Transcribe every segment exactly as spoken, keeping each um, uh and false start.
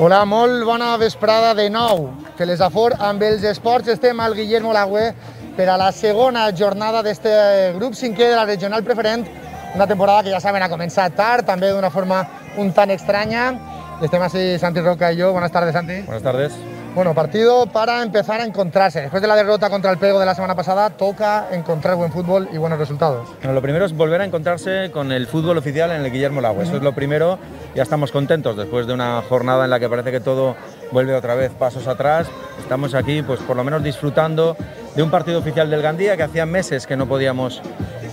Hola, molt bona vesprada de nou. Telesafor amb els esports. Estem al Guillermo Lagüe per a la segona jornada d'aquest grup cinquè de la regional preferent. Una temporada que ja saben ha començat tard, també d'una forma un tant estranya. Estem así Santi Roca y yo. Buenas tardes, Santi. Buenas tardes. Bueno, partido para empezar a encontrarse. Después de la derrota contra el Pego de la semana pasada, toca encontrar buen fútbol y buenos resultados. Bueno, lo primero es volver a encontrarse con el fútbol oficial en el Guillermo Lagüe. Eso es lo primero. Ya estamos contentos después de una jornada en la que parece que todo vuelve otra vez pasos atrás. Estamos aquí, pues por lo menos disfrutando de un partido oficial del Gandía que hacía meses que no podíamos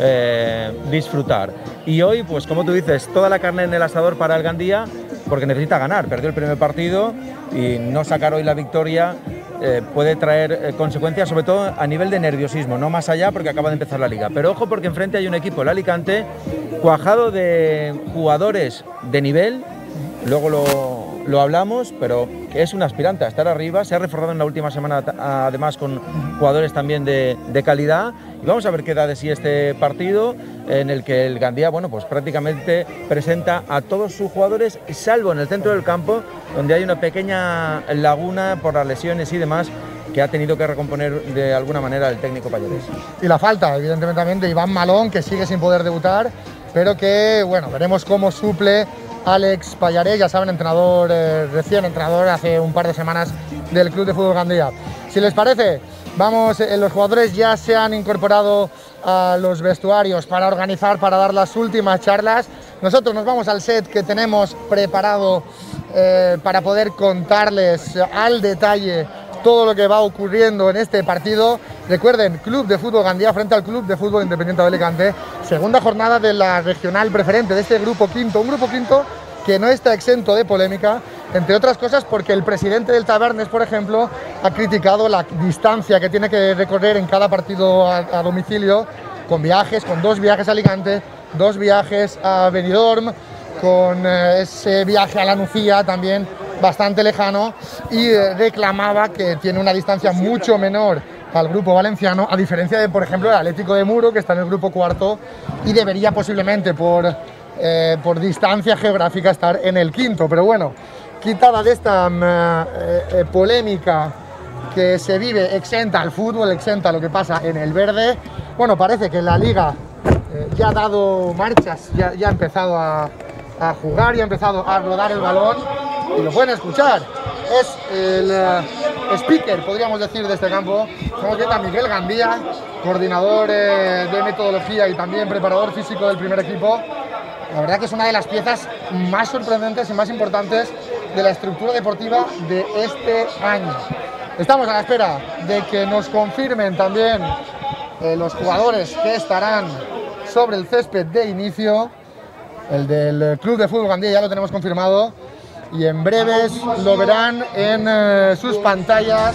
eh, disfrutar. Y hoy, pues como tú dices, toda la carne en el asador para el Gandía, porque necesita ganar. Perdió el primer partido y no sacar hoy la victoria eh, puede traer eh, consecuencias, sobre todo a nivel de nerviosismo, no más allá porque acaba de empezar la liga. Pero ojo, porque enfrente hay un equipo, el Alicante, cuajado de jugadores de nivel, luego lo, lo hablamos, pero que es un aspirante a estar arriba. Se ha reforzado en la última semana además con jugadores también de, de calidad. Y vamos a ver qué da de sí este partido, en el que el Gandía, bueno, pues prácticamente presenta a todos sus jugadores, salvo en el centro del campo, donde hay una pequeña laguna por las lesiones y demás, que ha tenido que recomponer de alguna manera el técnico Pallarés. Y la falta, evidentemente, también de Iván Malón, que sigue sin poder debutar, pero que, bueno, veremos cómo suple Alex Pallarés, ya saben, entrenador, eh, recién entrenador hace un par de semanas del Club de Fútbol Gandía. Si les parece, vamos, eh, los jugadores ya se han incorporado a los vestuarios para organizar, para dar las últimas charlas. Nosotros nos vamos al set que tenemos preparado eh, para poder contarles al detalle todo lo que va ocurriendo en este partido. Recuerden, Club de Fútbol Gandía frente al Club de Fútbol Independiente de Alicante, segunda jornada de la regional preferente de este grupo quinto, un grupo quinto que no está exento de polémica, entre otras cosas porque el presidente del Tabernes, por ejemplo, ha criticado la distancia que tiene que recorrer en cada partido a, a domicilio, con viajes, con dos viajes a Alicante, dos viajes a Benidorm, con eh, ese viaje a la Nucía también bastante lejano, y eh, reclamaba que tiene una distancia mucho menor al grupo valenciano, a diferencia de, por ejemplo, el Atlético de Muro, que está en el grupo cuarto y debería posiblemente por, eh, por distancia geográfica estar en el quinto. Pero bueno, quitada de esta eh, eh, polémica que se vive exenta al fútbol, exenta a lo que pasa en el verde, bueno, parece que la Liga eh, ya ha dado marchas, ya, ya ha empezado a, a jugar, ya ha empezado a rodar el balón, y lo pueden escuchar. Es el uh, speaker, podríamos decir, de este campo. Estamos viendo a Miguel Gandía, coordinador eh, de metodología y también preparador físico del primer equipo. La verdad que es una de las piezas más sorprendentes y más importantes de la estructura deportiva de este año. Estamos a la espera de que nos confirmen también eh, los jugadores que estarán sobre el césped de inicio. El del Club de Fútbol Gandía ya lo tenemos confirmado, y en breves lo verán en eh, sus pantallas.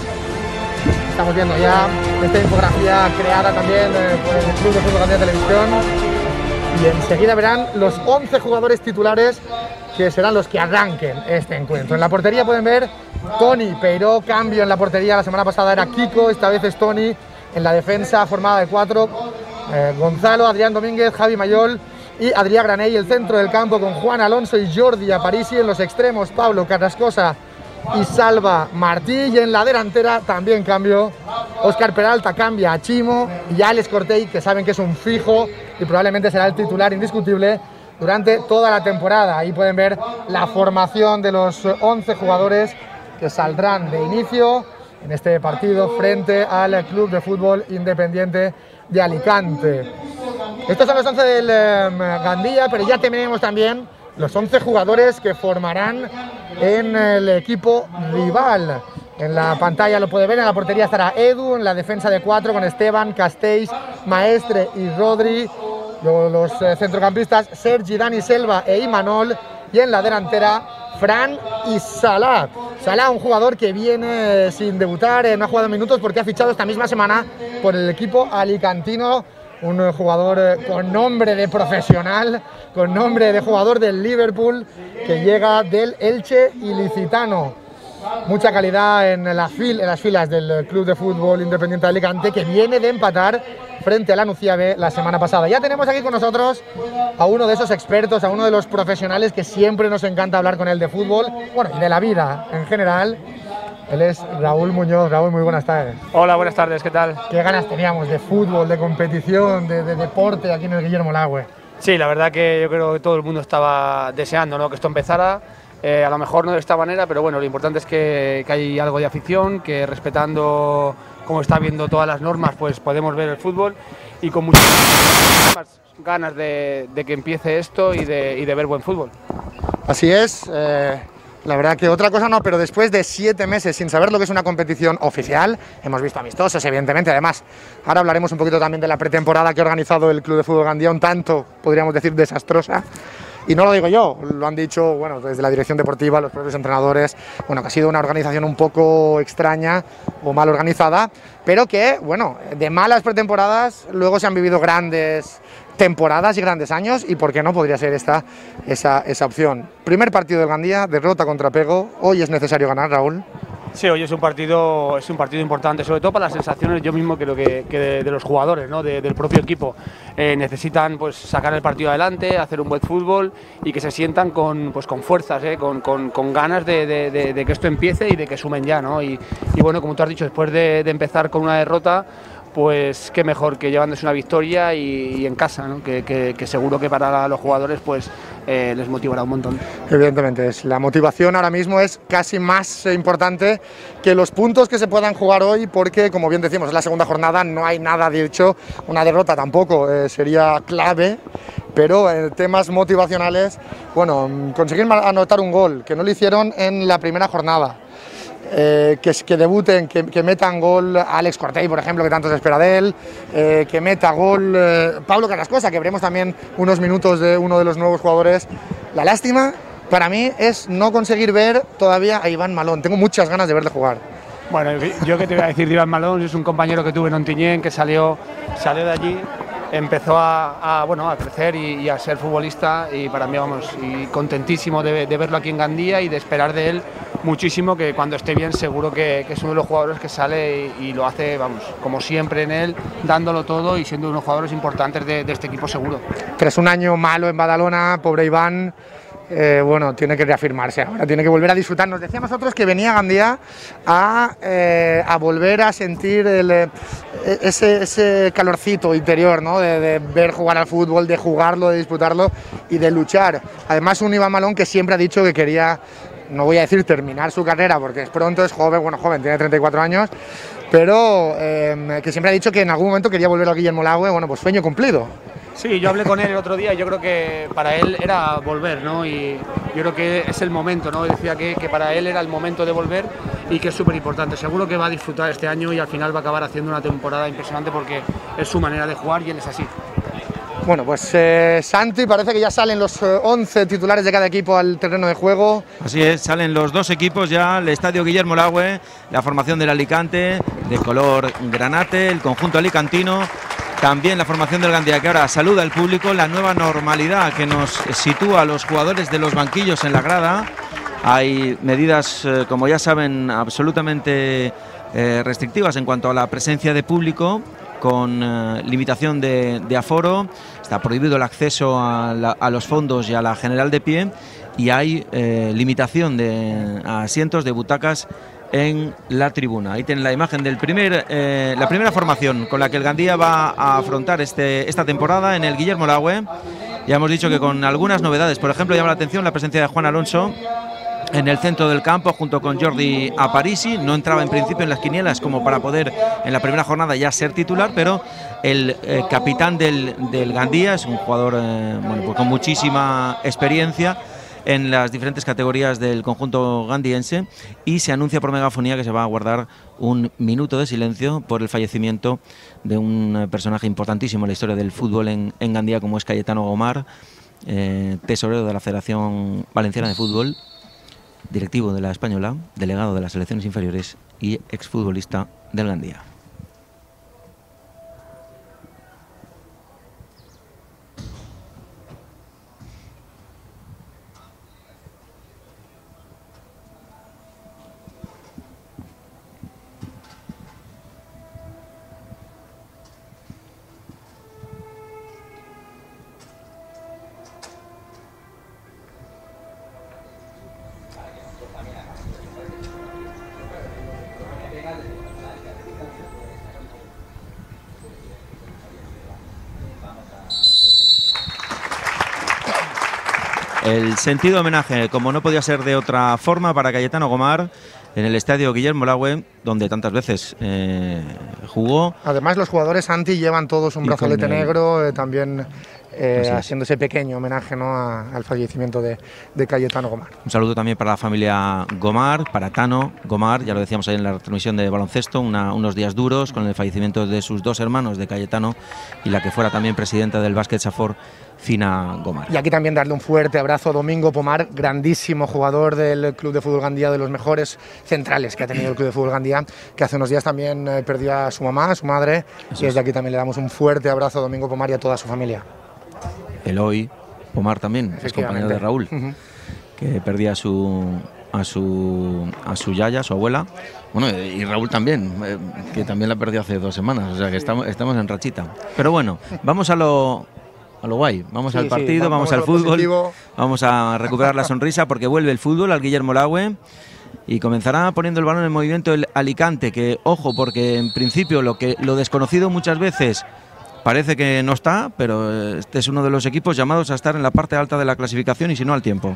Estamos viendo ya esta infografía creada también eh, por el Club de Fútbol Gandía Televisión, y enseguida verán los once jugadores titulares que serán los que arranquen este encuentro. En la portería pueden ver Tony Peiró, cambio en la portería, la semana pasada era Kiko, esta vez es Tony. En la defensa formada de cuatro, eh, Gonzalo, Adrián Domínguez, Javi Mayol y Adrià Granell. El centro del campo con Juan Alonso y Jordi Aparici. En los extremos Pablo Carrascosa y Salva Martí. Y en la delantera también cambio. Óscar Peralta cambia a Chimo y a Alex Cortey, que saben que es un fijo y probablemente será el titular indiscutible durante toda la temporada. Ahí pueden ver la formación de los once jugadores que saldrán de inicio en este partido frente al Club de Fútbol Independiente de Alicante. Estos son los once del eh, Gandía, pero ya tenemos también los once jugadores que formarán en el equipo rival. En la pantalla lo puede ver, en la portería estará Edu, en la defensa de cuatro con Esteban, Castells, Maestre y Rodri. Luego los eh, centrocampistas Sergi, Dani Selva e Imanol, y en la delantera Fran y Salah. Salah, un jugador que viene sin debutar, eh, no ha jugado minutos porque ha fichado esta misma semana por el equipo alicantino. Un jugador eh, con nombre de profesional, con nombre de jugador del Liverpool, que llega del Elche Ilicitano. Mucha calidad en, la fil en las filas del Club de Fútbol Independiente de Alicante, que viene de empatar frente a la Nuciabe la semana pasada. Ya tenemos aquí con nosotros a uno de esos expertos, a uno de los profesionales que siempre nos encanta hablar con él de fútbol, bueno, y de la vida en general. Él es Raúl Muñoz. Raúl, muy buenas tardes. Hola, buenas tardes, ¿qué tal? Qué ganas teníamos de fútbol, de competición, de, de deporte aquí en el Guillermo Lagüe. Sí, la verdad que yo creo que todo el mundo estaba deseando, ¿no?, que esto empezara. Eh, a lo mejor no de esta manera, pero bueno, lo importante es que, que hay algo de afición, que respetando como está viendo todas las normas, pues podemos ver el fútbol y con muchísimas ganas de, de que empiece esto y de, y de ver buen fútbol. Así es. Eh... La verdad que otra cosa no, pero después de siete meses sin saber lo que es una competición oficial, hemos visto amistosos, evidentemente. Además, ahora hablaremos un poquito también de la pretemporada que ha organizado el Club de Fútbol Gandía, un tanto, podríamos decir, desastrosa. Y no lo digo yo, lo han dicho, bueno, desde la dirección deportiva, los propios entrenadores, bueno, que ha sido una organización un poco extraña o mal organizada, pero que, bueno, de malas pretemporadas luego se han vivido grandes temporadas y grandes años, y por qué no podría ser esta esa, esa opción. Primer partido del Gandía, derrota contra Pego. Hoy es necesario ganar, Raúl. Sí, hoy es un partido, es un partido importante, sobre todo para las sensaciones, yo mismo creo que, que de, de los jugadores, ¿no?, de, del propio equipo. Eh, necesitan pues sacar el partido adelante, hacer un buen fútbol y que se sientan con, pues, con fuerzas, ¿eh?, con, con, con ganas de, de, de, de que esto empiece y de que sumen ya, ¿no? Y, y bueno, como tú has dicho, después de, de empezar con una derrota, pues qué mejor que llevándose una victoria y, y en casa, ¿no?, que, que, que seguro que para los jugadores pues eh, les motivará un montón. Evidentemente, es, la motivación ahora mismo es casi más importante que los puntos que se puedan jugar hoy, porque, como bien decimos, es la segunda jornada, no hay nada dicho, una derrota tampoco eh, sería clave, pero en temas motivacionales, bueno, conseguir anotar un gol, que no lo hicieron en la primera jornada. Eh, que, que debuten, que, que metan gol Alex Cortey, por ejemplo, que tanto se espera de él, eh, que meta gol eh, Pablo Carrascosa, que veremos también unos minutos de uno de los nuevos jugadores. La lástima para mí es no conseguir ver todavía a Iván Malón. Tengo muchas ganas de verle jugar. Bueno, yo que te voy a decir de Iván Malón, es un compañero que tuve en Ontinyent, que salió, salió de allí, empezó a, a, bueno, a crecer y, y a ser futbolista, y para mí, vamos, y contentísimo de, de verlo aquí en Gandía y de esperar de él muchísimo, que cuando esté bien seguro que, que es uno de los jugadores que sale y, y lo hace, vamos, como siempre en él, dándolo todo y siendo uno de los jugadores importantes de, de este equipo seguro. Tras un año malo en Badalona, pobre Iván, eh, bueno, tiene que reafirmarse ahora, tiene que volver a disfrutar. Nos decía nosotros que venía a Gandía a, eh, a volver a sentir el, ese, ese calorcito interior, ¿no?, de, de ver jugar al fútbol, de jugarlo, de disfrutarlo y de luchar. Además, un Iván Malón que siempre ha dicho que quería, no voy a decir terminar su carrera porque es pronto, es joven, bueno, joven, tiene treinta y cuatro años, pero eh, que siempre ha dicho que en algún momento quería volver al Guillermo Lagüe. Bueno, pues sueño cumplido. Sí, yo hablé con él el otro día y yo creo que para él era volver, ¿no? Y yo creo que es el momento, ¿no? Decía que, que para él era el momento de volver y que es súper importante. Seguro que va a disfrutar este año y al final va a acabar haciendo una temporada impresionante porque es su manera de jugar y él es así. Bueno, pues eh, Santi, parece que ya salen los eh, once titulares de cada equipo al terreno de juego. Así es, salen los dos equipos ya al estadio Guillermo Lagüe, la formación del Alicante, de color granate, el conjunto alicantino. También la formación del Gandía, que ahora saluda al público, la nueva normalidad que nos sitúa a los jugadores de los banquillos en la grada. Hay medidas, eh, como ya saben, absolutamente eh, restrictivas en cuanto a la presencia de público, con eh, limitación de, de aforo. Está prohibido el acceso a, la, a los fondos y a la general de pie, y hay eh, limitación de asientos, de butacas en la tribuna. Ahí tienen la imagen del primer, eh, la primera formación con la que el Gandía va a afrontar este, esta temporada en el Guillermo Lagüe. Ya hemos dicho que con algunas novedades. Por ejemplo, llama la atención la presencia de Juan Alonso en el centro del campo junto con Jordi Aparici. No entraba en principio en las quinielas como para poder en la primera jornada ya ser titular, pero el eh, capitán del, del Gandía es un jugador eh, bueno, pues con muchísima experiencia en las diferentes categorías del conjunto gandiense, y se anuncia por megafonía que se va a guardar un minuto de silencio por el fallecimiento de un personaje importantísimo en la historia del fútbol en, en Gandía, como es Cayetano Gomar, eh, tesorero de la Federación Valenciana de Fútbol, directivo de la Española, delegado de las selecciones inferiores y exfutbolista del Gandía. el sentido homenaje, como no podía ser de otra forma, para Cayetano Gomar en el estadio Guillermo Lagüe, donde tantas veces eh, jugó. Además, los jugadores anti llevan todos un brazalete el... negro, eh, también eh, haciendo ese pequeño homenaje, ¿no?, a, al fallecimiento de, de Cayetano Gomar. Un saludo también para la familia Gomar, para Tano Gomar, ya lo decíamos ahí en la transmisión de baloncesto, una, unos días duros con el fallecimiento de sus dos hermanos, de Cayetano y la que fuera también presidenta del Básquet Safor, Fina Gomar. Y aquí también darle un fuerte abrazo a Domingo Pomar, grandísimo jugador del Club de Fútbol Gandía, de los mejores centrales que ha tenido el Club de Fútbol Gandía, que hace unos días también eh, perdió a su mamá, a su madre, Eso y desde es. aquí también le damos un fuerte abrazo a Domingo Pomar y a toda su familia. Eloy Pomar también, es compañero de Raúl, uh-huh. que perdía a su, a su a su yaya, a su abuela. Bueno, y Raúl también, eh, que también la perdió hace dos semanas, o sea que estamos, estamos en rachita. Pero bueno, vamos a lo, a lo guay, vamos sí, al partido, sí, vamos, vamos al fútbol, positivo. Vamos a recuperar la sonrisa porque vuelve el fútbol al Guillermo Lagüe y comenzará poniendo el balón en movimiento el Alicante, que ojo, porque en principio lo, que, lo desconocido muchas veces parece que no está, pero este es uno de los equipos llamados a estar en la parte alta de la clasificación y si no al tiempo.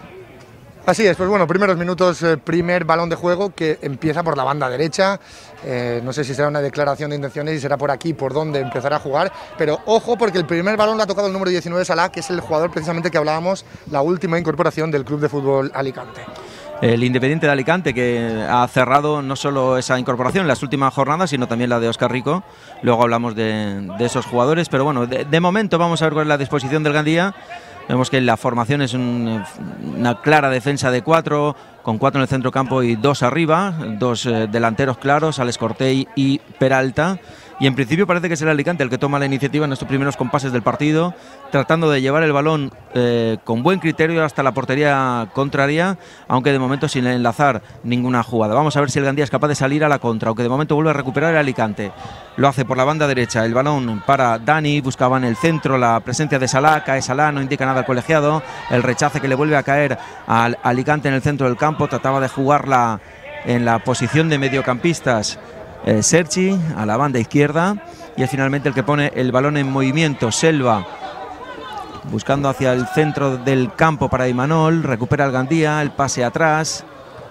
Así es, pues bueno, primeros minutos, eh, primer balón de juego que empieza por la banda derecha. Eh, no sé si será una declaración de intenciones y será por aquí, por donde empezará a jugar, pero ojo porque el primer balón lo ha tocado el número diecinueve, Salah, que es el jugador precisamente que hablábamos, la última incorporación del Club de Fútbol Alicante. El Independiente de Alicante, que ha cerrado no solo esa incorporación en las últimas jornadas, sino también la de Óscar Rico. Luego hablamos de, de esos jugadores, pero bueno, de, de momento vamos a ver cuál es la disposición del Gandía. Vemos que la formación es un, una clara defensa de cuatro, con cuatro en el centro campo y dos arriba, dos eh, delanteros claros, Alex Cortey y Peralta. Y en principio parece que será Alicante el que toma la iniciativa en estos primeros compases del partido, tratando de llevar el balón eh, con buen criterio hasta la portería contraria, aunque de momento sin enlazar ninguna jugada. Vamos a ver si el Gandía es capaz de salir a la contra, aunque de momento vuelve a recuperar el Alicante. Lo hace por la banda derecha, el balón para Dani, buscaba en el centro la presencia de Salah, cae Salah, no indica nada al colegiado, el rechace que le vuelve a caer al Alicante en el centro del campo, trataba de jugarla en la posición de mediocampistas Eh, Sergi a la banda izquierda y es finalmente el que pone el balón en movimiento. Selva buscando hacia el centro del campo para Imanol, recupera el Gandía, el pase atrás,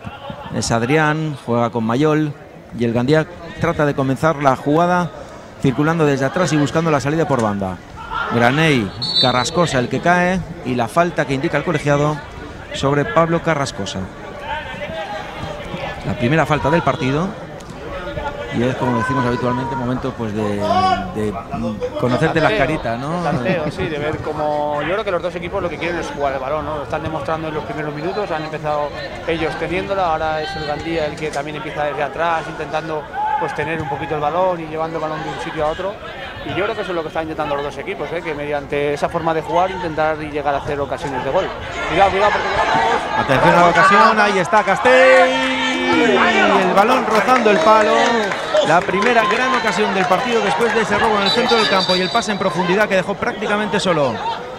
es Adrián, juega con Mayol y el Gandía trata de comenzar la jugada circulando desde atrás y buscando la salida por banda. Graney, Carrascosa el que cae y la falta que indica el colegiado sobre Pablo Carrascosa. La primera falta del partido. Y es, como decimos habitualmente, momento pues de, de conocerte las caritas, ¿no? Tanteo, sí, de ver cómo... Yo creo que los dos equipos lo que quieren es jugar el balón, ¿no? Lo están demostrando en los primeros minutos, han empezado ellos teniéndola, ahora es el Gandía el que también empieza desde atrás, intentando pues tener un poquito el balón y llevando el balón de un sitio a otro. Y yo creo que eso es lo que están intentando los dos equipos, ¿eh? Que mediante esa forma de jugar intentar y llegar a hacer ocasiones de gol. Cuidado, cuidado, porque vamos... Atención a la ocasión, ahí está Castell. El balón rozando el palo. La primera gran ocasión del partido después de ese robo en el centro del campo y el pase en profundidad que dejó prácticamente solo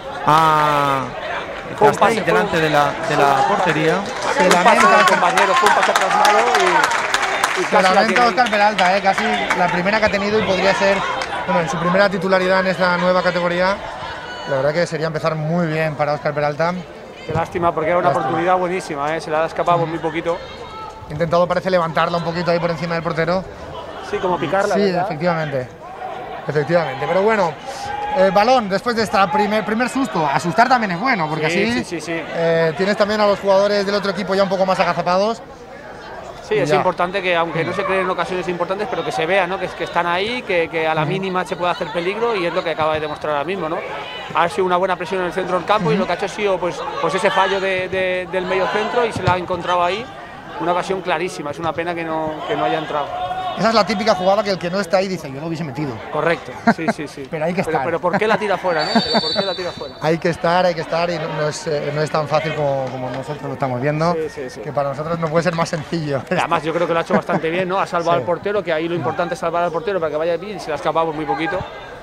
a Castell delante de la, de la portería. Se lamenta, compañero, fue un pase plasmado y, y se lamenta Óscar Peralta, ¿eh? Casi la primera que ha tenido y podría ser, bueno, en su primera titularidad en esta nueva categoría. La verdad que sería empezar muy bien para Óscar Peralta. Qué lástima, porque era una lástima. oportunidad buenísima, ¿eh? Se la ha escapado por muy poquito. Ha intentado, parece, levantarla un poquito ahí por encima del portero. Sí, como picarla. Sí, ¿verdad? efectivamente. Efectivamente. Pero bueno, eh, balón, después de este primer, primer susto, asustar también es bueno, porque sí, así sí, sí, sí. Eh, tienes también a los jugadores del otro equipo ya un poco más agazapados. Sí, es ya. importante que, aunque no se creen ocasiones importantes, pero que se vea, ¿no? que, que están ahí, que, que a la mínima se puede hacer peligro, y es lo que acaba de demostrar ahora mismo, ¿no? Ha sido una buena presión en el centro del campo uh-huh. y lo que ha hecho ha sido pues, pues ese fallo de, de, del medio centro y se la ha encontrado ahí. Una ocasión clarísima, es una pena que no, que no haya entrado. Esa es la típica jugada que el que no está ahí dice, yo lo hubiese metido. Correcto, sí, sí, sí. Pero hay que estar. Pero, pero ¿por qué la tira fuera, no? Pero ¿por qué la tira fuera? Hay que estar, hay que estar y no, no, es, eh, no es tan fácil como, como nosotros lo estamos viendo. Sí, sí, sí. Que para nosotros no puede ser más sencillo. Además yo creo que lo ha hecho bastante bien, ¿no? Ha salvado sí. al portero, que ahí lo importante es salvar al portero para que vaya bien y se la ha escapado por muy poquito.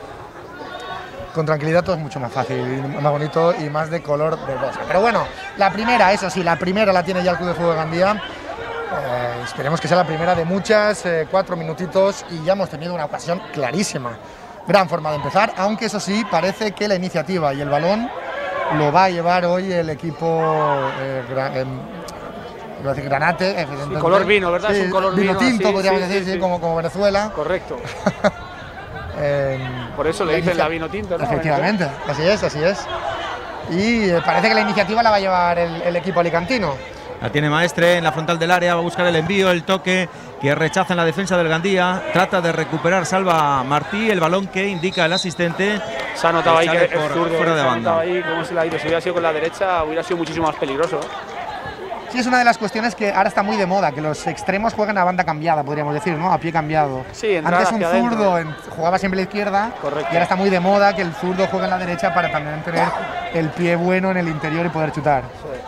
Con tranquilidad todo es mucho más fácil, más bonito y más de color de rosa. Pero bueno, la primera, eso sí, la primera la tiene ya el Club de Fútbol Gandía. Eh, esperemos que sea la primera de muchas, eh, cuatro minutitos y ya hemos tenido una ocasión clarísima. Gran forma de empezar, aunque eso sí, parece que la iniciativa y el balón lo va a llevar hoy el equipo eh, gra, eh, iba a decir Granate, sí, color vino, ¿verdad? Sí, es un color vino vino tinto, así, podríamos sí, decir, sí, sí, sí. Como, como Venezuela. Correcto. eh, Por eso le dicen la vino tinto, ¿no? Efectivamente, así es, así es. Y eh, parece que la iniciativa la va a llevar el, el equipo alicantino. La tiene Maestre en la frontal del área, va a buscar el envío, el toque que rechaza en la defensa del Gandía. Trata de recuperar, salva Martí, el balón que indica el asistente. Se ha notado ahí que es por, zurdo, fuera de se ha banda. notado ahí cómo se le ha ido. Si hubiera sido con la derecha hubiera sido muchísimo más peligroso. Sí, es una de las cuestiones que ahora está muy de moda, que los extremos juegan a banda cambiada, podríamos decir, ¿no? A pie cambiado. Sí, entrar antes un hacia zurdo adentro. en, jugaba siempre a la izquierda. Correcto. Y ahora está muy de moda que el zurdo juegue en la derecha para también tener el pie bueno en el interior y poder chutar. Sí.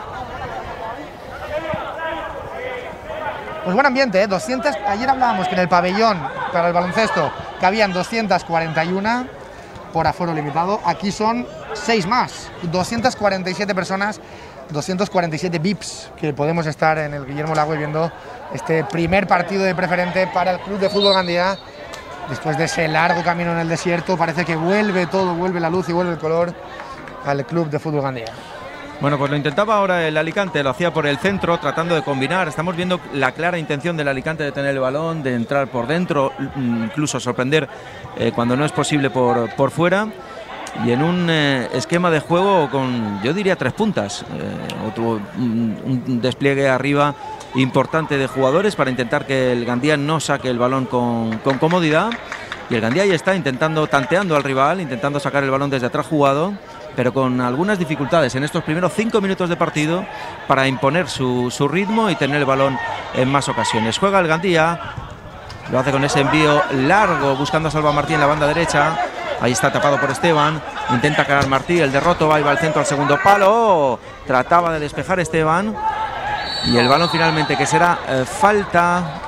Pues buen ambiente, ¿eh? doscientos, ayer hablábamos que en el pabellón para el baloncesto cabían doscientas cuarenta y una por aforo limitado, aquí son seis más, doscientas cuarenta y siete personas, doscientos cuarenta y siete V I Ps que podemos estar en el Guillermo Lagüe viendo este primer partido de preferente para el Club de Fútbol Gandía. Después de ese largo camino en el desierto, parece que vuelve todo, vuelve la luz y vuelve el color al Club de Fútbol Gandía. Bueno, pues lo intentaba ahora el Alicante, lo hacía por el centro, tratando de combinar. Estamos viendo la clara intención del Alicante de tener el balón, de entrar por dentro, incluso sorprender eh, cuando no es posible por, por fuera. Y en un eh, esquema de juego con, yo diría, tres puntas. Eh, otro, un, un despliegue arriba importante de jugadores para intentar que el Gandía no saque el balón con, con comodidad. Y el Gandía ahí está intentando, tanteando al rival, intentando sacar el balón desde atrás jugado, pero con algunas dificultades en estos primeros cinco minutos de partido para imponer su, su ritmo y tener el balón en más ocasiones. Juega el Gandía, lo hace con ese envío largo, buscando a Salva Martí en la banda derecha. Ahí está tapado por Esteban, intenta caer Martí, el derroto va y va al centro al segundo palo. Trataba de despejar Esteban y el balón finalmente, que será eh, falta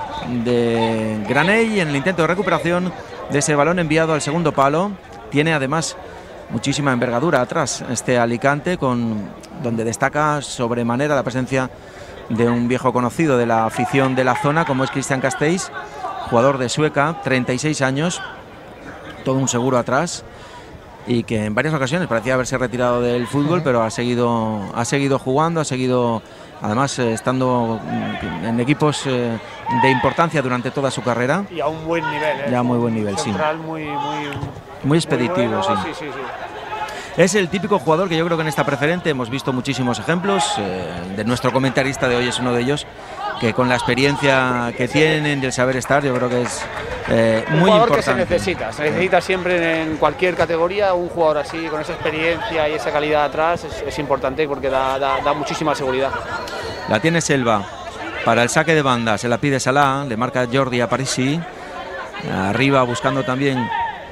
de Granell en el intento de recuperación de ese balón enviado al segundo palo. Tiene además muchísima envergadura atrás este Alicante, con, donde destaca sobremanera la presencia de un viejo conocido de la afición de la zona, como es Cristian Castells, jugador de Sueca, treinta y seis años, todo un seguro atrás, y que en varias ocasiones parecía haberse retirado del fútbol, pero ha seguido, ha seguido jugando, ha seguido además eh, estando en equipos eh, de importancia durante toda su carrera. Y a un buen nivel, ¿eh? Ya a muy buen nivel, Central sí. Muy, muy, muy expeditivo, muy bueno, sí. sí, sí, sí. Es el típico jugador que yo creo que en esta preferente hemos visto muchísimos ejemplos. Eh, de nuestro comentarista de hoy es uno de ellos, que con la experiencia que tienen, del saber estar, yo creo que es eh, un muy jugador importante. Que se necesita, se necesita siempre en cualquier categoría un jugador así, con esa experiencia y esa calidad atrás, es, es importante porque da, da, da muchísima seguridad. La tiene Selva para el saque de banda, se la pide Salah, le marca Jordi a Parisi. Arriba buscando también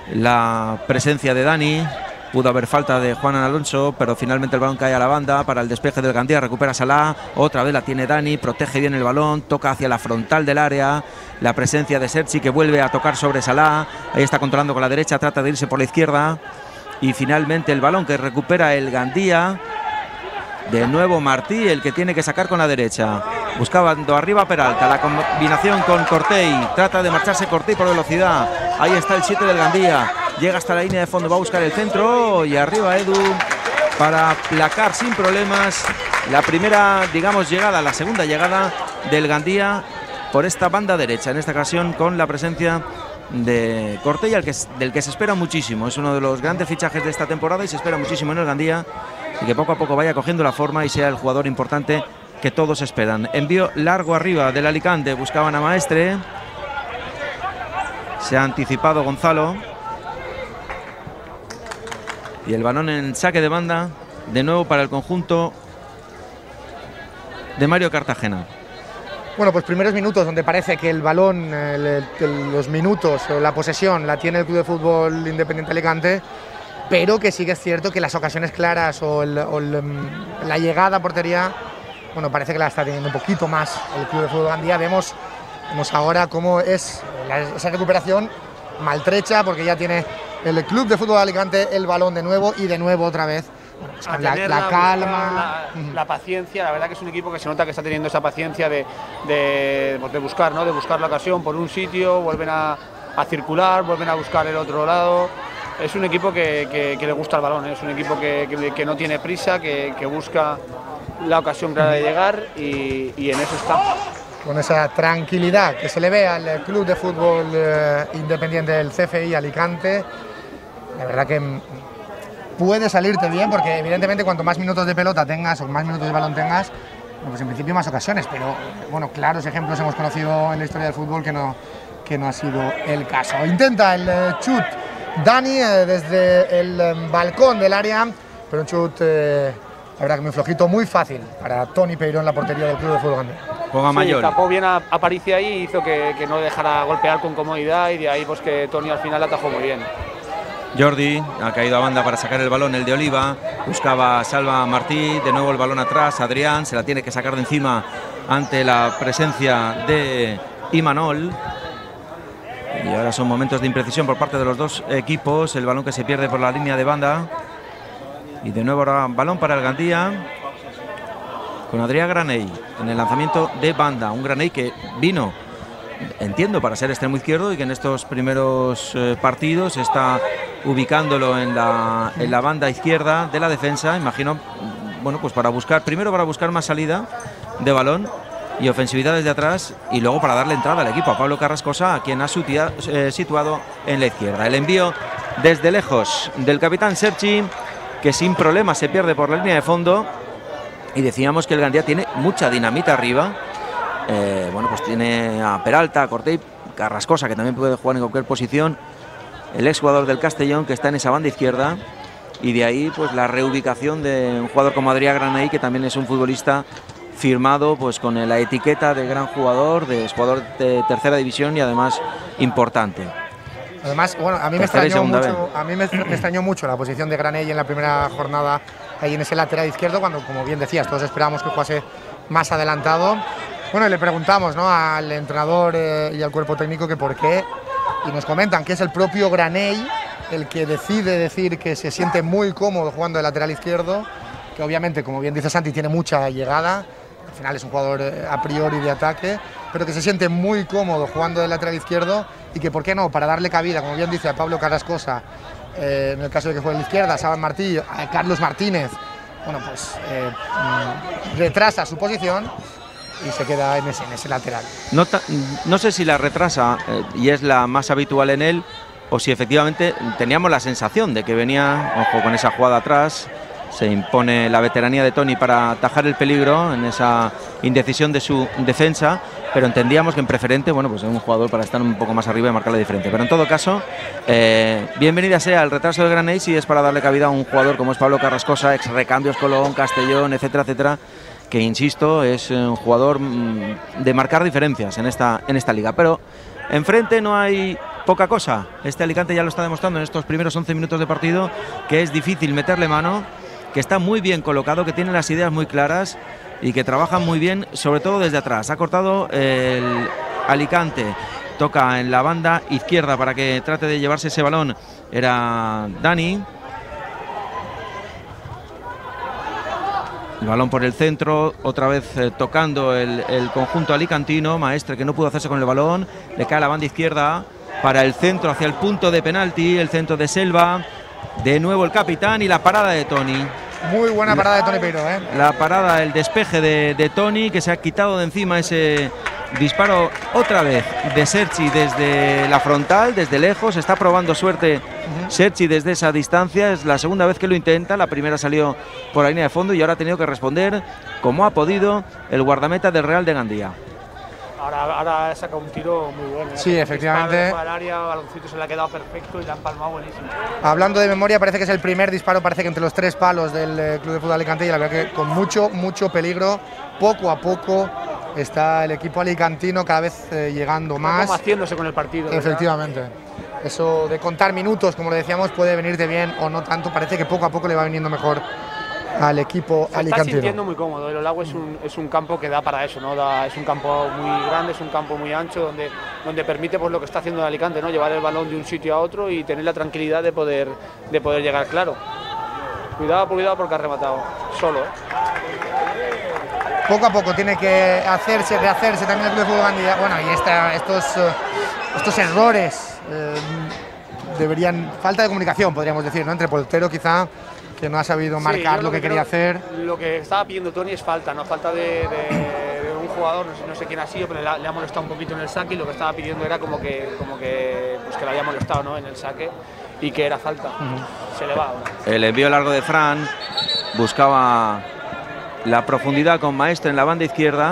la presencia de Dani. Pudo haber falta de Juan Alonso, pero finalmente el balón cae a la banda para el despeje del Gandía. Recupera Salah, otra vez la tiene Dani, protege bien el balón, toca hacia la frontal del área. La presencia de Sergi, que vuelve a tocar sobre Salah. Ahí está controlando con la derecha, trata de irse por la izquierda. Y finalmente el balón que recupera el Gandía. De nuevo Martí, el que tiene que sacar con la derecha. Buscando arriba Peralta, la combinación con Cortey. Trata de marcharse Cortey por velocidad. Ahí está el siete del Gandía. Llega hasta la línea de fondo, va a buscar el centro. Y arriba Edu para placar sin problemas la primera, digamos, llegada, la segunda llegada del Gandía por esta banda derecha. En esta ocasión con la presencia de Cortey, al que, del que se espera muchísimo. Es uno de los grandes fichajes de esta temporada y se espera muchísimo en el Gandía. Y que poco a poco vaya cogiendo la forma y sea el jugador importante que todos esperan. Envío largo arriba del Alicante, buscaban a Maestre. Se ha anticipado Gonzalo. Y el balón en saque de banda, de nuevo para el conjunto de Mario Cartagena. Bueno, pues primeros minutos donde parece que el balón, el, el, los minutos, la posesión la tiene el Club de Fútbol Independiente Alicante, pero que sí que es cierto que las ocasiones claras o, el, o el, la llegada a portería, bueno, parece que la está teniendo un poquito más el Club de Fútbol Gandía. Vemos, vemos ahora cómo es la, esa recuperación maltrecha, porque ya tiene el Club de Fútbol Alicante el balón de nuevo y de nuevo otra vez. Bueno, pues con la, la calma, la, la paciencia. La verdad que es un equipo que se nota que está teniendo esa paciencia de, de, pues de buscar, ¿no? De buscar la ocasión por un sitio, vuelven a, a circular, vuelven a buscar el otro lado. es un equipo que, que, que le gusta el balón, ¿eh? Es un equipo que, que, que no tiene prisa, que, que busca la ocasión clara de llegar y, y en eso está. Con esa tranquilidad que se le ve al Club de Fútbol eh, Independiente del C F I Alicante, la verdad que puede salirte bien, porque evidentemente cuanto más minutos de pelota tengas o más minutos de balón tengas, pues en principio más ocasiones, pero bueno, claros ejemplos hemos conocido en la historia del fútbol que no, que no ha sido el caso. Intenta el eh, chut Dani eh, desde el eh, balcón del área, pero un chut, eh, la verdad que muy flojito, muy fácil para Toni Peiró en la portería del Club de Fútbol Gandía. Juega Mayol. Sí, tapó bien a, a Parisi ahí y hizo que, que no dejara golpear con comodidad, y de ahí pues que Toni al final atajó muy bien. Jordi ha caído a banda para sacar el balón, el de Oliva, buscaba Salva Martí, de nuevo el balón atrás, Adrián se la tiene que sacar de encima ante la presencia de Imanol. Y ahora son momentos de imprecisión por parte de los dos equipos, el balón que se pierde por la línea de banda. Y de nuevo ahora balón para el Gandía, con Adrián Granell en el lanzamiento de banda, un Granell que vino, entiendo, para ser extremo izquierdo y que en estos primeros eh, partidos está ubicándolo en la, en la banda izquierda de la defensa, imagino, bueno, pues para buscar, primero para buscar más salida de balón y ofensividad desde atrás, y luego para darle entrada al equipo, a Pablo Carrascosa, a quien ha sutia, eh, situado en la izquierda. El envío desde lejos del capitán Sergi, que sin problemas se pierde por la línea de fondo, y decíamos que el Gandía tiene mucha dinamita arriba. Eh, bueno, pues tiene a Peralta, a Cortey, Carrascosa, que también puede jugar en cualquier posición, el exjugador del Castellón, que está en esa banda izquierda, y de ahí pues la reubicación de un jugador como Adrián Granell, que también es un futbolista firmado pues con la etiqueta de gran jugador, de jugador de tercera división y además importante. Además, bueno, a mí me extrañó mucho, a mí me, me extrañó mucho la posición de Granell en la primera jornada ahí en ese lateral izquierdo, cuando, como bien decías, todos esperábamos que jugase más adelantado. Bueno, y le preguntamos, ¿no?, al entrenador eh, y al cuerpo técnico que por qué, y nos comentan que es el propio Granell el que decide decir que se siente muy cómodo jugando de lateral izquierdo, que obviamente, como bien dice Santi, tiene mucha llegada, al final es un jugador eh, a priori de ataque, pero que se siente muy cómodo jugando de lateral izquierdo, y que por qué no, para darle cabida, como bien dice, a Pablo Carrascosa, eh, en el caso de que juegue en la izquierda, a Salva Martí, a Carlos Martínez, bueno, pues eh, retrasa su posición y se queda en ese, en ese lateral. No, no sé si la retrasa eh, y es la más habitual en él, o si efectivamente teníamos la sensación de que venía, ojo con esa jugada atrás, se impone la veteranía de Toni para atajar el peligro en esa indecisión de su defensa, pero entendíamos que en preferente, bueno, pues es un jugador para estar un poco más arriba y marcar la diferencia. Pero en todo caso, eh, bienvenida sea el retraso de Granell, si es para darle cabida a un jugador como es Pablo Carrascosa, ex recambios Colón, Castellón, etcétera, etcétera, que insisto, es un jugador de marcar diferencias en esta, en esta liga. Pero enfrente no hay poca cosa. Este Alicante ya lo está demostrando en estos primeros once minutos de partido, que es difícil meterle mano, que está muy bien colocado, que tiene las ideas muy claras y que trabaja muy bien, sobre todo desde atrás. Ha cortado el Alicante, toca en la banda izquierda para que trate de llevarse ese balón, era Dani. El balón por el centro, otra vez eh, tocando el, el conjunto alicantino. Maestre, que no pudo hacerse con el balón, le cae a la banda izquierda para el centro, hacia el punto de penalti, el centro de Selva, de nuevo el capitán y la parada de Toni. Muy buena parada de Toni Peiró, ¿eh? La parada, el despeje de, de Toni, que se ha quitado de encima ese disparo otra vez de Sergi desde la frontal, desde lejos. Está probando suerte uh-huh. Sergi desde esa distancia. Es la segunda vez que lo intenta. La primera salió por la línea de fondo y ahora ha tenido que responder como ha podido el guardameta del Real de Gandía. Ahora, ahora saca un tiro muy bueno, ¿eh? Sí, efectivamente. Para el área, baloncito se le ha quedado perfecto y le ha empalmado buenísimo. Hablando de memoria, parece que es el primer disparo, parece que entre los tres palos del eh, Club de Fútbol Alicante, y la verdad que con mucho, mucho peligro, poco a poco está el equipo alicantino cada vez eh, llegando más. Como haciéndose con el partido. Efectivamente. ¿Verdad? Eso de contar minutos, como le decíamos, puede venirte bien o no tanto. Parece que poco a poco le va viniendo mejor al equipo se alicantino. Está sintiendo muy cómodo. El Olago es un, es un campo que da para eso, ¿no? Da, es un campo muy grande, es un campo muy ancho, donde, donde permite pues, lo que está haciendo el Alicante, ¿no? Llevar el balón de un sitio a otro y tener la tranquilidad de poder, de poder llegar claro. Cuidado, cuidado, porque ha rematado solo, ¿eh? Poco a poco tiene que hacerse, rehacerse también el Club de Fútbol Gandía. Bueno, y esta, estos, estos errores eh, deberían, falta de comunicación podríamos decir, ¿no? Entre portero quizá, que no ha sabido marcar sí, lo que, que quería hacer. Lo que estaba pidiendo Toni es falta, no falta de, de, de un jugador, no sé, no sé quién ha sido, pero le ha, le ha molestado un poquito en el saque y lo que estaba pidiendo era como que, como que, pues que le había molestado, ¿no? En el saque y que era falta. Uh-huh. Se le va ahora. El envío largo de Fran buscaba la profundidad con Maestre en la banda izquierda.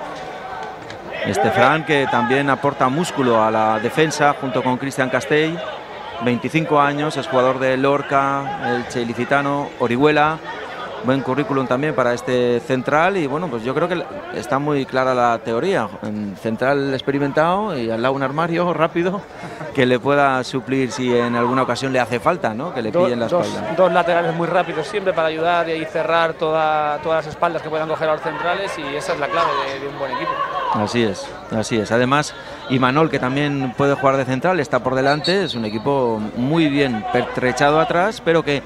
Este Fran que también aporta músculo a la defensa junto con Cristian Castell. veinticinco años, es jugador de Lorca, el ilicitano, Orihuela. Buen currículum también para este central y bueno, pues yo creo que está muy clara la teoría. En central experimentado y al lado un armario rápido que le pueda suplir si en alguna ocasión le hace falta, ¿no? Que le pillen la espalda. Dos, dos laterales muy rápidos siempre para ayudar y cerrar toda, todas las espaldas que puedan coger a los centrales y esa es la clave de, de un buen equipo. Así es, así es. Además, Imanol, que también puede jugar de central, está por delante. Es un equipo muy bien pertrechado atrás, pero que,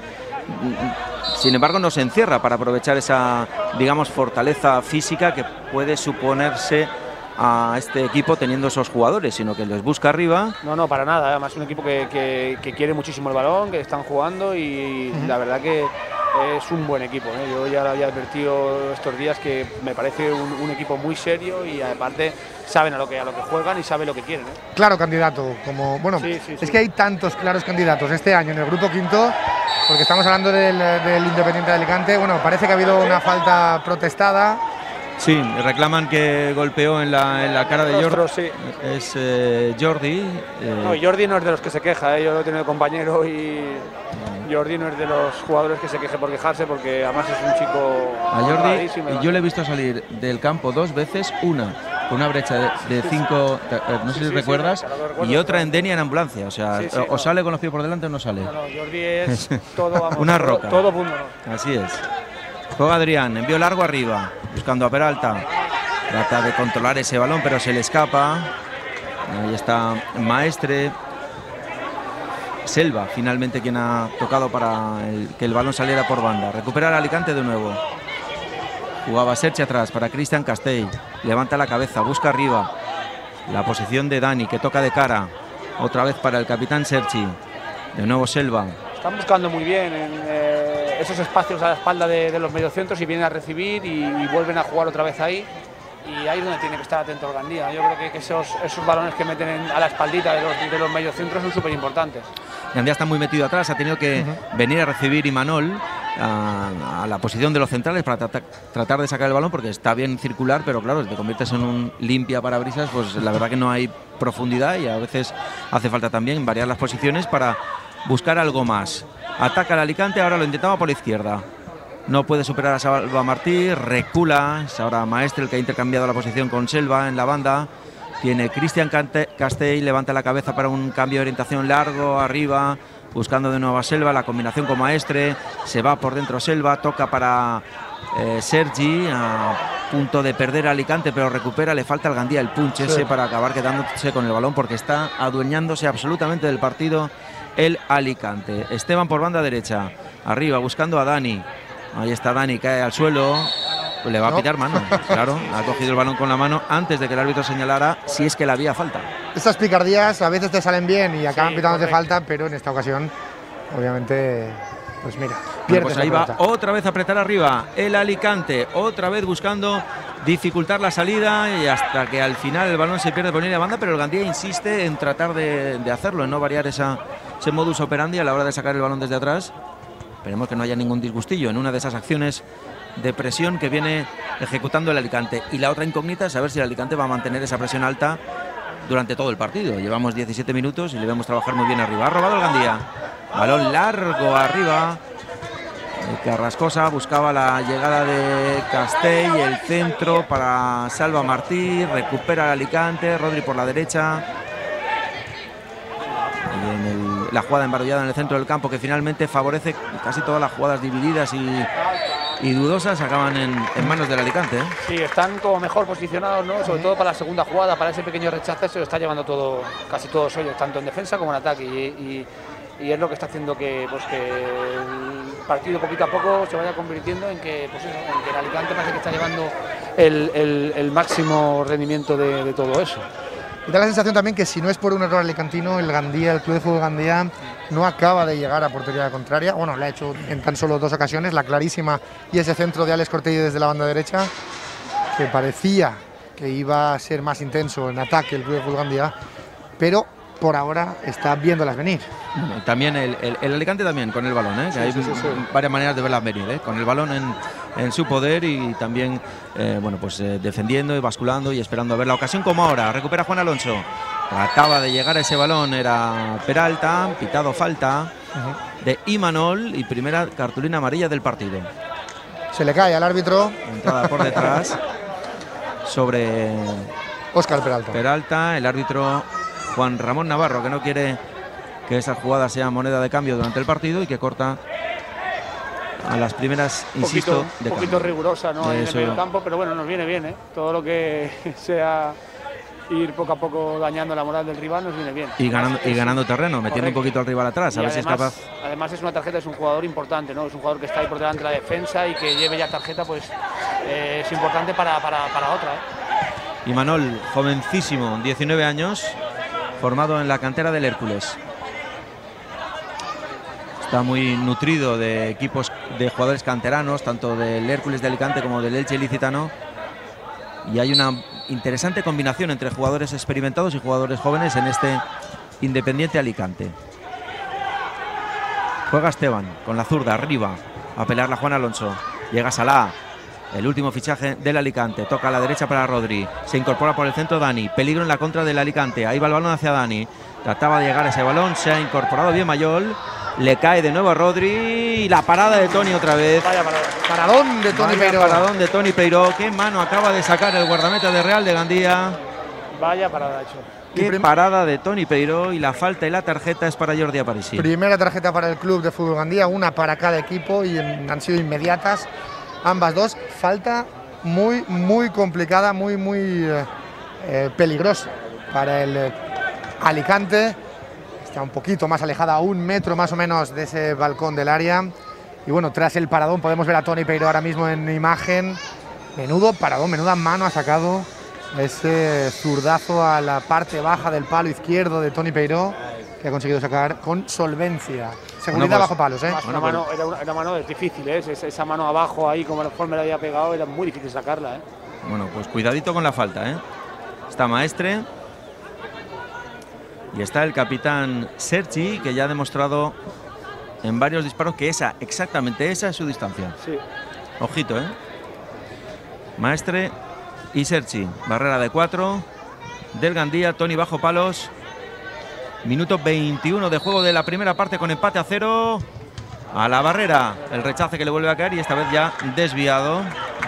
sin embargo, no se encierra para aprovechar esa, digamos, fortaleza física que puede suponerse a este equipo teniendo esos jugadores, sino que les busca arriba. No, no, para nada. Además, es un equipo que, que, que quiere muchísimo el balón, que están jugando y uh-huh. la verdad que es un buen equipo, ¿eh? Yo ya lo había advertido estos días que me parece un, un equipo muy serio y aparte saben a lo que a lo que juegan y saben lo que quieren, ¿eh? Claro candidato, como bueno, sí, sí, es sí. que hay tantos claros candidatos este año en el grupo quinto, porque estamos hablando del, del Independiente de Alicante. Bueno, parece que ha habido una falta protestada. Sí, reclaman que golpeó en la, en la cara de Jordi. Sí. Es eh, Jordi. Eh. No, Jordi no es de los que se queja, ¿eh? Yo lo he tenido compañero y Jordi no es de los jugadores que se queje por quejarse, porque además es un chico. A Jordi, yo le he visto salir del campo dos veces, una con una brecha de, de cinco, no sé si sí, sí, recuerdas, sí, recuerdo, y otra en Denia en ambulancia. O sea, sí, sí, o no. sale con los pies por delante o no sale. No, no, Jordi es todo, vamos, una roca. Todo, todo mundo. Así es. Juega Adrián, envío largo arriba, buscando a Peralta. Trata de controlar ese balón, pero se le escapa. Ahí está Maestre. Selva, finalmente quien ha tocado para el, que el balón saliera por banda. Recupera el Alicante de nuevo. Jugaba Sergi atrás para Cristian Castell. Levanta la cabeza, busca arriba. La posición de Dani, que toca de cara. Otra vez para el capitán Sergi. De nuevo Selva. Están buscando muy bien en, eh, esos espacios a la espalda de, de los mediocentros y vienen a recibir y, y vuelven a jugar otra vez ahí. Y ahí es donde tiene que estar atento el Gandía. Yo creo que, que esos, esos balones que meten en, a la espaldita de los, de los mediocentros son súper importantes. Gandía está muy metido atrás, ha tenido que uh-huh. venir a recibir Imanol a, a la posición de los centrales para tratar, tratar de sacar el balón, porque está bien circular, pero claro, si te conviertes en un limpia parabrisas, pues la verdad que no hay profundidad y a veces hace falta también variar las posiciones para buscar algo más. Ataca el Alicante, ahora lo intentaba por la izquierda. No puede superar a Salva Martí, recula, es ahora Maestre el que ha intercambiado la posición con Selva en la banda. Tiene Cristian Castell, levanta la cabeza para un cambio de orientación largo, arriba, buscando de nuevo a Selva, la combinación con Maestre, se va por dentro Selva, toca para eh, Sergi, a punto de perder a Alicante, pero recupera, le falta al Gandía el punch ese sí. para acabar quedándose con el balón, porque está adueñándose absolutamente del partido el Alicante. Esteban por banda derecha, arriba, buscando a Dani. Ahí está Dani, cae al suelo, le va a pitar mano, claro, ha cogido el balón con la mano antes de que el árbitro señalara si es que le había falta. Estas picardías a veces te salen bien y acaban sí, pitándote falta, pero en esta ocasión, obviamente, pues mira, bueno, pues ahí va otra vez a apretar arriba el Alicante, otra vez buscando dificultar la salida y hasta que al final el balón se pierde por línea de banda, pero el Gandía insiste en tratar de, de hacerlo, en no variar esa, ese modus operandi a la hora de sacar el balón desde atrás. Esperemos que no haya ningún disgustillo en una de esas acciones de presión que viene ejecutando el Alicante. Y la otra incógnita es saber si el Alicante va a mantener esa presión alta durante todo el partido. Llevamos diecisiete minutos y le vemos trabajar muy bien arriba. Ha robado el Gandía. Balón largo arriba. Carrascosa buscaba la llegada de Castell, el centro para Salva Martí. Recupera el Alicante. Rodri por la derecha. Y en el, la jugada embarullada en el centro del campo que finalmente favorece casi todas las jugadas divididas y, y dudosas acaban en, en manos del Alicante, ¿eh? Sí, están como mejor posicionados, ¿no? Sobre todo para la segunda jugada, para ese pequeño rechazo se lo está llevando todo, casi todos ellos, tanto en defensa como en ataque y, y, y es lo que está haciendo que, pues, que el partido poquito a poco se vaya convirtiendo en que, pues eso, en que el Alicante parece que está llevando el, el, el máximo rendimiento de, de todo eso. Y da la sensación también que si no es por un error alicantino, el Gandía, el Club de Fútbol Gandía, no acaba de llegar a portería contraria. Bueno, le ha hecho en tan solo dos ocasiones, la clarísima y ese centro de Alex Cortelli desde la banda derecha, que parecía que iba a ser más intenso en ataque el Club de Fútbol Gandía, pero por ahora está viéndolas venir. También el, el, el Alicante también con el balón, ¿eh? Sí, hay sí, sí, sí. varias maneras de verlas venir, ¿eh? Con el balón en, en su poder y también eh, bueno, pues eh, defendiendo y basculando y esperando a ver la ocasión como ahora. Recupera Juan Alonso, trataba de llegar a ese balón, era Peralta, pitado falta uh-huh. de Imanol y primera cartulina amarilla del partido. Se le cae al árbitro. Entrada por detrás sobre Óscar Peralta. Peralta, el árbitro Juan Ramón Navarro, que no quiere que esa jugada sea moneda de cambio durante el partido y que corta a las primeras, insisto, poquito, de un poquito cambio. rigurosa, ¿no? En el Eso. medio campo, pero bueno, nos viene bien, ¿eh? Todo lo que sea ir poco a poco dañando la moral del rival nos viene bien. Y ganando, y es, ganando terreno, metiendo correcto. un poquito al rival atrás, a Y ver además, si es capaz. Además es una tarjeta, es un jugador importante, ¿no? Es un jugador que está ahí por delante de la defensa y que lleve ya tarjeta, pues eh, es importante para, para, para otra, ¿eh? Imanol, jovencísimo, diecinueve años, formado en la cantera del Hércules. Está muy nutrido de equipos de jugadores canteranos, tanto del Hércules de Alicante como del Elche Ilicitano. Y hay una interesante combinación entre jugadores experimentados y jugadores jóvenes en este Independiente Alicante. Juega Esteban con la zurda arriba a pelearla Juan Alonso. Llega Salah, el último fichaje del Alicante. Toca a la derecha para Rodri. Se incorpora por el centro Dani. Peligro en la contra del Alicante. Ahí va el balón hacia Dani. Trataba de llegar a ese balón. Se ha incorporado bien Mayol. Le cae de nuevo a Rodri. Y la parada de Toni otra vez. Vaya paradón. Paradón de Toni Vaya Peiró. paradón de Toni Peiró. Qué mano acaba de sacar el guardameta de Real de Gandía. Vaya parada hecho. Qué prim- parada de Toni Peiró. Y la falta y la tarjeta es para Jordi Aparici. Primera tarjeta para el Club de Fútbol Gandía, una para cada equipo y en- han sido inmediatas ambas dos. Falta muy, muy complicada, muy, muy eh, eh, peligrosa para el eh, Alicante. Está un poquito más alejada, a un metro más o menos de ese balcón del área. Y bueno, tras el paradón podemos ver a Toni Peiró ahora mismo en imagen. Menudo paradón, menuda mano ha sacado ese zurdazo a la parte baja del palo izquierdo de Toni Peiró, que ha conseguido sacar con solvencia. Seguridad pues, bajo palos, ¿eh? Más una mano, era una, era una mano difícil, ¿eh? Esa, esa mano abajo ahí, como el Former había pegado, era muy difícil sacarla, ¿eh? Bueno, pues cuidadito con la falta, ¿eh? Está Maestre. Y está el capitán Sergi, que ya ha demostrado en varios disparos que esa, exactamente esa es su distancia. Sí. Ojito, ¿eh? Maestre y Sergi. Barrera de cuatro del Gandía. Toni bajo palos. Minuto veintiuno de juego de la primera parte con empate a cero. A la barrera. El rechace que le vuelve a caer y esta vez ya desviado.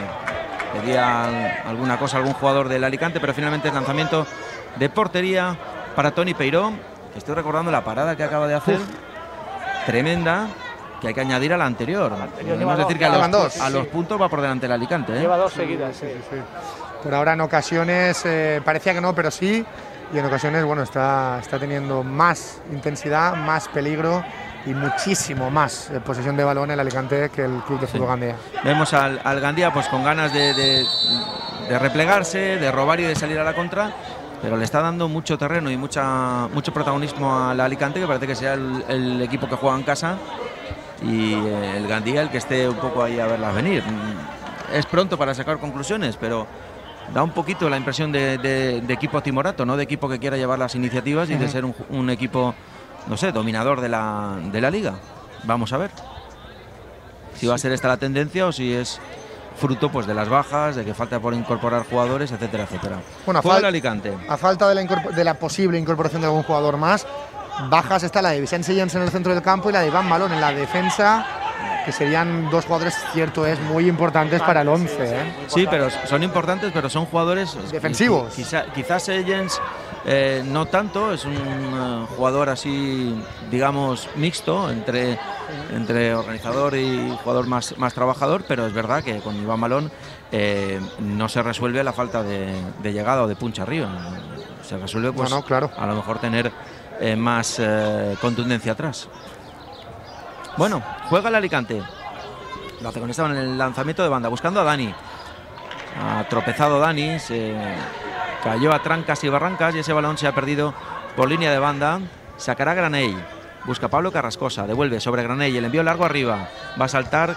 Pedía alguna cosa algún jugador del Alicante, pero finalmente el lanzamiento de portería para Toni Peiró. Estoy recordando la parada que acaba de hacer. Uf. Tremenda, que hay que añadir a la anterior. Podemos decir que a los, dos, a sí. los puntos va por delante el Alicante, ¿eh? Lleva dos seguidas, sí. Sí. Por ahora en ocasiones eh, parecía que no, pero sí. Y en ocasiones, bueno, está, está teniendo más intensidad, más peligro y muchísimo más eh, posesión de balón el Alicante que el Club de Fútbol Gandía. Vemos al, al Gandía pues con ganas de, de, de replegarse, de robar y de salir a la contra, pero le está dando mucho terreno y mucha, mucho protagonismo al Alicante, que parece que sea el, el equipo que juega en casa, y eh, el Gandía el que esté un poco ahí a verlas venir. Es pronto para sacar conclusiones, pero da un poquito la impresión de, de, de equipo timorato, no de equipo que quiera llevar las iniciativas y uh-huh. de ser un, un equipo, no sé, dominador de la, de la liga. Vamos a ver si sí. va a ser esta la tendencia o si es fruto pues de las bajas, de que falta por incorporar jugadores, etcétera, etcétera. Bueno, a, fal Alicante. a falta de la, de la posible incorporación de algún jugador más, bajas está la de Vicente Sillens en el centro del campo y la de Iván Malón en la defensa, que serían dos jugadores, cierto es, muy importantes para el once. Sí, ¿eh? sí, pero son importantes, pero son jugadores defensivos. Quizá, quizás Sillens eh, no tanto, es un uh, jugador así, digamos, mixto entre, entre organizador y jugador más, más trabajador, pero es verdad que con Iván Malón eh, no se resuelve la falta de, de llegada o de punch arriba. Se resuelve, pues, no, no, claro. a lo mejor tener eh, más eh, contundencia atrás. Bueno, juega el Alicante. Lo hace con en el lanzamiento de banda, buscando a Dani. Ha tropezado Dani, se Cayó a trancas y barrancas y ese balón se ha perdido por línea de banda. Sacará Granell. Busca Pablo Carrascosa. Devuelve sobre Granell. El envío largo arriba. Va a saltar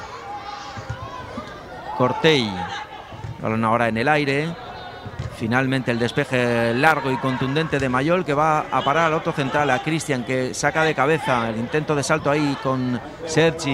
Cortey. Balón ahora en el aire. Finalmente el despeje largo y contundente de Mayol, que va a parar al otro central, a Cristian, que saca de cabeza el intento de salto ahí con Sergi.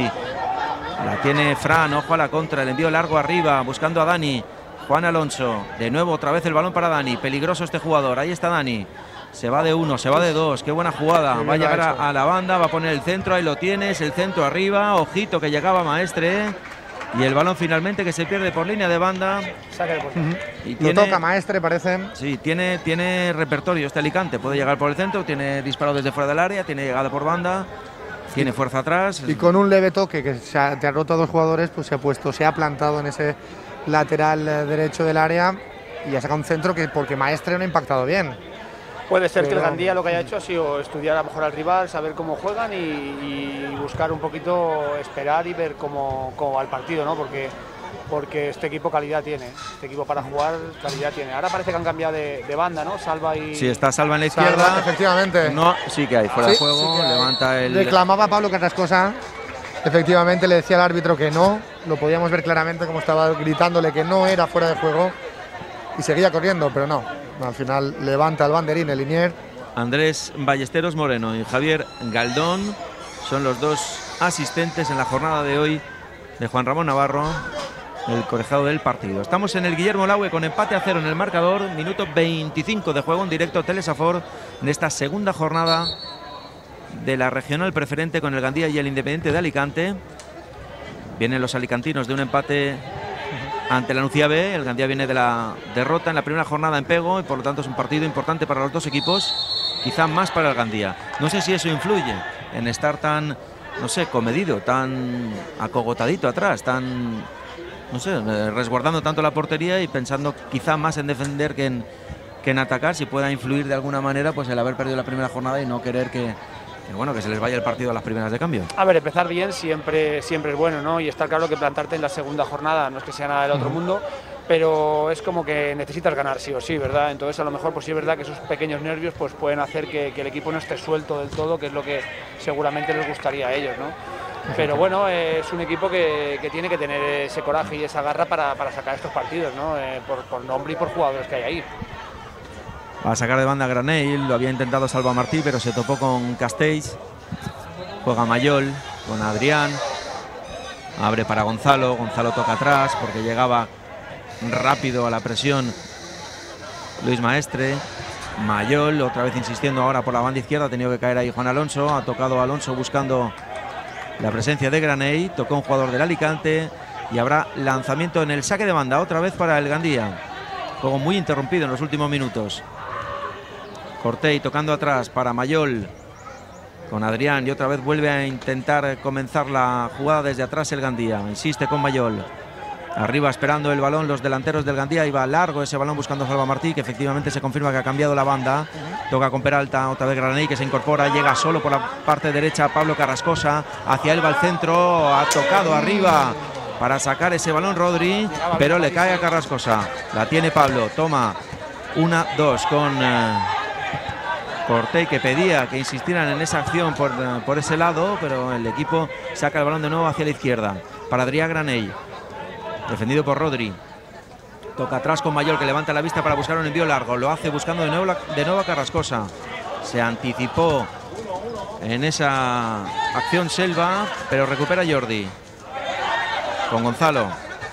La tiene Fran, ojo a la contra, el envío largo arriba, buscando a Dani. Juan Alonso, de nuevo otra vez el balón para Dani. Peligroso este jugador, ahí está Dani. Se va de uno, se va de dos, qué buena jugada. Va a llegar a, a la banda, va a poner el centro, ahí lo tienes, el centro arriba. Ojito que llegaba Maestre. Y el balón finalmente que se pierde por línea de banda. Saca de puerta. Uh-huh. Y tiene, lo toca Maestre, parece. Sí, tiene, tiene repertorio este Alicante. Puede llegar por el centro, tiene disparo desde fuera del área, tiene llegada por banda, tiene fuerza atrás. Y con un leve toque que se ha, te ha roto a dos jugadores, pues se ha puesto, se ha plantado en ese lateral derecho del área y ha sacado un centro que porque Maestre no ha impactado bien. Puede ser Pero... que el Gandía lo que haya hecho ha sido estudiar a lo mejor al rival, saber cómo juegan y, y buscar un poquito, esperar y ver cómo, cómo va el partido, ¿no? Porque, porque este equipo calidad tiene, este equipo para jugar calidad tiene. Ahora parece que han cambiado de, de banda, ¿no? Salva y... Sí, está Salva en la izquierda. Salva, efectivamente. No, sí que hay, fuera sí, de juego, sí levanta el... Reclamaba Pablo Carrascosa, efectivamente le decía al árbitro que no, lo podíamos ver claramente como estaba gritándole que no era fuera de juego y seguía corriendo, pero no. Al final levanta el banderín el Liniers. Andrés Ballesteros Moreno y Javier Galdón son los dos asistentes en la jornada de hoy de Juan Ramón Navarro, el colegiado del partido. Estamos en el Guillermo Laue con empate a cero en el marcador, minuto veinticinco de juego en directo Telesafor en esta segunda jornada de la regional preferente con el Gandía y el Independiente de Alicante. Vienen los alicantinos de un empate ante la Nucía B. El Gandía viene de la derrota en la primera jornada en Pego y por lo tanto es un partido importante para los dos equipos, quizá más para el Gandía. No sé si eso influye en estar tan, no sé, comedido, tan acogotadito atrás, tan, no sé, resguardando tanto la portería y pensando quizá más en defender que en, que en atacar, si pueda influir de alguna manera pues el haber perdido la primera jornada y no querer que Que bueno, que se les vaya el partido a las primeras de cambio. A ver, empezar bien siempre, siempre es bueno, ¿no? Y está claro que plantarte en la segunda jornada no es que sea nada del otro mundo, pero es como que necesitas ganar sí o sí, ¿verdad? Entonces a lo mejor pues sí es verdad que esos pequeños nervios pues pueden hacer que, que el equipo no esté suelto del todo, que es lo que seguramente les gustaría a ellos, ¿no? Pero bueno, eh, es un equipo que, que tiene que tener ese coraje y esa garra para, para sacar estos partidos, ¿no? Eh, por, por nombre y por jugadores que hay ahí. Va a sacar de banda Granell, lo había intentado Salva Martí, pero se topó con Castells. Juega Mayol con Adrián. Abre para Gonzalo, Gonzalo toca atrás porque llegaba rápido a la presión Luis Maestre. Mayol, otra vez insistiendo ahora por la banda izquierda, ha tenido que caer ahí Juan Alonso. Ha tocado Alonso buscando la presencia de Granell. Tocó un jugador del Alicante y habrá lanzamiento en el saque de banda, otra vez para el Gandía. Juego muy interrumpido en los últimos minutos. Cortey tocando atrás para Mayol con Adrián y otra vez vuelve a intentar comenzar la jugada desde atrás el Gandía. Insiste con Mayol. Arriba esperando el balón los delanteros del Gandía. Iba largo ese balón buscando a Salva Martí, que efectivamente se confirma que ha cambiado la banda. Toca con Peralta, otra vez Granell que se incorpora. Llega solo por la parte derecha Pablo Carrascosa. Hacia él va el centro. Ha tocado arriba para sacar ese balón Rodri, pero le cae a Carrascosa. La tiene Pablo. Toma una, dos con... Uh, Cortey, que pedía que insistieran en esa acción por, por ese lado, pero el equipo saca el balón de nuevo hacia la izquierda para Adrián Granell, defendido por Rodri. Toca atrás con Mayol, que levanta la vista para buscar un envío largo, lo hace buscando de nuevo, de nuevo a Carrascosa. Se anticipó en esa acción Selva, pero recupera Jordi con Gonzalo.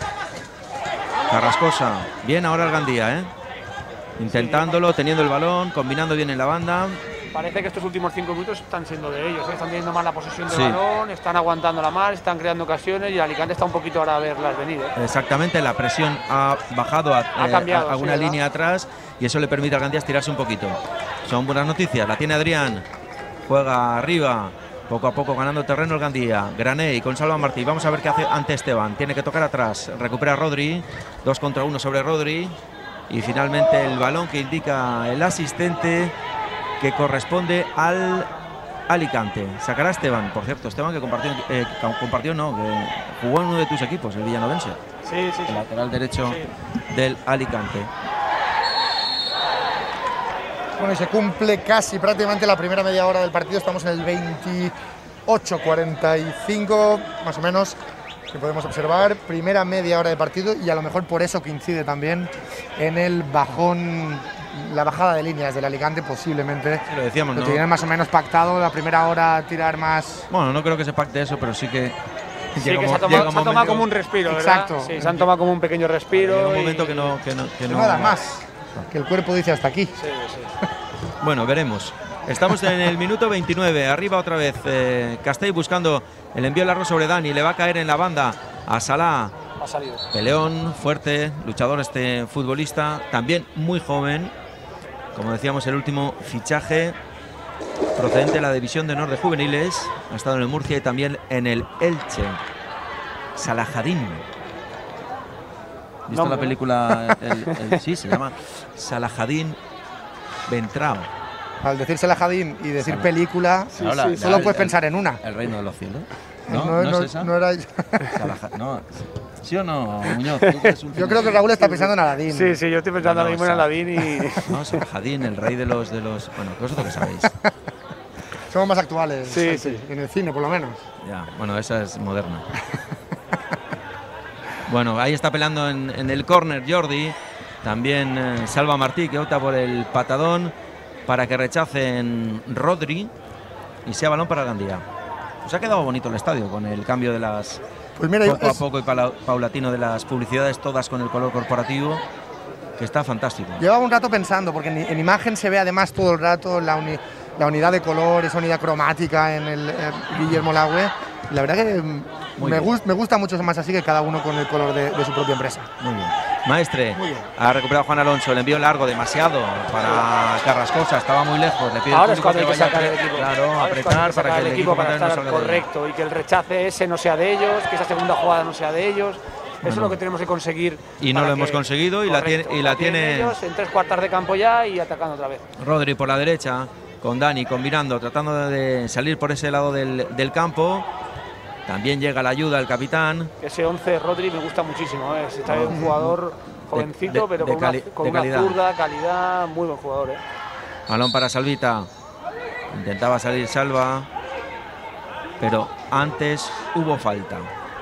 Carrascosa, bien ahora el Gandía, ¿eh? Intentándolo, teniendo el balón, combinando bien en la banda. Parece que estos últimos cinco minutos están siendo de ellos, ¿eh? Están teniendo más la posesión del sí. balón, están aguantándola mal, están creando ocasiones y Alicante está un poquito ahora a verlas venir, ¿eh? Exactamente, la presión ha bajado a, ha cambiado, eh, a, a una sí, línea atrás y eso le permite al Gandía estirarse un poquito. Son buenas noticias, la tiene Adrián, juega arriba, poco a poco ganando terreno el Gandía. Granell con Salva Martí, vamos a ver qué hace ante Esteban, tiene que tocar atrás, recupera Rodri, dos contra uno sobre Rodri. Y finalmente el balón que indica el asistente que corresponde al Alicante. Sacará Esteban, por cierto, Esteban que compartió, eh, compartió no, que jugó en uno de tus equipos, el villanovense. Sí, sí, sí. El lateral derecho sí. del Alicante. Bueno, y se cumple casi prácticamente la primera media hora del partido. Estamos en el veintiocho cuarenta y cinco, más o menos, que podemos observar. Primera media hora de partido y a lo mejor por eso coincide también en el bajón, la bajada de líneas del Alicante, posiblemente. Sí, lo decíamos, lo ¿no? tienen más o menos pactado, la primera hora tirar más. Bueno, no creo que se pacte eso, pero sí que. Sí, llega que un se ha mo- tomado, llega se ha un tomado momento- como un respiro, ¿verdad? Exacto. Sí, se han tomado como un pequeño respiro. llega un y- momento que no. Que no, que no Nada más, que el cuerpo dice hasta aquí. Sí, sí. Bueno, veremos. Estamos en el minuto veintinueve. Arriba otra vez eh, Castell buscando el envío largo sobre Dani. Le va a caer en la banda a Salah. Ha salido. Peleón, fuerte, luchador este futbolista. También muy joven. Como decíamos, el último fichaje procedente de la División de Honor de Juveniles. Ha estado en el Murcia y también en el Elche. Salahadín. ¿Visto Nombre, la película? El, el, sí, se llama Salahadín Ventrao. Al decir Salahadín y decir Salah. película, Sí, sí, sí. solo El- puedes el- pensar en una. El reino de los cielos. No, No, no, no- es esa. no era. Salaha- no. ¿Sí o no, Muñoz? Tú que eres un Yo creo que Raúl está pensando en Aladín. Sí, sí, yo estoy pensando No, ahora mismo en Sal- Aladín y. No, Salahadín, el rey de los de los. Bueno, vosotros que sabéis. Somos más actuales. Sí, Santi, sí. En el cine, por lo menos. Ya, bueno, esa es moderna. Bueno, ahí está pelando en, en el córner Jordi. También eh, Salva Martí, que opta por el patadón para que rechacen Rodri y sea balón para Gandía. Pues ha quedado bonito el estadio con el cambio de las. Pues mira, Poco a es- poco y pala- paulatino de las publicidades, todas con el color corporativo, que está fantástico. llevaba un rato pensando, porque en, en imagen se ve además todo el rato la, uni- la unidad de color, esa unidad cromática en el eh, Guillermo Lagüe. Y la verdad que mm, Muy me, bien. gust- me gusta mucho más así, que cada uno con el color de, de su propia empresa. Muy bien. Maestre, Muy bien. ha recuperado Juan Alonso, el envío largo demasiado para Carrascosa, estaba muy lejos. Le pide al Ahora es público cuando hay que vaya sacar a el pre- equipo. Claro, Ahora es apretar cuando hay que para sacar que el el equipo equipo para contrario no estar salga de ahí. correcto y que el rechace ese no sea de ellos, que esa segunda jugada no sea de ellos. Eso es lo que tenemos que conseguir. Y no para lo hemos que- conseguido y la correcto, tiene- y la tienen tiene- ellos en tres cuartas de campo ya y atacando otra vez. Rodri por la derecha, con Dani combinando, tratando de salir por ese lado del, del campo. También llega la ayuda del capitán. Ese once Rodri me gusta muchísimo. ¿eh? Está un jugador jovencito, de- pero de con, una, cali- con de una calidad. zurda, calidad, muy buen jugador. ¿eh? Balón para Salvita. Intentaba salir Salva, pero antes hubo falta.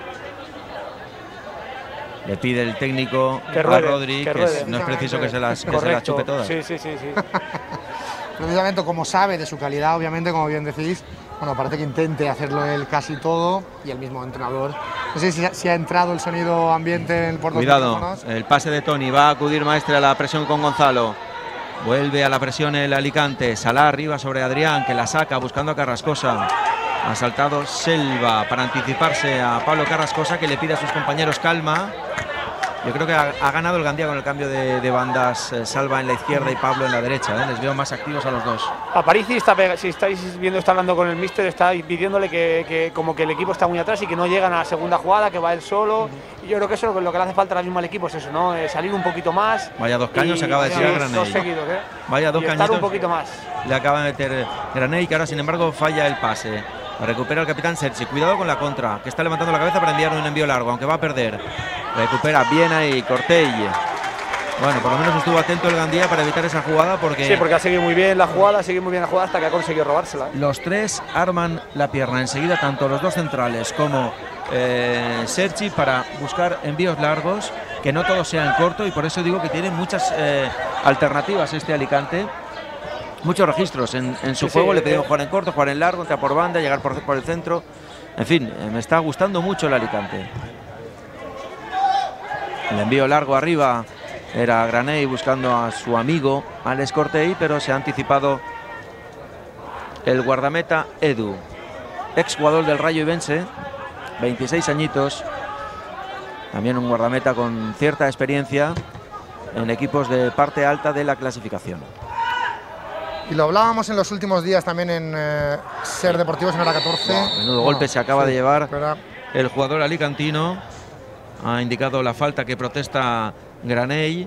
Le pide el técnico Que a ruede, Rodri, que que, es- ruede. no es preciso que se las, que se las Correcto. chupe todas. Sí, sí, sí, sí. Precisamente como sabe de su calidad, obviamente, como bien decís, bueno, parece que intente hacerlo él casi todo y el mismo entrenador. No sé si, si ha entrado el sonido ambiente en- por los Cuidado, micrófonos. el pase de Tony, va a acudir Maestre a la presión con Gonzalo. Vuelve a la presión el Alicante, Salah arriba sobre Adrián, que la saca buscando a Carrascosa. Ha saltado Selva para anticiparse a Pablo Carrascosa, que le pide a sus compañeros calma. Yo creo que ha, ha ganado el Gandía con el cambio de, de bandas, eh, Salva en la izquierda y Pablo en la derecha. ¿eh? Les veo más activos a los dos. Aparici está pega- si estáis viendo, está hablando con el míster, está pidiéndole que, que como que el equipo está muy atrás y que no llegan a la segunda jugada, que va él solo. Y yo creo que eso es lo que, lo que le hace falta ahora mismo al equipo, es eso, ¿no? Eh, salir un poquito más. Vaya dos caños y- se acaba de sí, tirar dos Granell. seguidos, ¿eh? Vaya dos y estar cañitos. un poquito más. Le acaba de meter Granell, que ahora sin embargo falla el pase. Recupera el capitán Sergi. Cuidado con la contra, que está levantando la cabeza para enviar un envío largo, aunque va a perder. Recupera bien ahí Cortell. Bueno, por lo menos estuvo atento el Gandía para evitar esa jugada, porque, Sí, porque ha seguido muy bien la jugada, ha seguido muy bien la jugada hasta que ha conseguido robársela. ¿eh? los tres arman la pierna enseguida, tanto los dos centrales como eh, Sergi, para buscar envíos largos, que no todos sean cortos, y por eso digo que tiene muchas eh, alternativas este Alicante. Muchos registros en, en su Sí, juego. sí, Le pedimos eh. jugar en corto, jugar en largo, entrar por banda, llegar por, por el centro. En fin, eh, me está gustando mucho el Alicante. El envío largo arriba era Granell buscando a su amigo Alex Cortell, pero se ha anticipado el guardameta Edu, ex jugador del Rayo Ibense, veintiséis añitos. También un guardameta con cierta experiencia en equipos de parte alta de la clasificación. Y lo hablábamos en los últimos días también en eh, Ser Deportivos en hora catorce. Menudo golpe se acaba de llevar pero el jugador alicantino. Ha indicado la falta que protesta Granell,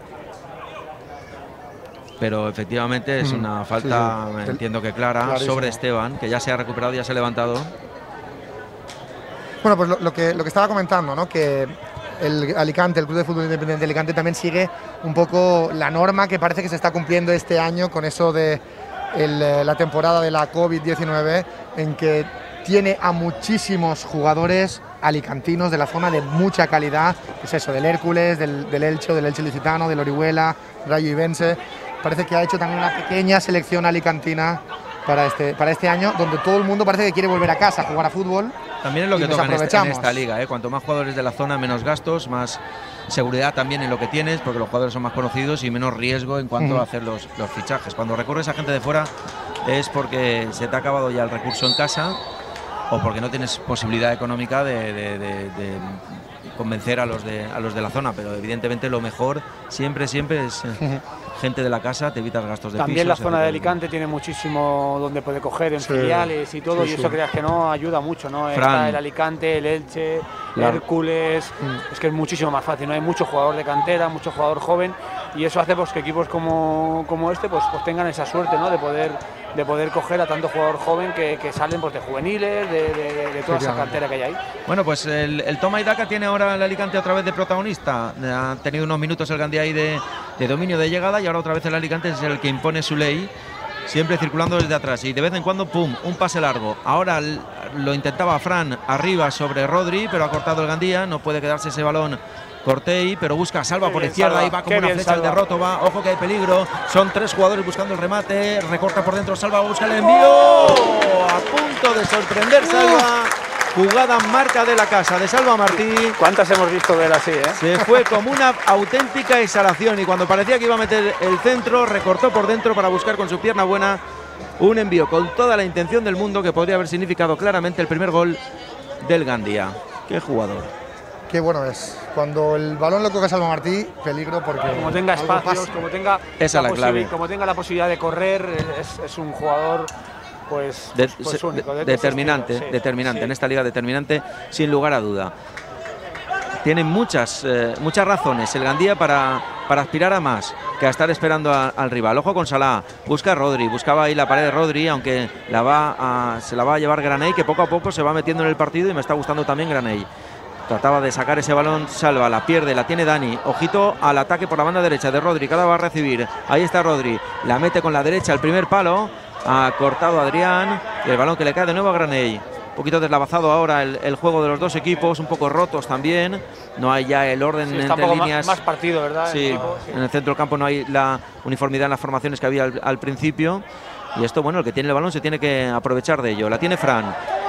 pero efectivamente es Mm, una falta, sí, sí. entiendo que clara, Clarísimo. sobre Esteban, que ya se ha recuperado, ya se ha levantado. Bueno, pues lo, lo que, lo que estaba comentando, ¿no? Que el Alicante, el Club de Fútbol Independiente de Alicante, también sigue un poco la norma que parece que se está cumpliendo este año con eso de el, la temporada de la COVID diecinueve, en que tiene a muchísimos jugadores alicantinos de la zona de mucha calidad, es eso, del Hércules, del, del Elche, del Elche Licitano, del Orihuela, Rayo Ibense. Parece que ha hecho también una pequeña selección alicantina para este, para este año, donde todo el mundo parece que quiere volver a casa a jugar a fútbol. También es lo que toca en esta, en esta liga, ¿eh? Cuanto más jugadores de la zona, menos gastos, más seguridad también en lo que tienes, porque los jugadores son más conocidos y menos riesgo en cuanto uh-huh. a hacer los, los fichajes. Cuando recurres a gente de fuera es porque se te ha acabado ya el recurso en casa o porque no tienes posibilidad económica de, de, de, de convencer a los de, a los de la zona, pero evidentemente lo mejor siempre, siempre es uh-huh. gente de la casa, te evitas gastos de También pisos, la zona de Alicante tiene muchísimo donde puede coger en sí. filiales y todo, sí, y eso sí. creas que no ayuda mucho, ¿no? Fran. Está el Alicante, el Elche, el Hércules, mm. es que es muchísimo más fácil, ¿no? Hay mucho jugador de cantera, mucho jugador joven, y eso hace pues que equipos como, como este pues, pues tengan esa suerte, ¿no? De poder de poder coger a tanto jugador joven que, que salen pues, de juveniles, de, de, de toda esa cantera que hay ahí. Bueno, pues el, el toma y daca tiene ahora el Alicante otra vez de protagonista. Ha tenido unos minutos el Gandía ahí de, de dominio de llegada y ahora otra vez el Alicante es el que impone su ley, siempre circulando desde atrás y de vez en cuando, pum, un pase largo. Ahora lo intentaba Fran arriba sobre Rodri, pero ha cortado el Gandía, no puede quedarse ese balón Cortei, pero busca Salva por izquierda y va como una flecha al derroto, va, ojo que hay peligro, son tres jugadores buscando el remate, recorta por dentro Salva, busca el envío, a punto de sorprender Salva, jugada marca de la casa de Salva Martí. ¿Cuántas hemos visto ver así, eh? Se fue como una auténtica exhalación y cuando parecía que iba a meter el centro, recortó por dentro para buscar con su pierna buena un envío con toda la intención del mundo que podría haber significado claramente el primer gol del Gandía. ¡Qué jugador! Qué bueno es. Cuando el balón lo coge Salva Martí, peligro porque como tenga espacios, como tenga, Esa la clave. como tenga la posibilidad de correr, es, es un jugador pues, de, pues único, de, determinante, de sí, determinante sí. en esta liga, determinante sin lugar a duda. Tiene muchas, eh, muchas razones el Gandía para, para aspirar a más que a estar esperando a, al rival. Ojo con Salah, busca a Rodri, buscaba ahí la pared de Rodri, aunque la va a, se la va a llevar Graney, que poco a poco se va metiendo en el partido y me está gustando también Graney. Trataba de sacar ese balón, Salva, la pierde, la tiene Dani. Ojito al ataque por la banda derecha de Rodri, cada va a recibir. Ahí está Rodri, la mete con la derecha al primer palo. Ha cortado Adrián y el balón que le cae de nuevo a Graney. Un poquito deslavazado ahora el, el juego de los dos equipos, un poco rotos también. No hay ya el orden sí, está entre un poco líneas. Más, más partido, ¿verdad? Sí, el equipo, sí. En el centro del campo no hay la uniformidad en las formaciones que había al, al principio. Y esto, bueno, el que tiene el balón se tiene que aprovechar de ello. La tiene Fran.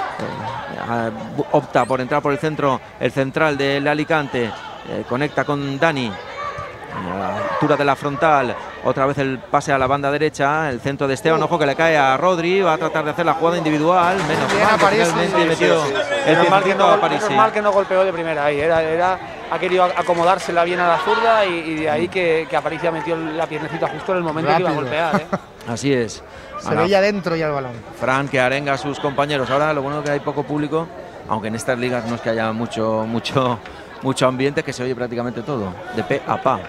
Eh, opta por entrar por el centro, el central del Alicante, eh, conecta con Dani, a la altura de la frontal, otra vez el pase a la banda derecha, el centro de Esteban, ojo que le cae a Rodri, va a tratar de hacer la jugada individual, menos Bien, mal, París, finalmente sí, metió sí, sí, sí. el Menos mal que no, a París. menos mal que no golpeó de primera ahí, era, era, ha querido acomodársela bien a la zurda y, y de ahí que, que Aparicio metió la piernecita justo en el momento Rápido. que iba a golpear. ¿eh? Así es. Se veía dentro ya el balón. Fran que arenga a sus compañeros. Ahora lo bueno es que hay poco público, aunque en estas ligas no es que haya mucho, mucho, mucho ambiente, que se oye prácticamente todo, de pe a pa.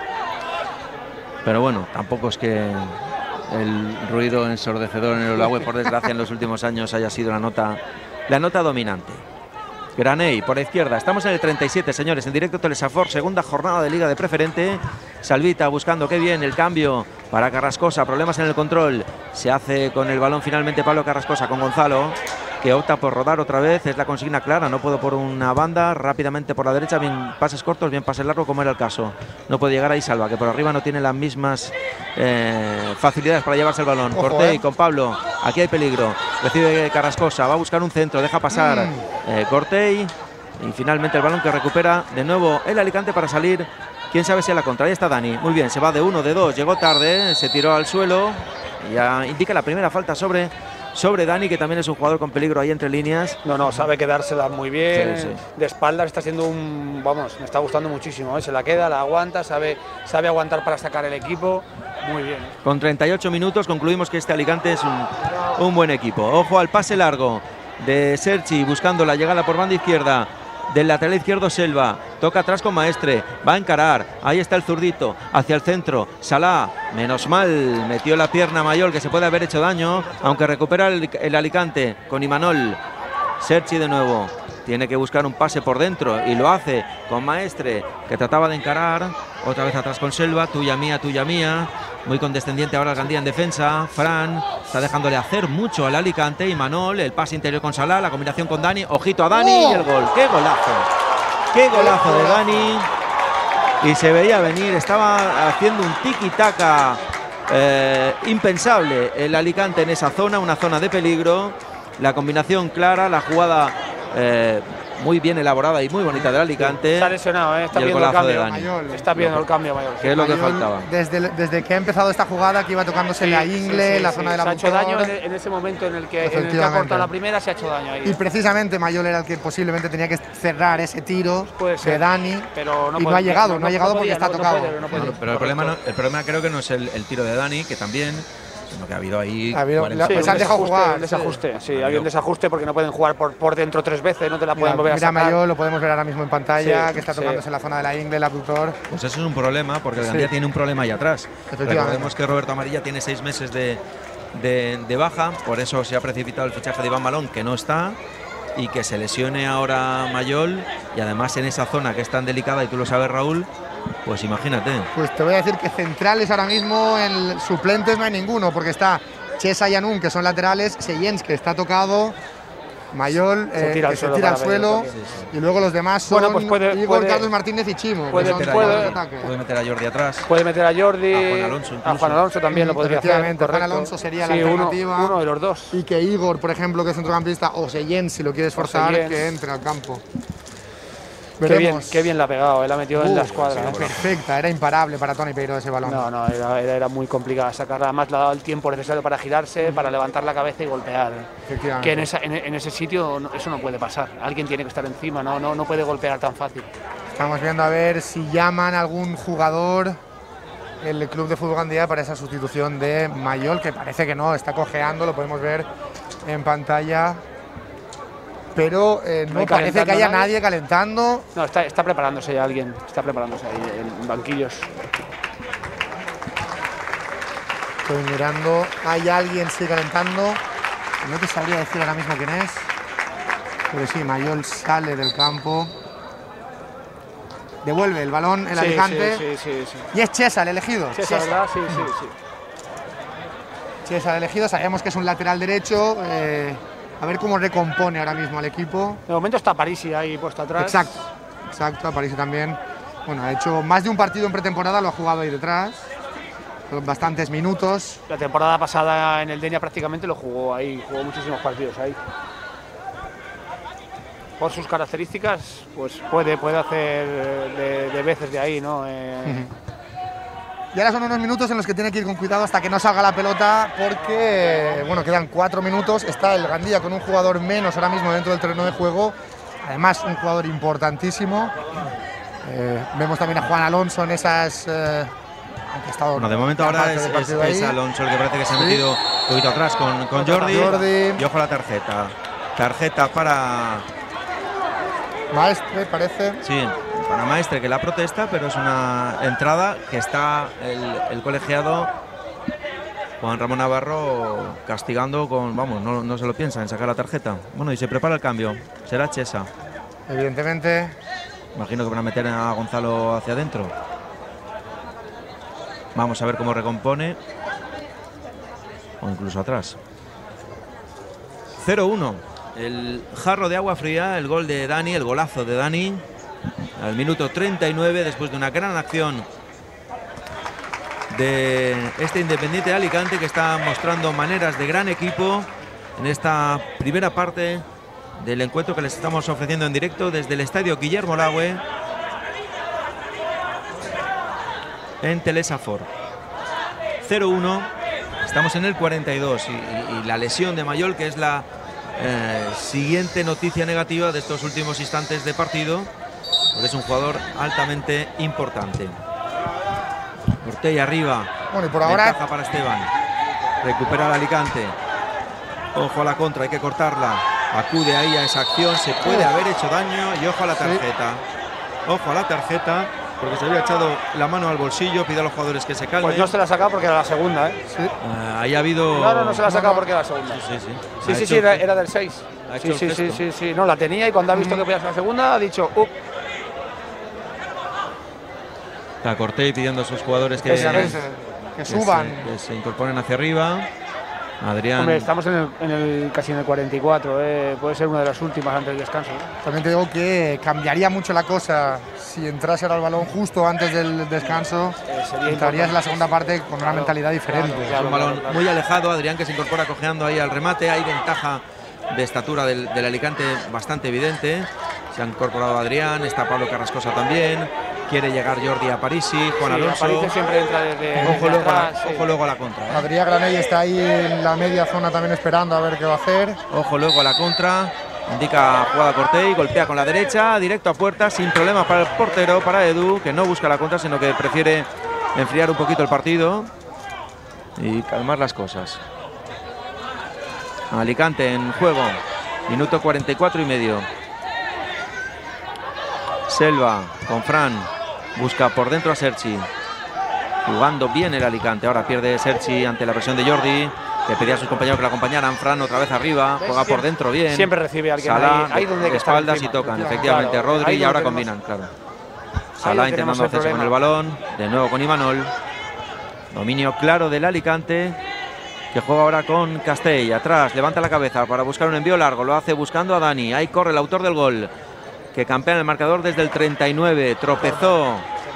Pero bueno, tampoco es que el ruido ensordecedor en el Olagüe, por desgracia, en los últimos años haya sido la nota, la nota dominante. Graney por la izquierda, estamos en el treinta y siete, señores, en directo Telesafor, segunda jornada de Liga de Preferente. Salvita buscando, qué bien, el cambio para Carrascosa, problemas en el control, se hace con el balón finalmente Pablo Carrascosa con Gonzalo, que opta por rodar otra vez, es la consigna clara, no puedo por una banda, rápidamente por la derecha, bien pases cortos, bien pases largos, como era el caso. No puede llegar ahí Salva, que por arriba no tiene las mismas eh, facilidades para llevarse el balón. Cortei eh. con Pablo, aquí hay peligro, recibe Carrascosa, va a buscar un centro, deja pasar mm. eh, Cortei, y finalmente el balón que recupera de nuevo el Alicante para salir. Quién sabe si a la contra. Ahí está Dani, muy bien, se va de uno, de dos, llegó tarde, se tiró al suelo, y ya indica la primera falta sobre... sobre Dani, que también es un jugador con peligro ahí entre líneas. No, no, sabe quedársela muy bien, sí, sí. de espaldas está siendo un, vamos, me está gustando muchísimo, ¿eh? Se la queda, la aguanta, sabe, sabe aguantar para sacar el equipo, muy bien. Con treinta y ocho minutos concluimos que este Alicante es un, un buen equipo. Ojo al pase largo de Sergi, buscando la llegada por banda izquierda. Del lateral izquierdo Selva, toca atrás con Maestre, va a encarar, ahí está el zurdito, hacia el centro, Salah, menos mal, metió la pierna Mayol, que se puede haber hecho daño, aunque recupera el, el Alicante con Imanol. Sergi de nuevo, tiene que buscar un pase por dentro y lo hace con Maestre, que trataba de encarar, otra vez atrás con Selva, tuya mía, tuya mía, muy condescendiente ahora el Gandía en defensa. Fran está dejándole hacer mucho al Alicante, y Manol, el pase interior con Salah, la combinación con Dani, ojito a Dani ¡Oh! y el gol. ¡Qué golazo! ¡Qué golazo de Dani! Y se veía venir, estaba haciendo un tiki-taka eh, impensable el Alicante en esa zona, una zona de peligro. La combinación clara, la jugada eh, muy bien elaborada y muy bonita del Alicante. Está lesionado, ¿eh? Está y el viendo el golazo de cambio. Dani. Mayol. Está viendo el cambio, Mayol. ¿Qué es lo que Mayol, faltaba? Desde, desde que ha empezado esta jugada, que iba tocándose Sí, la sí, ingle, sí, la sí. zona de la Se ha hecho daño motor. en, en ese momento en el que, en el que ha Efectivamente. cortado la primera, se ha hecho daño ahí. Y precisamente Mayol era el que posiblemente tenía que cerrar ese tiro Puede ser, de Dani, pero no y no puede- ha llegado, no, no- ha llegado no porque podía, está no- no tocado. puede, no puede. No, pero el problema, no- el problema creo que no es el, el tiro de Dani, que también, sino que ha habido ahí Ha habido- cuarenta la- pues un han dejado desajuste, jugar, un desajuste, sí, Mayol. había un desajuste porque no pueden jugar por, por dentro tres veces, no te la pueden Mira, volver a mira sacar. Mayol, lo podemos ver ahora mismo en pantalla, Sí, que está sí. tocándose la zona de la ingle, el abductor. Pues eso es un problema, porque el Sí. Gandía tiene un problema ahí atrás. Efectivamente. Recordemos que Roberto Amarilla tiene seis meses de, de, de baja, por eso se ha precipitado el fichaje de Iván Malón, que no está, y que se lesione ahora Mayol, y además en esa zona que es tan delicada, y tú lo sabes, Raúl, pues imagínate. Pues te voy a decir que centrales ahora mismo, en suplentes no hay ninguno, porque está Chesa y Anún, que son laterales, Seyens, que está tocado, Mayol, Se eh, tira al que se suelo tira al para suelo, medio también. y luego los demás son Bueno, pues puede- Igor, puede- Carlos Martínez y Chimo, que puede- son Meter a puede- jugadores de Jordi, ataque. puede meter a Jordi atrás. Puede meter a Jordi, A Juan Alonso incluso. a Juan Alonso también lo podría hacer. Efectivamente, Juan correcto. Alonso sería la Sí, uno- alternativa. Uno de los dos. Y que Igor, por ejemplo, que es centrocampista, o Seyens, si lo quieres forzar, Seyens. que entre al campo. Qué bien, Veremos. qué bien la ha pegado, él ha metido en Uh, la escuadra. sí, ¿eh? perfecta, era imparable para Tony Peiro ese balón. No, no, era, era, era muy complicada sacarla. Además, le ha dado el tiempo necesario para girarse, para levantar la cabeza y golpear. Efectivamente. Que en, esa, en, en ese sitio no- eso no puede pasar. Alguien tiene que estar encima, no, no, no puede golpear tan fácil. Estamos viendo a ver si llaman a algún jugador el Club de Fútbol Gandía para esa sustitución de Mayol, que parece que no, está cojeando, lo podemos ver en pantalla. Pero eh, no, hay parece que calentando haya nadie. nadie calentando. No, está, está preparándose ya alguien, está preparándose ahí en banquillos. Estoy mirando, hay alguien sí calentando. No te sabría decir ahora mismo quién es. Pero sí, Mayol sale del campo. Devuelve el balón el Sí, Alicante. sí, sí, sí, sí. Y es Chesa el elegido. Sí, esa verdad, sí, sí, sí. Chesa el elegido, sabemos que es un lateral derecho. eh, a ver cómo recompone ahora mismo al equipo. De momento está Parisi ahí puesto atrás. Exacto, exacto, a París también. Bueno, ha hecho más de un partido en pretemporada, lo ha jugado ahí detrás. Con bastantes minutos. La temporada pasada en el Denia prácticamente lo jugó ahí, jugó muchísimos partidos ahí. Por sus características, pues puede, puede hacer de, de veces de ahí, ¿no? Eh, Y ahora son unos minutos en los que tiene que ir con cuidado hasta que no salga la pelota, porque bueno, quedan cuatro minutos. Está el Gandía con un jugador menos ahora mismo dentro del terreno de juego. Además, un jugador importantísimo. Eh, vemos también a Juan Alonso en esas. Eh, aunque ha estado Bueno, de momento gran ahora parte es, del es, partido es ahí. Alonso el que parece que se ha Sí. metido un poquito atrás con, con Jordi. Jordi. Y ojo a la tarjeta. Tarjeta para, Maestre, parece. sí, para Maestre, que la protesta, pero es una entrada que está el, el colegiado Juan Ramón Navarro castigando con, vamos, no, no se lo piensa en sacar la tarjeta. Bueno, y se prepara el cambio. Será Chesa. Evidentemente. Imagino que van a meter a Gonzalo hacia adentro. Vamos a ver cómo recompone. O incluso atrás. cero uno. El jarro de agua fría, el gol de Dani, el golazo de Dani. Al minuto treinta y nueve, después de una gran acción de este Independiente de Alicante, que está mostrando maneras de gran equipo en esta primera parte del encuentro que les estamos ofreciendo en directo desde el estadio Guillermo Lagüe en Telesafor. cero uno, estamos en el cuarenta y dos y, y, y la lesión de Mayol, que es la eh, siguiente noticia negativa de estos últimos instantes de partido, porque es un jugador altamente importante. Ortega arriba, Bueno, y por ahora. ventaja para Esteban, recupera el Alicante, ojo a la contra, hay que cortarla, acude ahí a esa acción, se puede haber hecho daño y ojo a la tarjeta, ojo a la tarjeta. porque se había echado la mano al bolsillo, pide a los jugadores que se calmen. Pues no se la ha sacado porque era la segunda, ¿eh? Sí. Uh, ahí ha habido... No, no, no se la ha sacado porque era la segunda. Sí, sí, sí. Sí, sí, sí, era, era del seis. Sí, sí, sí, sí, sí, no, la tenía y cuando ha visto que podía ser la segunda ha dicho, up. Está Cortey pidiendo a sus jugadores que, Ese, ese, que suban. Que se, que se incorporen hacia arriba. Adrián. Hombre, estamos en el, en el casi en el cuarenta y cuatro, eh. Puede ser una de las últimas antes del descanso. ¿eh? También te digo que cambiaría mucho la cosa si entrase ahora el balón justo antes del descanso. Eh, entrarías en la segunda parte con una claro, mentalidad diferente. Claro, claro, es un balón claro, claro. muy alejado. Adrián que se incorpora cojeando ahí al remate. Hay ventaja de estatura del, del Alicante bastante evidente. Se ha incorporado Adrián, está Pablo Carrascosa también. Quiere llegar Jordi a Parisi, Juan sí, Alonso. Parisi siempre entra desde, ojo, desde luego atrás, a, sí. ojo luego a la contra. ¿eh? Adrián Granell está ahí en la media zona también esperando a ver qué va a hacer. Ojo luego a la contra. Indica jugada Cortey, golpea con la derecha, directo a puerta, sin problemas para el portero, para Edu, que no busca la contra, sino que prefiere enfriar un poquito el partido y calmar las cosas. Alicante en juego, minuto cuarenta y cuatro y medio. Selva con Fran, busca por dentro a Serchi, jugando bien el Alicante. Ahora pierde Serchi ante la presión de Jordi, que pedía a sus compañeros que la acompañaran. Fran otra vez arriba, juega por dentro bien. Siempre recibe a alguien Salah, ahí, ahí donde de espaldas y tocan, efectivamente, claro, Rodri, y ahora combinan, claro. Salah intentando hacerse con el balón, de nuevo con Imanol. Dominio claro del Alicante, que juega ahora con Castell. Atrás, levanta la cabeza para buscar un envío largo, lo hace buscando a Dani. Ahí corre el autor del gol, que campea en el marcador desde el treinta y nueve, tropezó.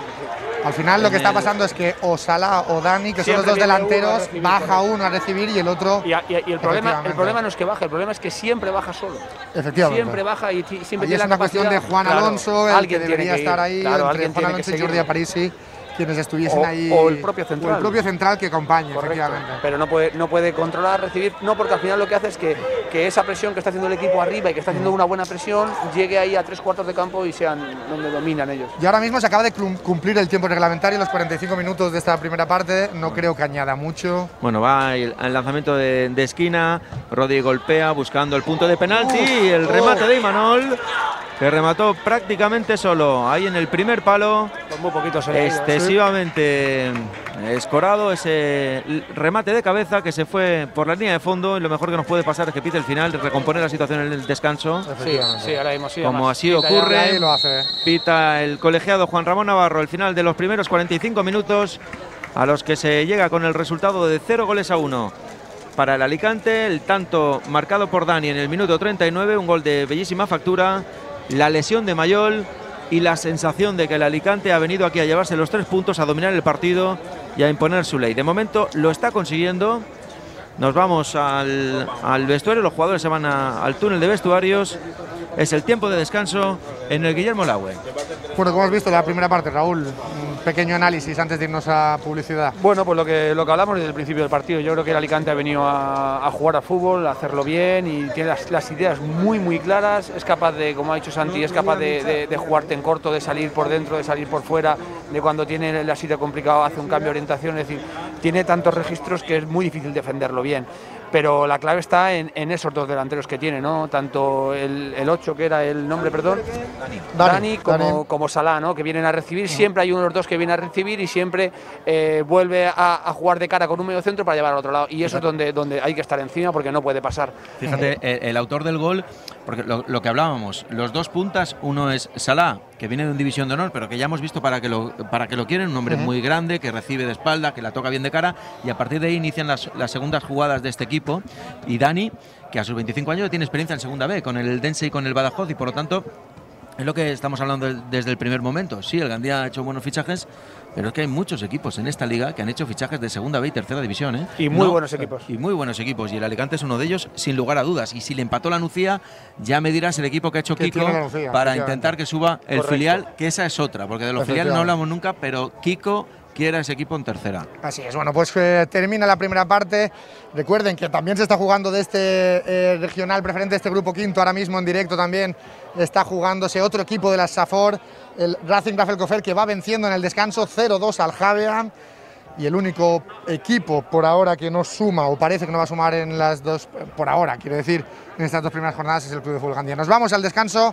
Al final lo que está pasando es que o Salah o Dani, que son los dos delanteros, baja uno a recibir y el otro… Y, a, y, y el, problema, el problema no es que baje, el problema es que siempre baja solo. Efectivamente. Siempre baja y siempre Ahí tiene es la una cuestión de Juan claro, Alonso, el que debería que estar ahí, claro, entre Juan Alonso y Jordi Aparici, quienes estuviesen o, ahí… O el propio central. O el propio central que acompañe, correcto, efectivamente. Pero no puede, no puede controlar, recibir, no, porque al final lo que hace es que, que esa presión que está haciendo el equipo arriba y que está haciendo una buena presión, llegue ahí a tres cuartos de campo y sean donde dominan ellos. Y ahora mismo se acaba de cumplir el tiempo reglamentario, los cuarenta y cinco minutos de esta primera parte, no bueno. creo que añada mucho. Bueno, va el, el lanzamiento de, de esquina, Rodri golpea buscando el punto de penalti, uh, y el remate oh. de Imanol, que remató prácticamente solo, ahí en el primer palo, pues muy poquito se le excesivamente ¿sí? escorado ese remate de cabeza que se fue por la línea de fondo, y lo mejor que nos puede pasar es que pite el final, recomponer la situación en el descanso. Sí, sí, ahora mismo sí, como además, así pita ocurre, lo hace. Pita el colegiado Juan Ramón Navarro el final de los primeros cuarenta y cinco minutos, a los que se llega con el resultado de cero goles a uno. Para el Alicante, el tanto marcado por Dani en el minuto treinta y nueve, un gol de bellísima factura. La lesión de Mayol y la sensación de que el Alicante ha venido aquí a llevarse los tres puntos, a dominar el partido y a imponer su ley. De momento lo está consiguiendo. Nos vamos al, al vestuario, los jugadores se van a, al túnel de vestuarios. Es el tiempo de descanso en el Guillermo Laue. Bueno, como has visto la primera parte, Raúl, un pequeño análisis antes de irnos a publicidad. Bueno, pues lo que, lo que hablamos desde el principio del partido. Yo creo que el Alicante ha venido a, a jugar a fútbol, a hacerlo bien y tiene las, las ideas muy, muy claras. Es capaz de, como ha dicho Santi, es capaz de, de, de jugarte en corto, de salir por dentro, de salir por fuera, de cuando tiene la sitio complicado hace un cambio de orientación. Es decir, tiene tantos registros que es muy difícil defenderlo bien. Pero la clave está en, en esos dos delanteros que tiene, ¿no? Tanto el, el ocho, que era el nombre, perdón, Dani, Dani como, Dani. como Salah, ¿no? Que vienen a recibir. Siempre hay uno de los dos que viene a recibir y siempre eh, vuelve a, a jugar de cara con un medio centro para llevar al otro lado. Y eso Fíjate. es donde, donde hay que estar encima, porque no puede pasar. Fíjate, el, el autor del gol, porque lo, lo que hablábamos, los dos puntas, uno es Salah, que viene de un división de honor, pero que ya hemos visto para que lo, para que lo quieren, un hombre uh-huh. muy grande, que recibe de espalda, que la toca bien de cara, y a partir de ahí inician las, las segundas jugadas de este equipo. Y Dani, que a sus veinticinco años tiene experiencia en segunda B, con el Dense y con el Badajoz, y por lo tanto es lo que estamos hablando de, desde el primer momento. Sí, el Gandía ha hecho buenos fichajes, pero es que hay muchos equipos en esta liga que han hecho fichajes de segunda B y tercera división, ¿eh? Y muy no, buenos equipos. Y muy buenos equipos, y el Alicante es uno de ellos, sin lugar a dudas. Y si le empató la Nucía, ya me dirás el equipo que ha hecho que Kiko Lucía, para intentar que suba el Correcto. filial, que esa es otra, porque de los filiales no hablamos nunca, pero Kiko quiera ese equipo en tercera. Así es, bueno, pues eh, termina la primera parte. Recuerden que también se está jugando de este eh, regional preferente, este grupo quinto, ahora mismo en directo también está jugándose otro equipo de la Safor, el Racing Rafelcofer, que va venciendo en el descanso cero dos al Javea. Y el único equipo por ahora que no suma, o parece que no va a sumar en las dos, por ahora, quiero decir, en estas dos primeras jornadas, es el Club de Fútbol Gandía. Nos vamos al descanso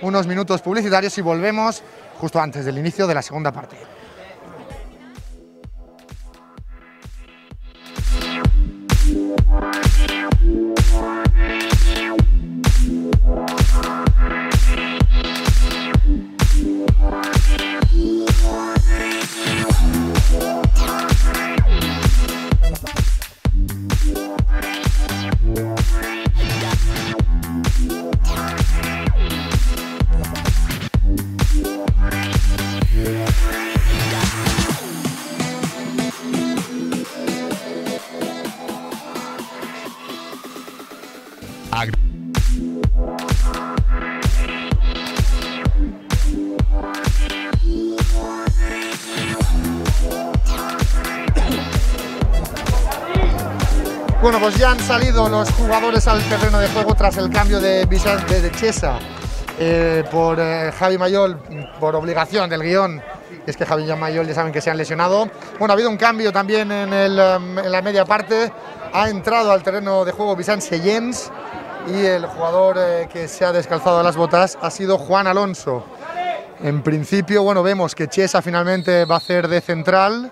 unos minutos publicitarios y volvemos justo antes del inicio de la segunda parte. Bueno, pues ya han salido los jugadores al terreno de juego tras el cambio de Vicente de Chesa eh, por eh, Javi Mayol, por obligación del guión. Es que Javi y Mayol ya saben que se han lesionado. Bueno, ha habido un cambio también en, el, en la media parte. Ha entrado al terreno de juego Vicent Seyens y el jugador eh, que se ha descalzado las botas ha sido Juan Alonso. En principio, bueno, vemos que Chesa finalmente va a hacer de central.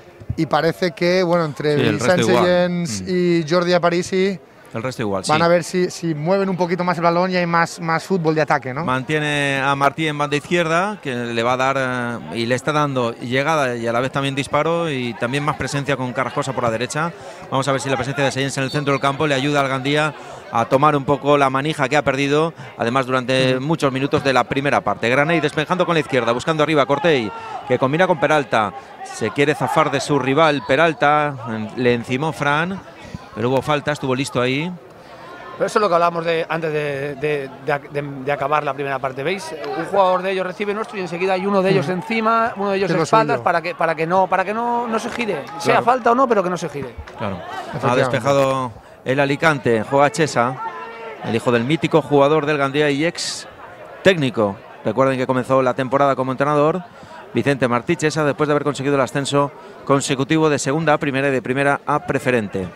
Y parece que, bueno, entre sí, Vicent Seyens mm. y Jordi Aparici, el resto igual, van sí. a ver si, si mueven un poquito más el balón y hay más, más fútbol de ataque, ¿no? Mantiene a Martí en banda izquierda, que le va a dar eh, y le está dando llegada y a la vez también disparo y también más presencia con Carrascosa por la derecha. Vamos a ver si la presencia de Seyens en el centro del campo le ayuda al Gandía a tomar un poco la manija que ha perdido, además durante muchos minutos de la primera parte. Graney despejando con la izquierda, buscando arriba Cortey, que combina con Peralta. Se quiere zafar de su rival Peralta, le encimó Fran, pero hubo falta, estuvo listo ahí. Pero eso es lo que hablábamos de, antes de, de, de, de, de acabar la primera parte. ¿Veis? Un jugador de ellos recibe nuestro y enseguida hay uno de ellos encima, uno de ellos de espaldas para que, para que, no, para que no, no se gire. Claro. Sea falta o no, pero que no se gire. Claro. Ha despejado el Alicante, juega Chesa, el hijo del mítico jugador del Gandía y ex técnico. Recuerden que comenzó la temporada como entrenador. Vicente Martí Chesa, después de haber conseguido el ascenso consecutivo de segunda a primera y de primera a preferente.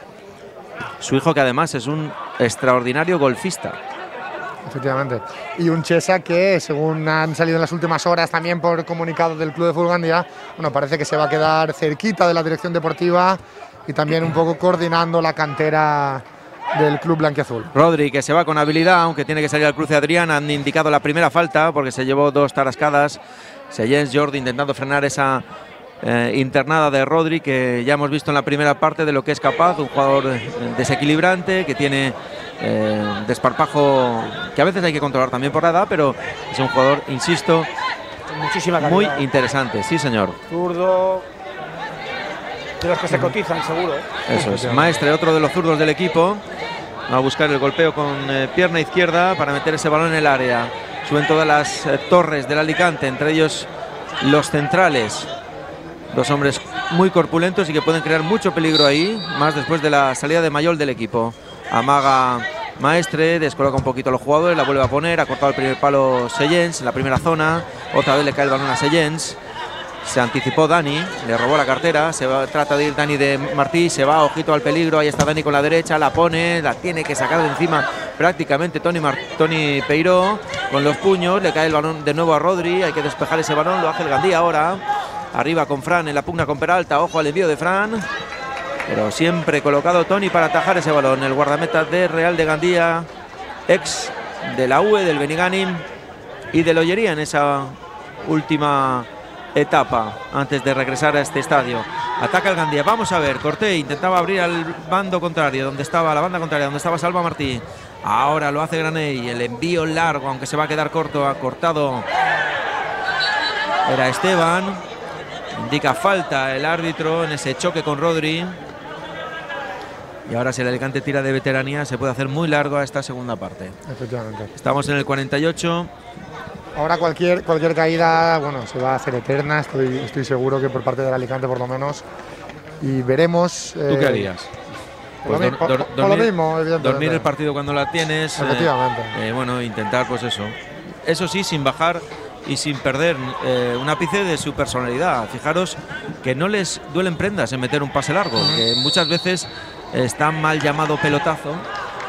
Su hijo, que además es un extraordinario golfista. Efectivamente. Y un Chesa que, según han salido en las últimas horas también por comunicado del Club de Fútbol Gandía, bueno, parece que se va a quedar cerquita de la dirección deportiva y también un poco coordinando la cantera del Club Blanquiazul. Rodri, que se va con habilidad, aunque tiene que salir al cruce Adrián. Han indicado la primera falta porque se llevó dos tarascadas. Seyens, Jordi intentando frenar esa eh, internada de Rodri, que ya hemos visto en la primera parte de lo que es capaz. Un jugador desequilibrante, que tiene eh, desparpajo, que a veces hay que controlar también por la edad, pero es un jugador, insisto, muchísima calidad, muy eh. interesante. Sí, señor. Zurdo, de los que se cotizan, seguro. ¿eh? Eso es. Maestre, otro de los zurdos del equipo. Va a buscar el golpeo con eh, pierna izquierda para meter ese balón en el área. Suben todas las eh, torres del Alicante, entre ellos los centrales. Dos hombres muy corpulentos y que pueden crear mucho peligro ahí, más después de la salida de Mayol del equipo. Amaga Maestre, descoloca un poquito a los jugadores, la vuelve a poner, ha cortado el primer palo Seyens en la primera zona, otra vez le cae el balón a Seyens. Se anticipó Dani, le robó la cartera, se va, trata de ir Dani de Martí, se va, ojito al peligro, ahí está Dani con la derecha, la pone, la tiene que sacar de encima prácticamente Tony, Mar Tony Peiró con los puños, le cae el balón de nuevo a Rodri, hay que despejar ese balón, lo hace el Gandía ahora, arriba con Fran en la pugna con Peralta, ojo al envío de Fran, pero siempre colocado Tony para atajar ese balón, el guardameta de Real de Gandía, ex de la U E, del Benigànim y del Ollería en esa última etapa antes de regresar a este estadio. Ataca el Gandía, vamos a ver, Cortey intentaba abrir al bando contrario, donde estaba la banda contraria, donde estaba Salva Martí. Ahora lo hace Graney, el envío largo, aunque se va a quedar corto, ha cortado. Era Esteban, indica falta el árbitro en ese choque con Rodri. Y ahora si el Alicante tira de veteranía se puede hacer muy largo a esta segunda parte. Efectivamente. Estamos en el cuarenta y ocho. Ahora cualquier, cualquier caída, bueno, se va a hacer eterna, estoy, estoy seguro que por parte del Alicante por lo menos. Y veremos... ¿Tú eh, qué harías? Pues por, por, por, por lo mismo, evidentemente. Dormir el partido cuando la tienes. Efectivamente. Eh, eh, bueno, intentar pues eso. Eso sí, sin bajar y sin perder eh, un ápice de su personalidad. Fijaros que no les duelen prendas en meter un pase largo, uh-huh. que muchas veces está mal llamado pelotazo,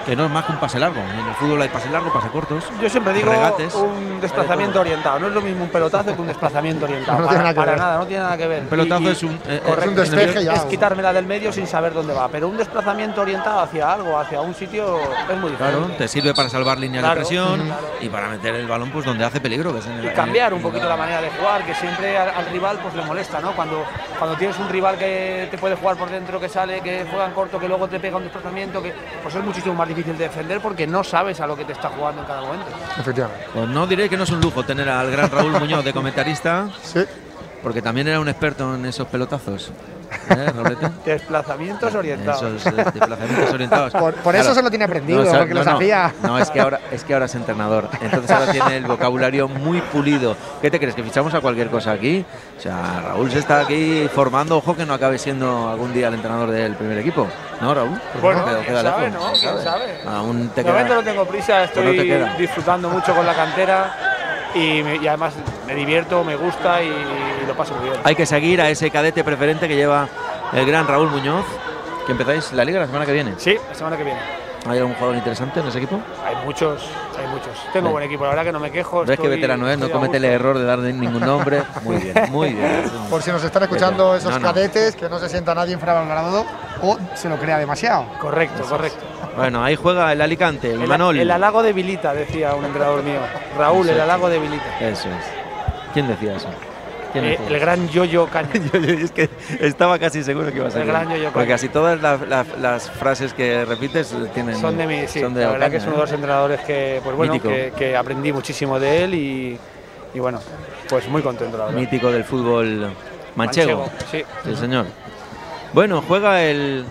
que no es más que un pase largo. En el fútbol hay pase largo, pase cortos. Yo siempre digo regates, un desplazamiento orientado. No es lo mismo un pelotazo que un desplazamiento orientado. No para tiene nada que para ver. nada, no tiene nada que ver. Un pelotazo Y- y- es un, eh, correcto, es un despeje ya. es quitármela del medio sin saber dónde va. Pero un desplazamiento orientado hacia algo, hacia un sitio, es muy diferente. Claro, te sirve para salvar líneas Claro, de presión claro. y para meter el balón pues donde hace peligro, que es en el, Y cambiar en un el- poquito la manera de jugar, que siempre al, al rival pues le molesta, ¿no? Cuando, cuando tienes un rival que te puede jugar por dentro, que sale, que juega en corto, que luego te pega un desplazamiento, que pues es muchísimo más difícil de defender porque no sabes a lo que te está jugando en cada momento. Efectivamente. Pues no diré que no es un lujo tener al gran Raúl Muñoz de comentarista, Sí. porque también era un experto en esos pelotazos. ¿Eh, Roblete? Desplazamientos orientados. Esos eh, desplazamientos orientados. Por, por Claro. eso se lo tiene aprendido, No, o sea, porque no, los no. hacía. No, es que ahora es que ahora es entrenador. Entonces ahora tiene el vocabulario muy pulido. ¿Qué te crees? ¿Que fichamos a cualquier cosa aquí? O sea, Raúl se está aquí formando. Ojo que no acabe siendo algún día el entrenador del primer equipo. ¿No, Raúl? Bueno, Queda- quién queda sabe, lejos. ¿no? ¿Quién sabe? Aún te De momento queda. no tengo prisa, Pues no te estoy queda. disfrutando mucho con la cantera y, me- y además me divierto, me gusta y, lo paso muy bien. Hay que seguir a ese cadete preferente que lleva el gran Raúl Muñoz. Que empezáis la liga la semana que viene. Sí, la semana que viene. ¿Hay algún jugador interesante en ese equipo? Hay muchos, hay muchos. Tengo Bien. buen equipo, la verdad que no me quejo. Ves que estoy- veterano es, no estoy a comete el gusto. error de dar ningún nombre. Muy bien, muy bien. Por si nos están escuchando esos No, no. cadetes, que no se sienta nadie infravalorado o se lo crea demasiado. Correcto, correcto. Bueno, ahí juega el Alicante, el, El, Manol. el halago debilita, decía un entrenador mío. Raúl, Eso el es. halago debilita. Eso es. ¿Quién decía eso? ¿Quién Eh, decía el eso? gran Yoyo Caña. Yo- yo- es que estaba casi seguro que iba a ser. El gran Yoyo Porque Caña. casi todas las, las- las frases que repites tienen. Son de mí, sí. son de la verdad Ocaña, que es uno ¿eh? de los entrenadores que, pues bueno, Mítico. que, que aprendí muchísimo de él y, y bueno, pues muy contento, la verdad. Mítico del fútbol manchego. sí. Sí, señor. Bueno, juega el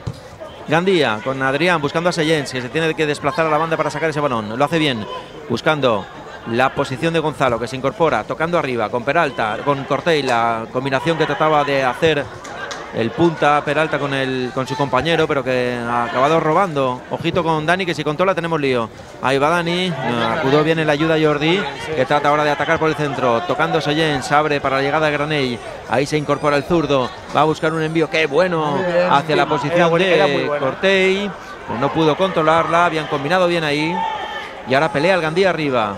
Gandía con Adrián buscando a Seyens, que se tiene que desplazar a la banda para sacar ese balón. Lo hace bien, buscando la posición de Gonzalo, que se incorpora, tocando arriba con Peralta, con Cortey, la combinación que trataba de hacer el punta Peralta con, el, con su compañero, pero que ha acabado robando. Ojito con Dani, que si controla tenemos lío. Ahí va Dani, acudió bien en la ayuda Jordi, que trata ahora de atacar por el centro, tocando Seyens, abre para la llegada de Granell. Ahí se incorpora el zurdo, va a buscar un envío, qué bueno, Muy bien. hacia la Era posición buena- era muy de buena. Cortey, pero no pudo controlarla, habían combinado bien ahí. Y ahora pelea el Gandía arriba.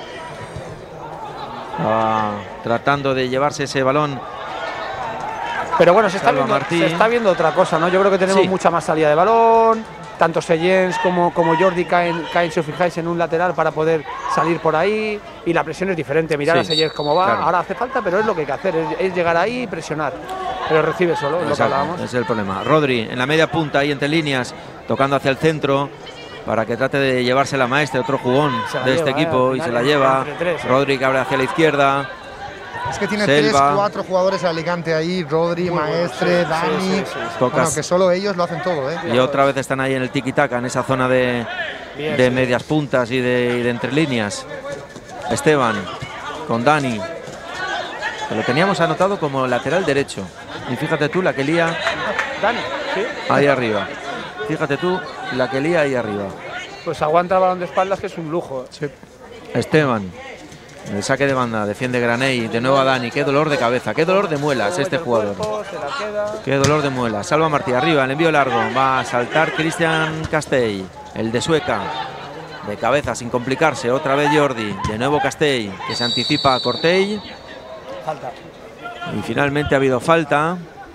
Ah, tratando de llevarse ese balón. Pero bueno, se está, Salva viendo, Martí. se está viendo otra cosa, ¿no? Yo creo que tenemos Sí. mucha más salida de balón. Tanto Seyens como, como Jordi caen, caen, si os fijáis, en un lateral para poder salir por ahí. Y la presión es diferente. Mirar Sí, a Seyens cómo va. claro. Ahora hace falta, pero es lo que hay que hacer. Es, es llegar ahí y presionar. Pero recibe solo, es lo que Exacto, hablábamos. ese es el problema. Rodri en la media punta, ahí entre líneas, tocando hacia el centro para que trate de llevarse la maestra, otro jugón Se la de este lleva, eh, equipo al y final, se la entre lleva. tres, eh. Rodri que abre hacia la izquierda. Es que tiene Selva. tres, cuatro jugadores de Alicante ahí, Rodri, Muy bueno, Maestre, sí, Dani. sí, sí, sí, sí. Bueno, Tocas- que solo ellos lo hacen todo, ¿eh? Y otra vez están ahí en el tiki-taka, en esa zona de, Bien, de sí. medias puntas y de, y de entre líneas. Esteban con Dani, que lo teníamos anotado como lateral derecho. Y fíjate tú la que lía Dani, ¿sí? ahí arriba. Fíjate tú la que lía ahí arriba. Pues aguanta el balón de espaldas, que es un lujo. Esteban, el saque de banda, defiende Graney, de nuevo a Dani. Qué dolor de cabeza, qué dolor de muelas Mete este el jugador. cuerpo, se la queda. Qué dolor de muelas. Salva Martí arriba, el envío largo. Va a saltar Cristian Castell, el de Sueca. De cabeza, sin complicarse. Otra vez Jordi. De nuevo Castell, que se anticipa a Cortey. Falta. Y finalmente ha habido falta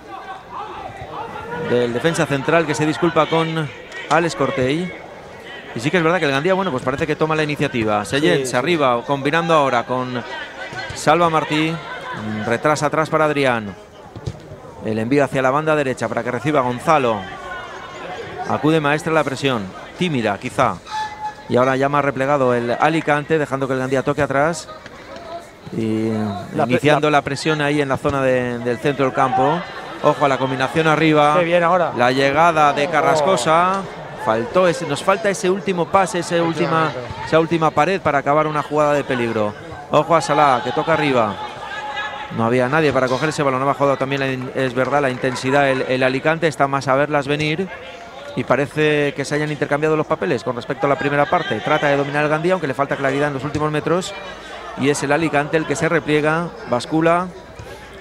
del defensa central, que se disculpa con Alex Cortey. Y sí que es verdad que el Gandía, bueno, pues parece que toma la iniciativa. Seyens Sí, sí. arriba, combinando ahora con Salva Martí. Retrasa atrás para Adrián. El envío hacia la banda derecha para que reciba Gonzalo. Acude Maestre a la presión. Tímida, quizá. Y ahora ya más replegado el Alicante, dejando que el Gandía toque atrás. Y La pre- iniciando la, presión ahí en la zona de- del centro del campo. Ojo a la combinación arriba. Qué bien ahora. La llegada de Carrascosa. Faltó ese, nos falta ese último pase, esa última, esa última pared para acabar una jugada de peligro. Ojo a Salah, que toca arriba. No había nadie para coger ese balón. Ha bajado también, la in- es verdad, la intensidad. El, el Alicante está más a verlas venir. Y parece que se hayan intercambiado los papeles con respecto a la primera parte. Trata de dominar el Gandía, aunque le falta claridad en los últimos metros. Y es el Alicante el que se repliega, bascula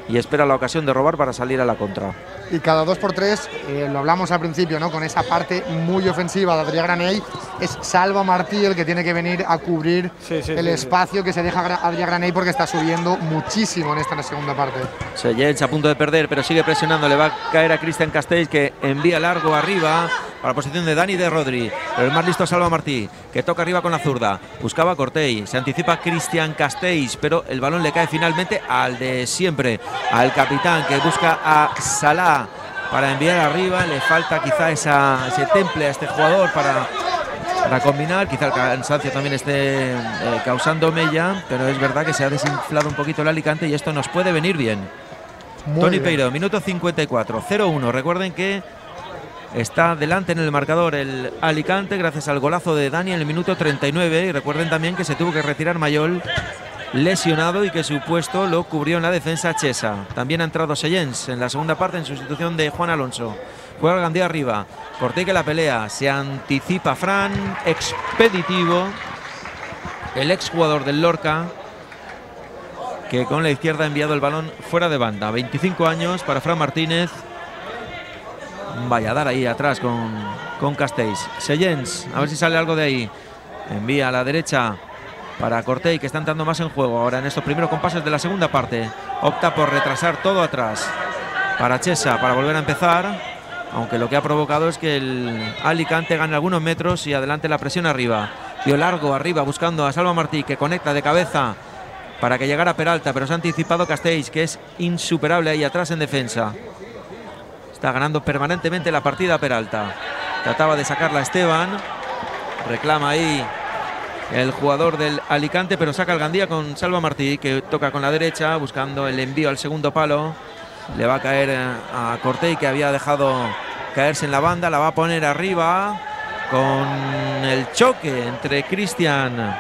y espera la ocasión de robar para salir a la contra. Y cada dos por tres, eh, lo hablamos al principio, ¿no? Con esa parte muy ofensiva de Adrià Granell, es Salva Martí el que tiene que venir a cubrir sí, sí, el sí, espacio sí. que se deja Adrià Granell, porque está subiendo muchísimo en esta segunda parte. Seyens a punto de perder, pero sigue presionando, le va a caer a Cristian Castells, que envía largo arriba para la posición de Dani de Rodri, pero el más listo Salva Martí, que toca arriba con la zurda, buscaba a Cortey, se anticipa Cristian Castells, pero el balón le cae finalmente al de siempre, al capitán, que busca a Salah para enviar arriba. Le falta quizá esa, ese temple a este jugador para, para combinar, quizá el cansancio también esté eh, causando mella, pero es verdad que se ha desinflado un poquito el Alicante y esto nos puede venir bien. Muy Toni bien. Peiró, minuto cincuenta y cuatro, cero uno. Recuerden que está delante en el marcador el Alicante gracias al golazo de Dani en el minuto treinta y nueve, y recuerden también que se tuvo que retirar Mayol, lesionado, y que su puesto lo cubrió en la defensa Chesa. También ha entrado Seyens en la segunda parte en sustitución de Juan Alonso. Juega Gandía arriba, Cortey que la pelea, se anticipa Fran, expeditivo, el exjugador del Lorca, que con la izquierda ha enviado el balón fuera de banda. veinticinco años para Fran Martínez. Vaya a dar ahí atrás con, con Castells. Seyens, a ver si sale algo de ahí. Envía a la derecha para Cortey, que está entrando más en juego ahora en estos primeros compases de la segunda parte. Opta por retrasar todo atrás para Chesa, para volver a empezar, aunque lo que ha provocado es que el Alicante gane algunos metros y adelante la presión arriba. Dio largo arriba buscando a Salva Martí, que conecta de cabeza para que llegara Peralta, pero se ha anticipado Castells, que es insuperable ahí atrás en defensa. Está ganando permanentemente la partida Peralta. Trataba de sacarla Esteban, reclama ahí el jugador del Alicante, pero saca el Gandía con Salva Martí, que toca con la derecha buscando el envío al segundo palo. Le va a caer a Cortey, que había dejado caerse en la banda, la va a poner arriba con el choque entre Cristian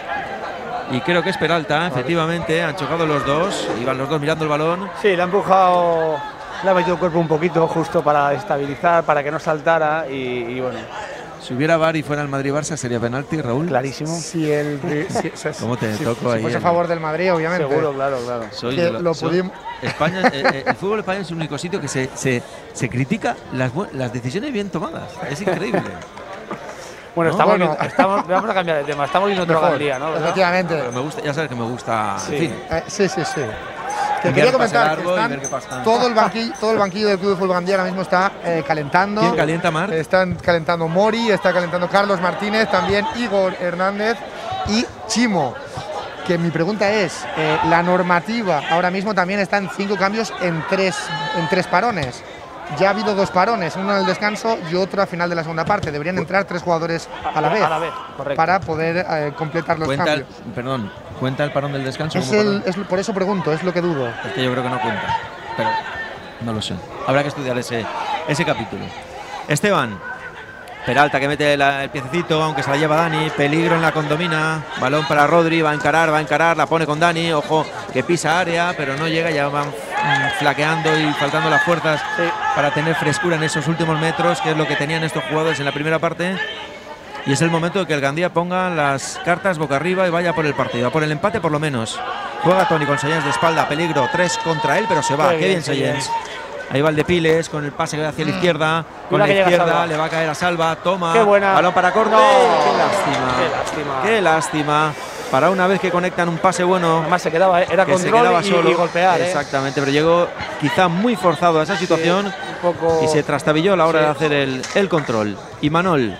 y creo que es Peralta. Efectivamente han chocado los dos, iban los dos mirando el balón. Sí, le ha empujado, le ha metido el cuerpo un poquito justo para estabilizar, para que no saltara, y, y bueno. Si hubiera V A R y fuera el Madrid-Barça, ¿sería penalti, Raúl? Clarísimo. Si el, si, si, ¿Cómo te si, toco si ahí? fuese a favor del Madrid, obviamente. Seguro, claro, claro. Soy que lo, lo soy, pudimos... España, eh, el fútbol español es el único sitio que se, se, se critica las, las decisiones bien tomadas. Es increíble. Bueno, ¿No? estamos, Bueno. estamos, vamos a cambiar de tema. Estamos viendo otro Gandía, ¿no? ¿Verdad? Efectivamente. Pero me gusta, ya sabes que me gusta. Sí. En fin. Eh, sí, sí, sí. Te Enviar quería comentar pase que largo y están, ver qué pasa. todo, el banquillo, todo el banquillo del Club de Fútbol Gandía ahora mismo está eh, calentando. ¿Quién calienta, Marc? Están calentando Mori, está calentando Carlos Martínez, también Igor Hernández y Chimo. Que mi pregunta es, eh, la normativa ahora mismo también está en cinco cambios en tres, en tres parones. Ya ha habido dos parones, uno en el descanso y otro a final de la segunda parte. Deberían entrar tres jugadores a la vez, A la vez, correcto. para poder eh, completar los Cuenta el, cambios. perdón, ¿cuenta el parón del descanso? Es como el, parón? es, por eso pregunto, es lo que dudo. Es que yo creo que no cuenta, pero no lo sé. Habrá que estudiar ese, ese capítulo. Esteban, Peralta que mete la, el piececito, aunque se la lleva Dani. Peligro en la condomina. Balón para Rodri, va a encarar, va a encarar, la pone con Dani. Ojo, que pisa área, pero no llega, ya van mm, flaqueando y faltando las fuerzas Sí. para tener frescura en esos últimos metros, que es lo que tenían estos jugadores en la primera parte. Y es el momento de que el Gandía ponga las cartas boca arriba y vaya por el partido, a por el empate por lo menos. Juega Toni con Seyens de espalda, peligro, tres contra él, pero se va. Qué, Qué bien, bien Seyens. Ahí va el de Piles con el pase hacia la izquierda. Con la izquierda le va a caer a Salva. Toma. Qué buena. Balón para Cortey. No. Qué lástima. Qué lástima. Qué lástima. Para una vez que conectan un pase bueno. Además se quedaba, era que control se quedaba y, solo. y golpear. Exactamente, ¿eh? Pero llegó quizá muy forzado a esa situación. Sí, un poco... Y se trastabilló a la hora Sí. de hacer el, el control. Y Manol.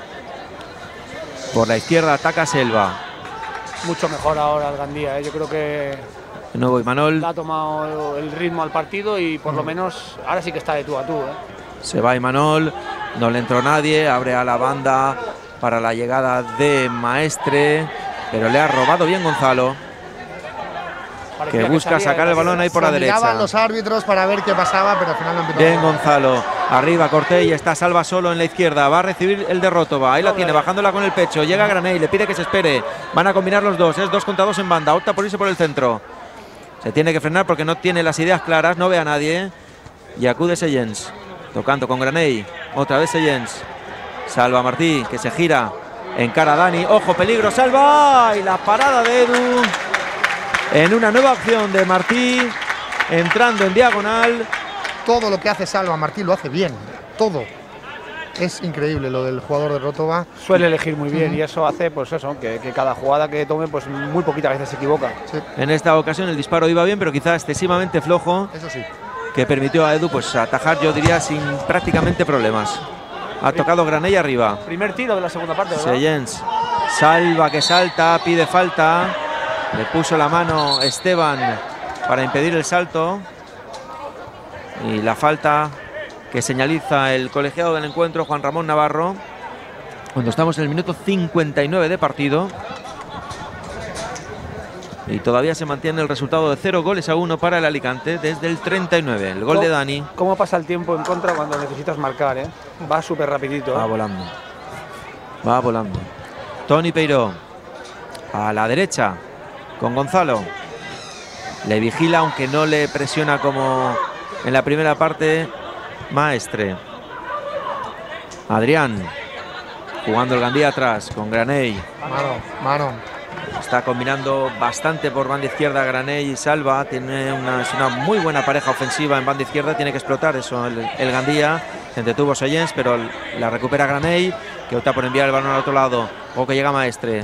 Por la izquierda ataca Selva. Mucho mejor ahora el Gandía, ¿eh? Yo creo que De nuevo Imanol. le ha tomado el ritmo al partido y por lo menos ahora sí que está de tú a tú, ¿eh? Se va Imanol, no le entró nadie, abre a la banda para la llegada de Maestre, pero le ha robado bien Gonzalo, Parecía que busca salía sacar de el balón ahí por la Se miraban derecha. los árbitros para ver qué pasaba, pero al final no empezó. Bien Gonzalo, arriba Cortey, está Salva solo en la izquierda, va a recibir el de Rótova, ahí la tiene, bajándola con el pecho, llega Granell, le pide que se espere, van a combinar los dos, es dos contra dos en banda, opta por irse por el centro. Se tiene que frenar porque no tiene las ideas claras, no ve a nadie. Y acude Seyens, tocando con Granell. Otra vez Seyens. Salva Martí, que se gira. Encara a Dani. Ojo, peligro, Salva. Y la parada de Edu. En una nueva acción de Martí. entrando en diagonal. Todo lo que hace Salva Martín lo hace bien, todo. Es increíble lo del jugador de Rotova. Suele elegir muy bien, uh-huh. y eso hace pues eso, que, que cada jugada que tome pues muy poquitas veces se equivoca. Sí. En esta ocasión el disparo iba bien, pero quizá excesivamente flojo. Eso sí. Que permitió a Edu pues atajar, yo diría, sin prácticamente problemas. Ha tocado Granell arriba. Primer tiro de la segunda parte, ¿verdad? Seyens. Salva que salta, pide falta. Le puso la mano Esteban para impedir el salto. Y la falta que señaliza el colegiado del encuentro, Juan Ramón Navarro, cuando estamos en el minuto cincuenta y nueve de partido. Y todavía se mantiene el resultado de cero goles a uno para el Alicante desde el treinta y nueve. El gol de Dani. ¿Cómo pasa el tiempo en contra cuando necesitas marcar? ¿eh? Va súper rapidito. Va ¿eh? volando. Va volando. Toni Peiró. A la derecha. Con Gonzalo. Le vigila, aunque no le presiona como en la primera parte. Maestre. Adrián. Jugando el Gandía atrás con Granell. Mano, mano. Está combinando bastante por banda izquierda Granell y Salva. Tiene una, es una muy buena pareja ofensiva en banda izquierda. Tiene que explotar eso el, el Gandía. Se entretuvo Seyens, pero la recupera Granell, que opta por enviar el balón al otro lado. O que llega Maestre.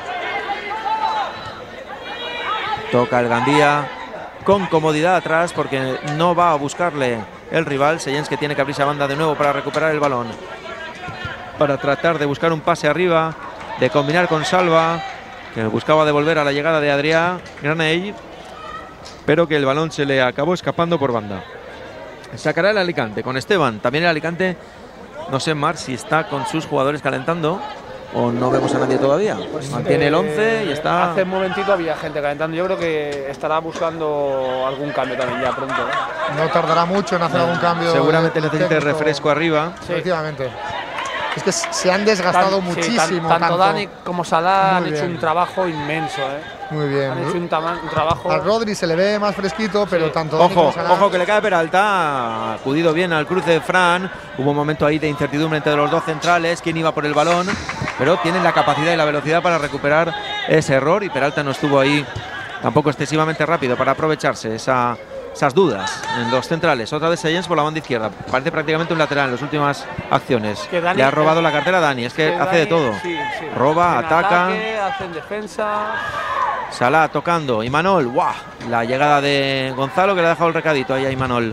Toca el Gandía con comodidad atrás porque no va a buscarle el rival. Seyens, que tiene que abrirse a banda de nuevo para recuperar el balón. Para tratar de buscar un pase arriba, de combinar con Salva, que buscaba devolver a la llegada de Adrián Granell, pero que el balón se le acabó escapando por banda. Sacará el Alicante con Esteban. También el Alicante, no sé, Mar, si está con sus jugadores calentando o no vemos a nadie todavía. Pues mantiene eh, el once y está... Hace un momentito había gente calentando. Yo creo que estará buscando algún cambio también ya pronto. ¿eh? No tardará mucho en hacer algún cambio. Seguramente necesite refresco arriba. Sí. Efectivamente. Es que se han desgastado Tan, muchísimo. Sí, tan, tanto, tanto Dani como Salah han hecho un trabajo inmenso. ¿eh? Muy bien. Han hecho un, un trabajo. Al Rodri se le ve más fresquito, pero sí. tanto Ojo, Dani como Salah... ojo que le cae Peralta. Ha acudido bien al cruce de Fran. Hubo un momento ahí de incertidumbre entre los dos centrales. Quién iba por el balón. Pero tienen la capacidad y la velocidad para recuperar ese error. Y Peralta no estuvo ahí tampoco excesivamente rápido para aprovecharse esa. Esas dudas en los centrales. Otra vez Seyens por la banda izquierda. Parece prácticamente un lateral en las últimas acciones. Dani, le ha robado la cartera a Dani. Es que, que hace Dani, de todo. Sí, sí. Roba, en ataca. Ataque, hacen defensa. Salah tocando. Imanol. ¡Guau! La llegada de Gonzalo, que le ha dejado el recadito ahí a Imanol.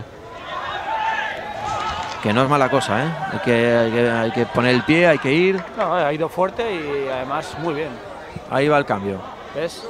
Que no es mala cosa, ¿eh? Hay que, hay que, hay que poner el pie, hay que ir. No, ha ido fuerte y además muy bien. Ahí va el cambio. ¿Ves?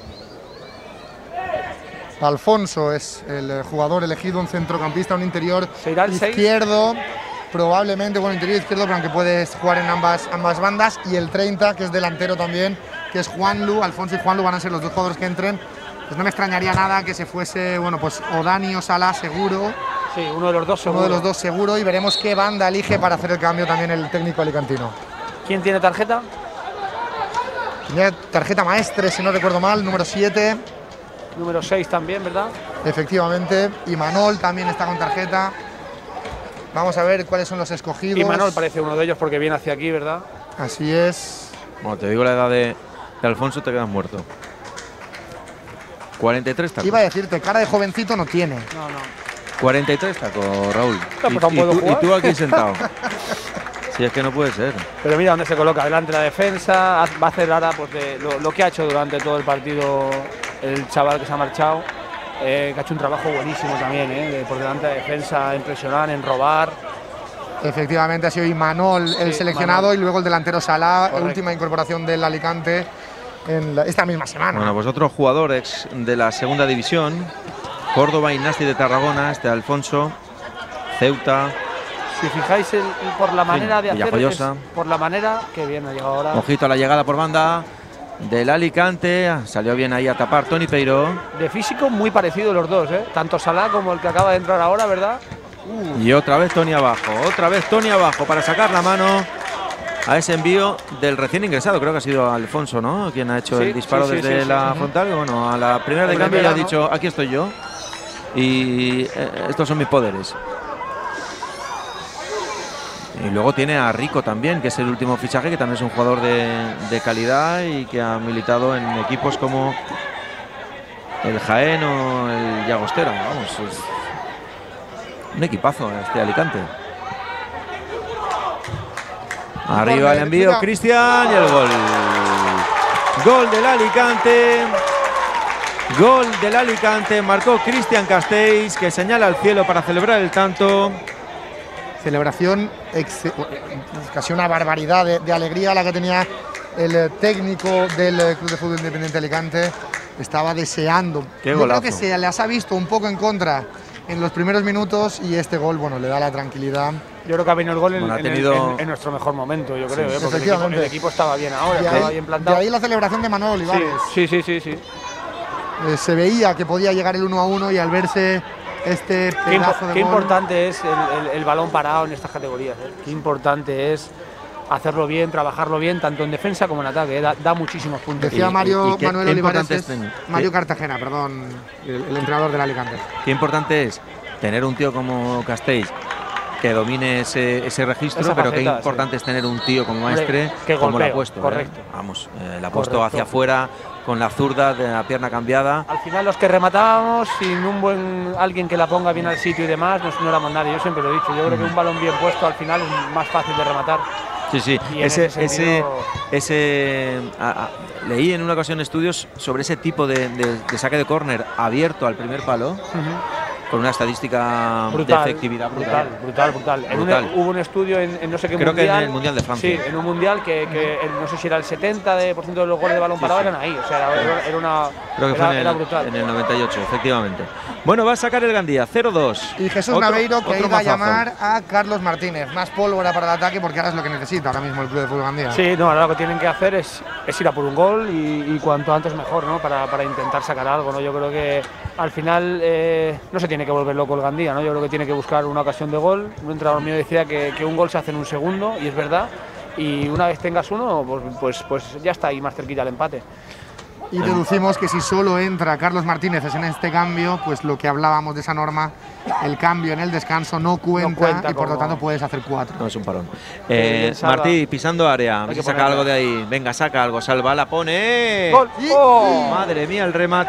Alfonso es el jugador elegido, un centrocampista, un interior seis? izquierdo, probablemente, bueno, interior izquierdo, pero aunque puedes jugar en ambas, ambas bandas. Y el treinta, que es delantero también, que es Juanlu. Alfonso y Juanlu van a ser los dos jugadores que entren. Pues no me extrañaría nada que se fuese, bueno, pues o Dani o Salah seguro. Sí, uno de los dos seguro. Uno de los dos seguro, y veremos qué banda elige para hacer el cambio también el técnico alicantino. ¿Quién tiene tarjeta? Tiene tarjeta Maestre, si no recuerdo mal, número siete. Número seis también, ¿verdad? Efectivamente. Imanol también está con tarjeta. Vamos a ver cuáles son los escogidos. Imanol parece uno de ellos porque viene hacia aquí, ¿verdad? Así es. Bueno, te digo la edad de, de Alfonso, te quedas muerto. cuarenta y tres tacos. Iba a decirte, cara de jovencito no tiene. No, no. cuarenta y tres tacos, Raúl. No, pues y, y, tú, y tú aquí sentado. Si es que no puede ser. Pero mira dónde se coloca, delante de la defensa. Va a hacer ahora pues, de, lo, lo que ha hecho durante todo el partido el chaval que se ha marchado. Eh, que ha hecho un trabajo buenísimo también, eh, de, por delante de la defensa, en presionar, en robar. Efectivamente ha sido Imanol el sí, seleccionado Manol. Y luego el delantero Salah, correcto. Última incorporación del Alicante en la, esta misma semana. Bueno, pues otro jugador ex de la segunda división, Córdoba y Nasti de Tarragona, este Alfonso, Ceuta. Si fijáis el, por la manera sí, de hacer, es, por la manera que bien ha llegado ahora. Ojito a la llegada por banda del Alicante, salió bien ahí a tapar Toni Peiró. De físico muy parecido los dos, ¿eh? Tanto Salah como el que acaba de entrar ahora, ¿verdad? Uh. Y otra vez Toni abajo, otra vez Toni abajo para sacar la mano a ese envío del recién ingresado. Creo que ha sido Alfonso, ¿no? Quien ha hecho sí, el disparo sí, sí, desde sí, la sí, frontal. Sí. Bueno, a la primera de cambio le ha dicho, aquí estoy yo y eh, estos son mis poderes. Y luego tiene a Rico también, que es el último fichaje, que también es un jugador de, de calidad y que ha militado en equipos como el Jaén o el Llagostera. Vamos, es un equipazo este Alicante. Arriba el envío, Cristian, y el gol. Gol del Alicante. Gol del Alicante. Marcó Cristian Castells, que señala al cielo para celebrar el tanto. Celebración, casi una barbaridad de, de alegría la que tenía el técnico del Club de Fútbol Independiente Alicante. Estaba deseando. Qué Yo golazo. creo que se les ha visto un poco en contra en los primeros minutos y este gol, bueno, le da la tranquilidad. Yo creo que ha venido el gol en, Bueno, ha en el- tenido- en- en nuestro mejor momento, yo creo, Sí, ¿eh? Porque el equipo, efectivamente. el equipo estaba bien ahora, De estaba ahí, bien de plantado. ahí la celebración de Manuel Olivares. Sí, sí, sí, sí, sí. Eh, se veía que podía llegar el uno a uno y al verse este Qué, impo- pedazo de qué gol, importante es el, el- el balón parado en estas categorías, ¿eh? Qué importante es hacerlo bien, trabajarlo bien, tanto en defensa como en ataque, ¿eh? da, da muchísimos puntos. decía Y- Mario y qué- Manuel qué Olivares, importante es es tener- Mario qué- Cartagena, perdón, el, el entrenador del Alicante. Qué importante es tener un tío como Castells que domine ese, ese registro, Esa pero qué faceta, importante sí. es tener un tío como Hombre, Maestre, qué como lo ha golpeo, puesto. ¿eh? correcto. Vamos, eh, la ha puesto Correcto. hacia afuera con la zurda, de la pierna cambiada. Al final los que rematábamos sin un buen alguien que la ponga bien al sitio y demás, no, no éramos nadie, yo siempre lo he dicho, yo creo que un balón bien puesto al final es más fácil de rematar. Sí, sí, Y en ese, ese ese, sentido- ese a- a- leí en una ocasión estudios sobre ese tipo de, de- de saque de córner abierto al primer palo, con una estadística Brutal, de efectividad brutal, brutal. brutal, brutal. En un- Brutal. hubo un estudio en, en no sé qué Creo que en mundial. el Mundial de Francia. Sí, en un mundial que, que el- no sé si era el setenta por ciento de los goles de balón parado eran ahí. O sea, era, era una. Creo que era, fue en era el, brutal. en el noventa y ocho, efectivamente. Bueno, va a sacar el Gandía, cero dos. Y Jesús Otro- Naveiro, que otro iba a mazazo. llamar a Carlos Martínez. Más pólvora para el ataque porque ahora es lo que necesita ahora mismo el Club de Fútbol Gandía. Sí, no, ahora lo que tienen que hacer es, es ir a por un gol y, y cuanto antes mejor, ¿no? Para, para intentar sacar algo, ¿no? Yo creo que al final eh, no se tiene que volver loco el Gandía, ¿no? Yo creo que tiene que buscar una ocasión de gol. Un entrenador mío decía que, que un gol se hace en un segundo y es verdad. Y una vez tengas uno, pues, pues, pues ya está ahí más cerquita el empate. Y deducimos que si solo entra Carlos Martínez en este cambio, pues lo que hablábamos de esa norma, el cambio en el descanso no cuenta, No cuenta y por lo como- tanto puedes hacer cuatro. No, es un parón. Qué Eh, bien, Salva. Martí, pisando área, a ver Hay si que saca ponerla. algo de ahí. Venga, saca algo, Salva, la pone. ¡Gol! ¡Oh! Madre mía, el remate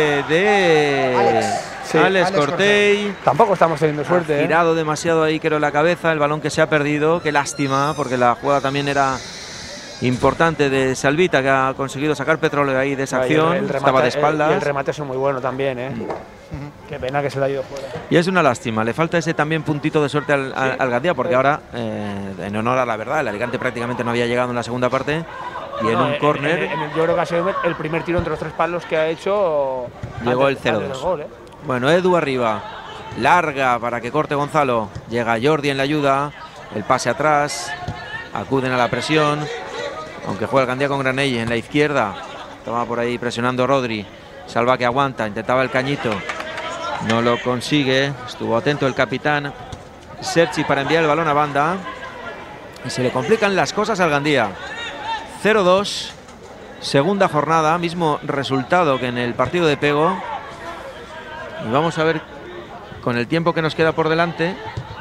de Alex. Sí, Alex Alex Cortey. Tampoco estamos teniendo suerte, Ha ¿eh? girado demasiado ahí, creo, la cabeza, el balón que se ha perdido. Qué lástima, porque la jugada también era importante de Salvita, que ha conseguido sacar petróleo ahí de esa Ay, acción. el- el remate- Estaba de el- espaldas. Y el remate es muy bueno también, ¿eh? Qué pena que se le ha ido fuera. Y es una lástima, le falta ese también puntito de suerte al, al, al Gandía, porque ahora, eh, en honor a la verdad, el Alicante prácticamente no había llegado en la segunda parte. Y en No, un córner en- en el- yo creo que ha sido el primer tiro entre los tres palos que ha hecho. Llegó el antes- cero antes dos. del gol, ¿eh? Bueno, Edu arriba, larga para que corte Gonzalo, llega Jordi en la ayuda, el pase atrás, acuden a la presión, aunque juega el Gandía con Granelli en la izquierda, estaba por ahí presionando Rodri, Salva que aguanta, intentaba el cañito, no lo consigue, estuvo atento el capitán Serchi para enviar el balón a banda y se le complican las cosas al Gandía. cero dos, segunda jornada, mismo resultado que en el partido de Pego. Y vamos a ver, con el tiempo que nos queda por delante,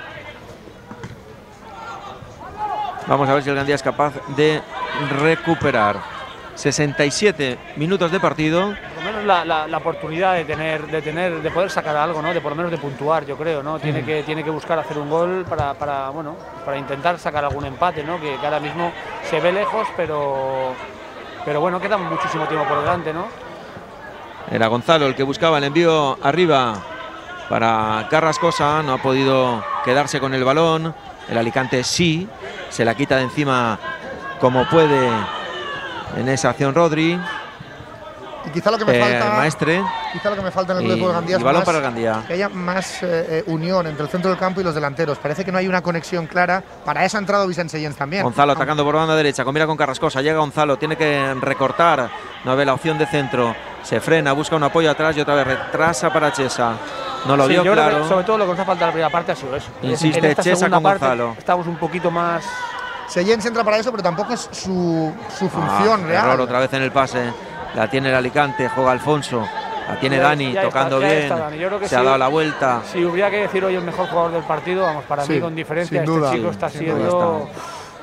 vamos a ver si el Gandía es capaz de recuperar. sesenta y siete minutos de partido. Por lo menos la, la- la oportunidad de tener, de tener, de poder sacar algo, ¿no? De por lo menos de puntuar, yo creo, ¿no? Tiene que, tiene que buscar hacer un gol para, para, bueno, para intentar sacar algún empate, ¿no? Que, que ahora mismo se ve lejos, pero, pero bueno, queda muchísimo tiempo por delante, ¿no? Era Gonzalo el que buscaba el envío arriba para Carrascosa, no ha podido quedarse con el balón. El Alicante sí, se la quita de encima como puede en esa acción Rodri. Y quizá lo que me Eh, falta, Maestre. quizá lo que me falta en el Club de Y, Fútbol Gandía y es balón más- para el Gandía. que haya más eh, eh, unión entre el centro del campo y los delanteros. Parece que no hay una conexión clara. Para eso ha entrado Vicente Seyens también. Gonzalo atacando por banda derecha, combina con Carrascosa, llega Gonzalo, tiene que recortar, no ve la opción de centro, se frena, busca un apoyo atrás y otra vez retrasa para Chesa. No lo Sí, vio yo creo que claro. sobre todo lo que nos ha faltado en la primera parte ha sido eso. Insiste En esta Chesa segunda con parte Gonzalo. estamos un poquito más. Seyens entra para eso, pero tampoco es su, su Ah, función real. error otra vez en el pase, la tiene el Alicante, juega Alfonso, la tiene Ya- Dani ya está, tocando ya bien, está Dani. Yo creo que se ha sí. dado la vuelta. Si hubiera que decir hoy el mejor jugador del partido, vamos, para Sí, mí con diferencia, sin este duda. chico está Sin siendo. duda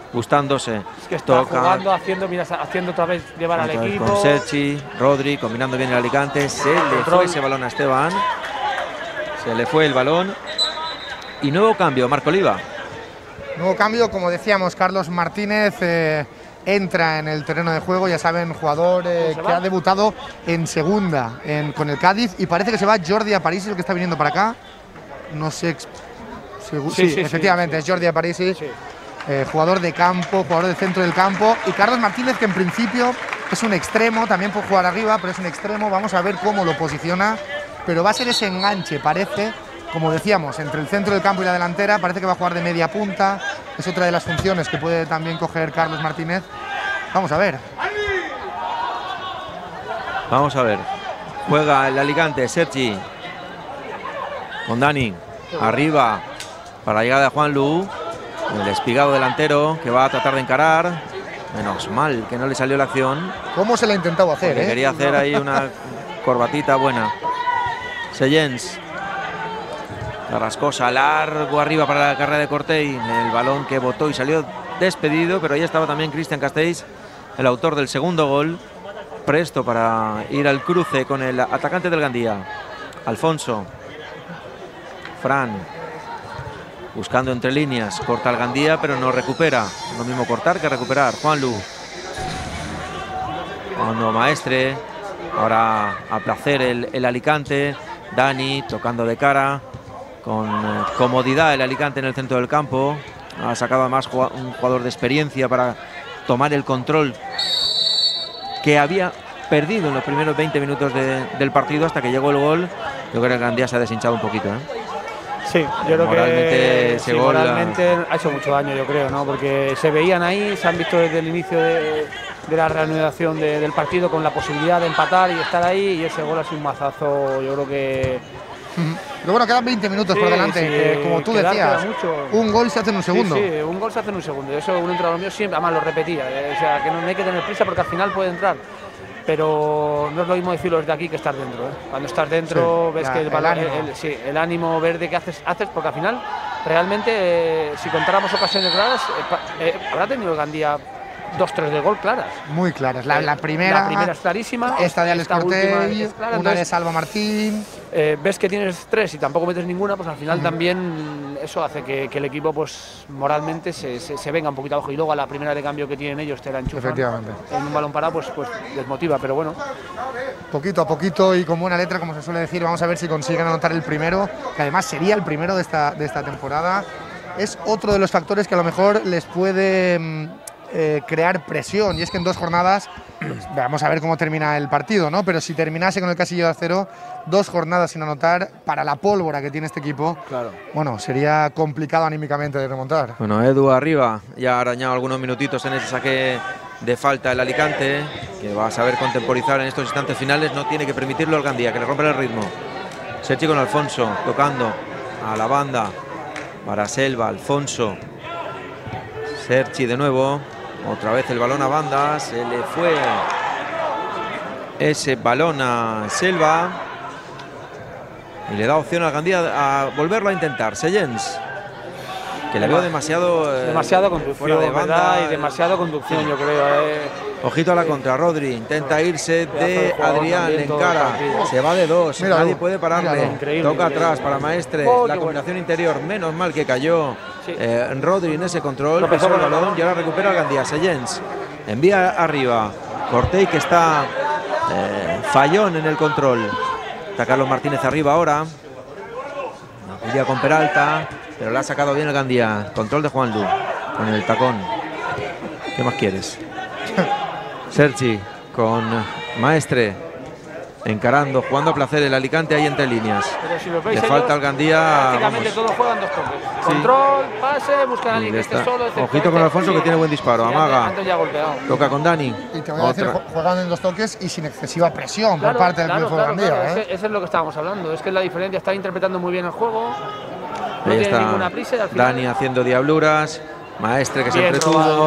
gustándose. Es que está Toca, jugando, haciendo, mira, haciendo otra vez llevar al otra vez equipo. con Sergi, Rodri, combinando bien el Alicante. Se le Control. fue ese balón a Esteban. Se le fue el balón. Y nuevo cambio, Marco Oliva. Nuevo cambio, como decíamos, Carlos Martínez eh, entra en el terreno de juego, ya saben, jugador eh, que ha debutado en segunda en, con el Cádiz, y parece que se va Jordi Aparici, el que está viniendo para acá. No sé, sí, sí, sí, efectivamente, sí, sí. Es Jordi Aparici, sí. eh, jugador de campo, jugador del centro del campo, y Carlos Martínez, que en principio es un extremo, también puede jugar arriba, pero es un extremo. Vamos a ver cómo lo posiciona, pero va a ser ese enganche, parece. Como decíamos, entre el centro del campo y la delantera, parece que va a jugar de media punta. Es otra de las funciones que puede también coger Carlos Martínez. Vamos a ver. Vamos a ver. Juega el Alicante, Sergi. Con Dani. Arriba para la llegada de Juanlu. El espigado delantero que va a tratar de encarar. Menos mal que no le salió la acción. ¿Cómo se la ha intentado hacer? Porque eh? quería hacer ahí una corbatita buena. Sellens. Carrascosa, largo arriba para la carrera de Cortey. El balón que botó y salió despedido, pero ahí estaba también Cristian Castells, el autor del segundo gol, presto para ir al cruce con el atacante del Gandía. Alfonso. Fran. Buscando entre líneas. Corta el Gandía, pero no recupera. Lo mismo cortar que recuperar. Juanlu. Cuando Maestre. Ahora a placer el, el Alicante. Dani tocando de cara. Con eh, comodidad el Alicante en el centro del campo. Ha sacado además un jugador de experiencia para tomar el control que había perdido en los primeros veinte minutos de, del partido hasta que llegó el gol. Yo creo que el Gandía se ha deshinchado un poquito, ¿eh? Sí, yo creo moralmente que ese sí, gol moralmente ha hecho mucho daño, yo creo, ¿no? Porque se veían ahí, se han visto desde el inicio de, de la reanudación de, del partido con la posibilidad de empatar y estar ahí, y ese gol ha sido un mazazo, yo creo que... Pero bueno, quedan veinte minutos sí, por delante, sí, que, como tú decías, un gol se hace en un segundo. Sí, sí, un gol se hace en un segundo. Eso un entrenador mío siempre, además lo repetía, eh, o sea, que no hay que tener prisa porque al final puede entrar. Pero no es lo mismo decirlo desde aquí que estar dentro, ¿eh? Cuando estás dentro, sí, ves la, que el, el, ánimo. El, el, sí, el ánimo verde que haces, haces porque al final, realmente, eh, si contáramos ocasiones claras, eh, eh, habrá tenido el Gandía dos, tres de gol claras. Muy claras. La, la primera, la primera es clarísima. Esta de Alex Cortey, es clara, una entonces, de Salva Martín. Eh, ves que tienes tres y tampoco metes ninguna, pues al final mm. también eso hace que, que el equipo pues moralmente se, se, se venga un poquito abajo. Y luego a la primera de cambio que tienen ellos te la enchufan. Efectivamente. En un balón parado pues, pues desmotiva, pero bueno. Poquito a poquito y con buena letra, como se suele decir, vamos a ver si consiguen anotar el primero, que además sería el primero de esta, de esta temporada. Es otro de los factores que a lo mejor les puede... Eh, crear presión, y es que en dos jornadas pues, vamos a ver cómo termina el partido, ¿no? Pero si terminase con el casillero de cero, dos jornadas sin anotar, para la pólvora que tiene este equipo, claro, bueno, sería complicado anímicamente de remontar. Bueno, Edu arriba, ya ha arañado algunos minutitos en ese saque de falta el Alicante, que va a saber contemporizar en estos instantes finales. No tiene que permitirlo el Gandía, que le rompe el ritmo. Sergi con Alfonso, tocando a la banda para Selva. Alfonso, Sergi de nuevo. Otra vez el balón a banda, se le fue ese balón a Selva y le da opción al Gandía a volverlo a intentar. Sellens, que le veo demasiado eh, demasiado conducción de banda, y demasiado conducción, sí, yo creo. Eh. Ojito a la contra, Rodri intenta irse de Adrián, le encara, se va de dos, mira, nadie puede pararle, increíble, toca increíble. Atrás para Maestre, oh, la combinación bueno. interior, menos mal que cayó sí. eh, Rodri en ese control, pasó el balón y ahora recupera el Gandía. Sellens envía arriba, Cortey, que está eh, fallón en el control, está Carlos Martínez arriba ahora, iría con Peralta, pero la ha sacado bien el Gandía. Control de Juanlu con el tacón. ¿Qué más quieres? Sergi con Maestre encarando, jugando a placer el Alicante ahí entre líneas. Pero si lo le falta al Gandía. Prácticamente todos juegan dos toques. Sí. Control, pase, buscan a alguien que esté solo. Ojito con Alfonso, que tiene buen disparo. Amaga. Toca con Dani. Y te voy a decir, juegan en dos toques y sin excesiva presión claro, por parte del claro, club claro, Gandía. Claro, ¿eh? Eso es lo que estábamos hablando. Es que es la diferencia. Está interpretando muy bien el juego. No ahí tiene está ninguna prisa. Y al final... Dani haciendo diabluras. Maestre que se entretuvo.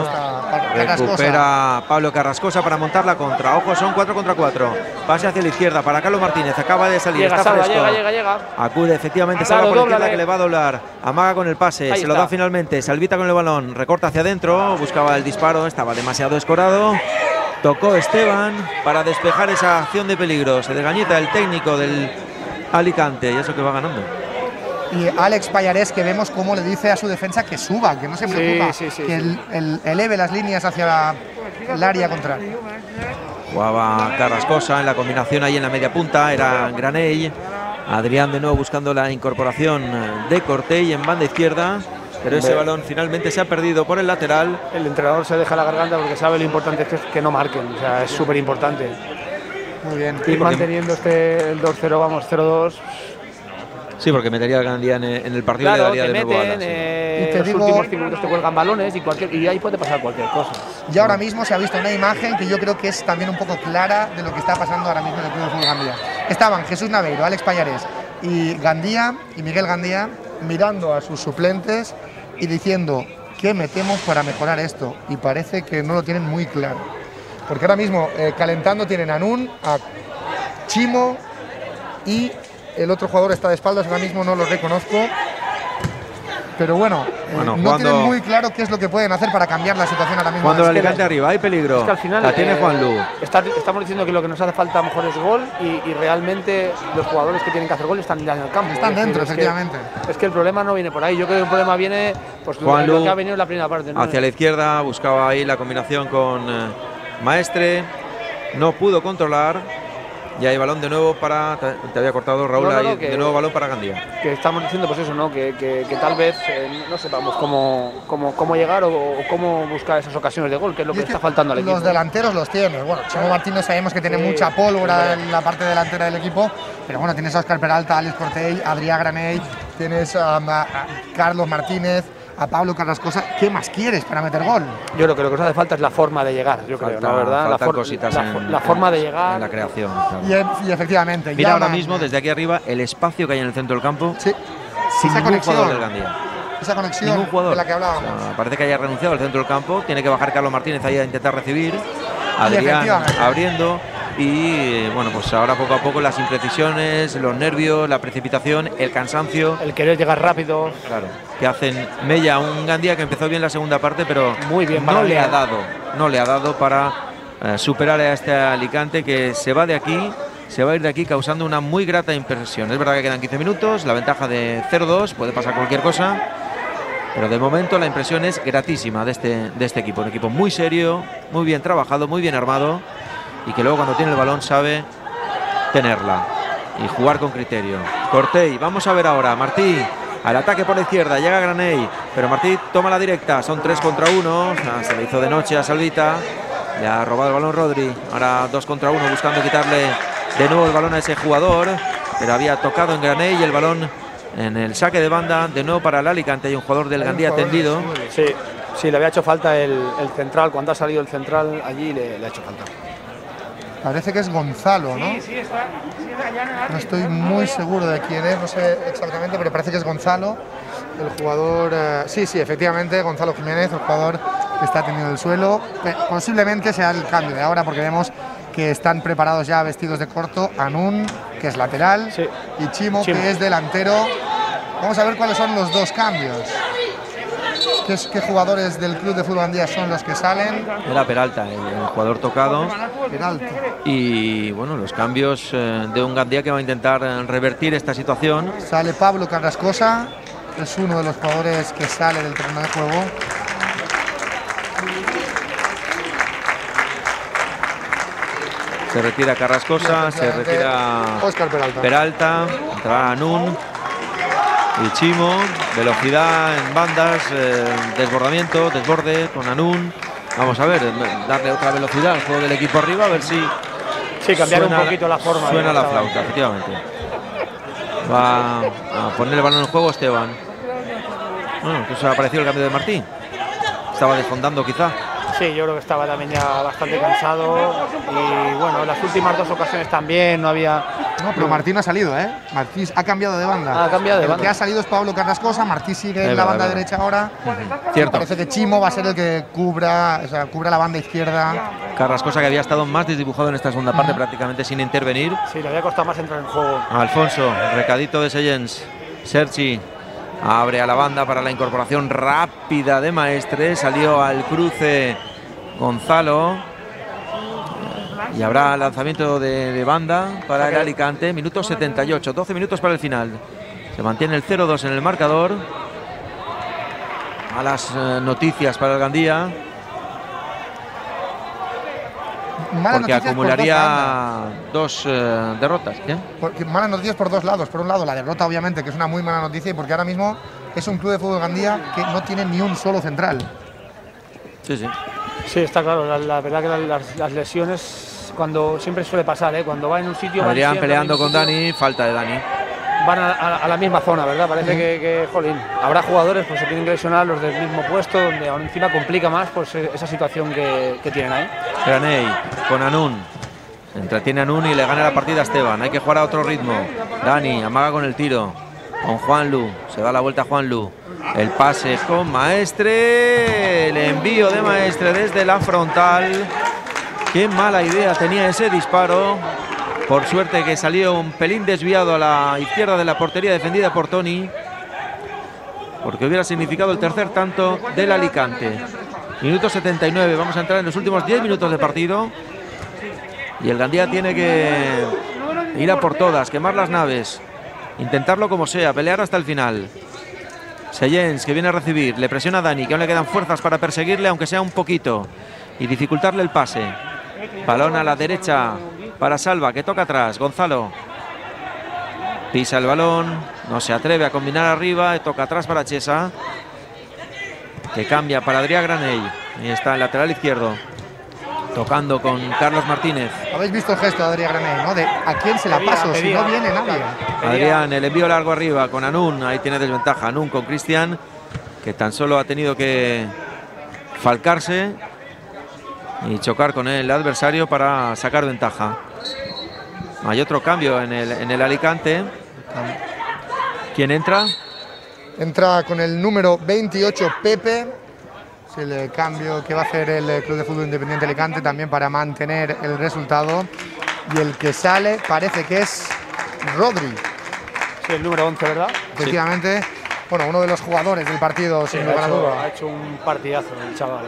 Recupera Pablo Carrascosa para montar la contra. Ojo, son cuatro contra cuatro. Pase hacia la izquierda para Carlos Martínez. Acaba de salir. Llega, está salva, fresco. llega, llega, llega. Acude, efectivamente, salva por la izquierda que le va a doblar. Amaga con el pase. Ahí se lo está. da finalmente. Salvita con el balón. Recorta hacia adentro. Buscaba el disparo. Estaba demasiado escorado. Tocó Esteban para despejar esa acción de peligro. Se desgañita el técnico del Alicante. Y eso que va ganando. Y Alex Pallarés, que vemos cómo le dice a su defensa que suba, que no se preocupa, sí, sí, que sí. el, el, eleve las líneas hacia la, el área contraria. Jugaba Carrascosa en la combinación ahí en la media punta. Era Granell. Adrián de nuevo buscando la incorporación de Cortey en banda izquierda. Pero ese balón finalmente se ha perdido por el lateral. El entrenador se deja la garganta porque sabe lo importante que es que no marquen. O sea, es súper importante. Muy bien. Ir manteniendo este el dos cero, vamos, cero dos. Sí, porque metería a Gandía en, en el partido. Claro, y le daría te de nuevo meten, alas, sí. eh, Y te los digo- últimos cinco minutos te cuelgan balones y, cualquier, y ahí puede pasar cualquier cosa. Y ahora mismo se ha visto una imagen que yo creo que es también un poco clara de lo que está pasando ahora mismo en el Club de Fútbol Gandía. Estaban Jesús Naveiro, Alex Pallarés y Gandía, y Miguel Gandía, mirando a sus suplentes y diciendo qué metemos para mejorar esto. Y parece que no lo tienen muy claro. Porque ahora mismo eh, calentando tienen a Nun, a Chimo y el otro jugador está de espaldas, ahora mismo no lo reconozco. Pero bueno, eh, Bueno, no jugando- tienen muy claro qué es lo que pueden hacer para cambiar la situación ahora mismo. Cuando el Es que- Alicante arriba, hay peligro. Es que al final la tiene eh, Juanlu. está- estamos diciendo que lo que nos hace falta a lo mejor es gol y, y realmente los jugadores que tienen que hacer gol están ya en el campo. Están Es decir, dentro, es que- efectivamente. Es que el problema no viene por ahí. Yo creo que el problema viene pues, Juan lo Lu que ha venido en la primera parte, ¿no? Hacia la izquierda, buscaba ahí la combinación con eh, Maestre. No pudo controlar. Y hay balón de nuevo para. Te, te había cortado Raúl. No, no, ahí, no, que- de nuevo balón para Gandía. Que estamos diciendo pues eso, ¿no? Que, que, que tal vez eh, no sepamos cómo, cómo, cómo llegar o, o cómo buscar esas ocasiones de gol, que es lo Y que es que está faltando al equipo. Los delanteros los tiene. Bueno, Chimo Martínez sabemos que tiene Sí, mucha pólvora sí. en la parte delantera del equipo, pero bueno, tienes a Óscar Peralta, a Alex Cortey, a Adrián Granell, tienes a, a- a Carlos Martínez, a Pablo Carrascosa. ¿Qué más quieres para meter gol? Yo creo que lo que nos hace falta es la forma de llegar, yo creo, Falta- ¿no? ¿Verdad? La, faltan for- cositas la, en, la forma de llegar. en la creación. claro. Y, e- y efectivamente. Mira ahora llaman- mismo desde aquí arriba el espacio que hay en el centro del campo. Sí, Sin esa ningún jugador del conexión, Gandía. esa conexión Ningún jugador. de la que hablábamos. O sea, parece que haya renunciado al centro del campo. Tiene que bajar Carlos Martínez ahí a intentar recibir. Adrián efectivamente. abriendo. Y bueno, pues ahora poco a poco las imprecisiones, los nervios, la precipitación, el cansancio. El querer llegar rápido. Claro, que hacen mella a un Gandía que empezó bien la segunda parte, pero Muy bien, no para le ha Adrián. dado, no le ha dado para eh, superar a este Alicante que se va de aquí, se va a ir de aquí causando una muy grata impresión. Es verdad que quedan quince minutos, la ventaja de cero dos, puede pasar cualquier cosa, pero de momento la impresión es gratísima de este, de este equipo, un equipo muy serio, muy bien trabajado, muy bien armado y que luego cuando tiene el balón sabe tenerla y jugar con criterio. Cortey, vamos a ver ahora, Martí, al ataque por la izquierda, llega Granell, pero Martí toma la directa, son tres contra uno, se le hizo de noche a Salvita, le ha robado el balón Rodri, ahora dos contra uno buscando quitarle de nuevo el balón a ese jugador, pero había tocado en Granell y el balón en el saque de banda, de nuevo para el Alicante, hay un jugador del Hay un Gandía jugador tendido. Sí, sí, le había hecho falta el, el central. Cuando ha salido el central allí le, le ha hecho falta. Parece que es Gonzalo, ¿no? No estoy muy seguro de quién es, no sé exactamente, pero parece que es Gonzalo, el jugador. eh, sí, sí, efectivamente, Gonzalo Jiménez, el jugador que está tendido en el suelo. Pe- Posiblemente sea el cambio de ahora, porque vemos que están preparados ya vestidos de corto. Anún, que es lateral, Sí. y Chimo, Chimo. que es delantero. Vamos a ver cuáles son los dos cambios. ¿Qué, es- qué jugadores del Club de Fútbol Gandía son los que salen? Era Peralta, el, el jugador tocado. Peralta. Y bueno, los cambios eh, de un Gandía que va a intentar eh, revertir esta situación. Sale Pablo Carrascosa, es uno de los jugadores que sale del terreno de juego. Se retira Carrascosa, se retira Óscar Peralta. Peralta, entrará Anún y Chimo. Velocidad en bandas, eh, desbordamiento, desborde con Anún. Vamos a ver, darle otra velocidad al juego del equipo arriba, a ver si Sí, cambiar un suena- poquito la forma. Suena de la estaba. flauta, efectivamente. Va a poner el balón en juego Esteban. Bueno, entonces ha aparecido el cambio de Martín. Estaba desfondando quizá. Sí, yo creo que estaba también ya bastante cansado y bueno, en las últimas dos ocasiones también no había, No, pero Martín ha salido, ¿eh? Martí ha cambiado de banda. Ha cambiado de el banda. que ha salido es Pablo Carrascosa, Martí sigue es en la verdad, banda derecha ahora. Uh-huh. Cierto. Parece que Chimo va a ser el que cubra, o sea, cubra la banda izquierda. Carrascosa, que había estado más desdibujado en esta segunda parte, uh-huh. prácticamente sin intervenir. Sí, le había costado más entrar en juego. Alfonso, recadito de Sellens. Sergi abre a la banda para la incorporación rápida de Maestre. Salió al cruce Gonzalo. Y habrá lanzamiento de, de banda para el Alicante. Minuto setenta y ocho, doce minutos para el final. Se mantiene el cero dos en el marcador. Malas eh, noticias para el Gandía. Malas porque acumularía dos, dos eh, derrotas. ¿Qué? Porque malas noticias por dos lados. Por un lado, la derrota, obviamente, que es una muy mala noticia, y porque ahora mismo es un club de fútbol Gandía que no tiene ni un solo central. Sí, sí. Sí, está claro. La, la verdad que la, las, las lesiones, cuando siempre suele pasar, ¿eh? Cuando va en un sitio. Adrián peleando con Dani, falta de Dani. Van a, a, a la misma zona, ¿verdad? Parece mm. que, que, jolín, habrá jugadores pues se tienen que lesionar los del mismo puesto, donde aún encima complica más pues esa situación que, que tienen ahí. Graney con Anún. Entretiene a Anún y le gana la partida a Esteban. Hay que jugar a otro ritmo. Dani amaga con el tiro. Con Juanlu. Se da la vuelta a Juanlu. El pase con Maestre. El envío de Maestre desde la frontal. Qué mala idea tenía ese disparo. Por suerte que salió un pelín desviado a la izquierda de la portería defendida por Toni, porque hubiera significado el tercer tanto del Alicante. Minuto setenta y nueve, vamos a entrar en los últimos diez minutos de partido. Y el Gandía tiene que ir a por todas, quemar las naves, intentarlo como sea, pelear hasta el final. Sellens, que viene a recibir, le presiona a Dani, que aún le quedan fuerzas para perseguirle, aunque sea un poquito, y dificultarle el pase. Balón a la derecha para Salva, que toca atrás. Gonzalo pisa el balón, no se atreve a combinar arriba, toca atrás para Chesa, que cambia para Adrián Graney. Y está el lateral izquierdo, tocando con Carlos Martínez. Habéis visto el gesto de Adrián Graney, ¿no? De a quién se la paso, si no viene nadie. Adrián, el envío largo arriba con Anún, ahí tiene desventaja Anún con Cristian, que tan solo ha tenido que falcarse y chocar con el adversario para sacar ventaja. Hay otro cambio en el, en el Alicante. ¿Quién entra? Entra con el número veintiocho Pepe. Es el cambio que va a hacer el Club de Fútbol Independiente Alicante también para mantener el resultado. Y el que sale parece que es Rodri. Sí, el número once, ¿verdad? Efectivamente. Sí. Bueno, uno de los jugadores del partido, sí, sin lugar a duda. Ha hecho un partidazo el chaval.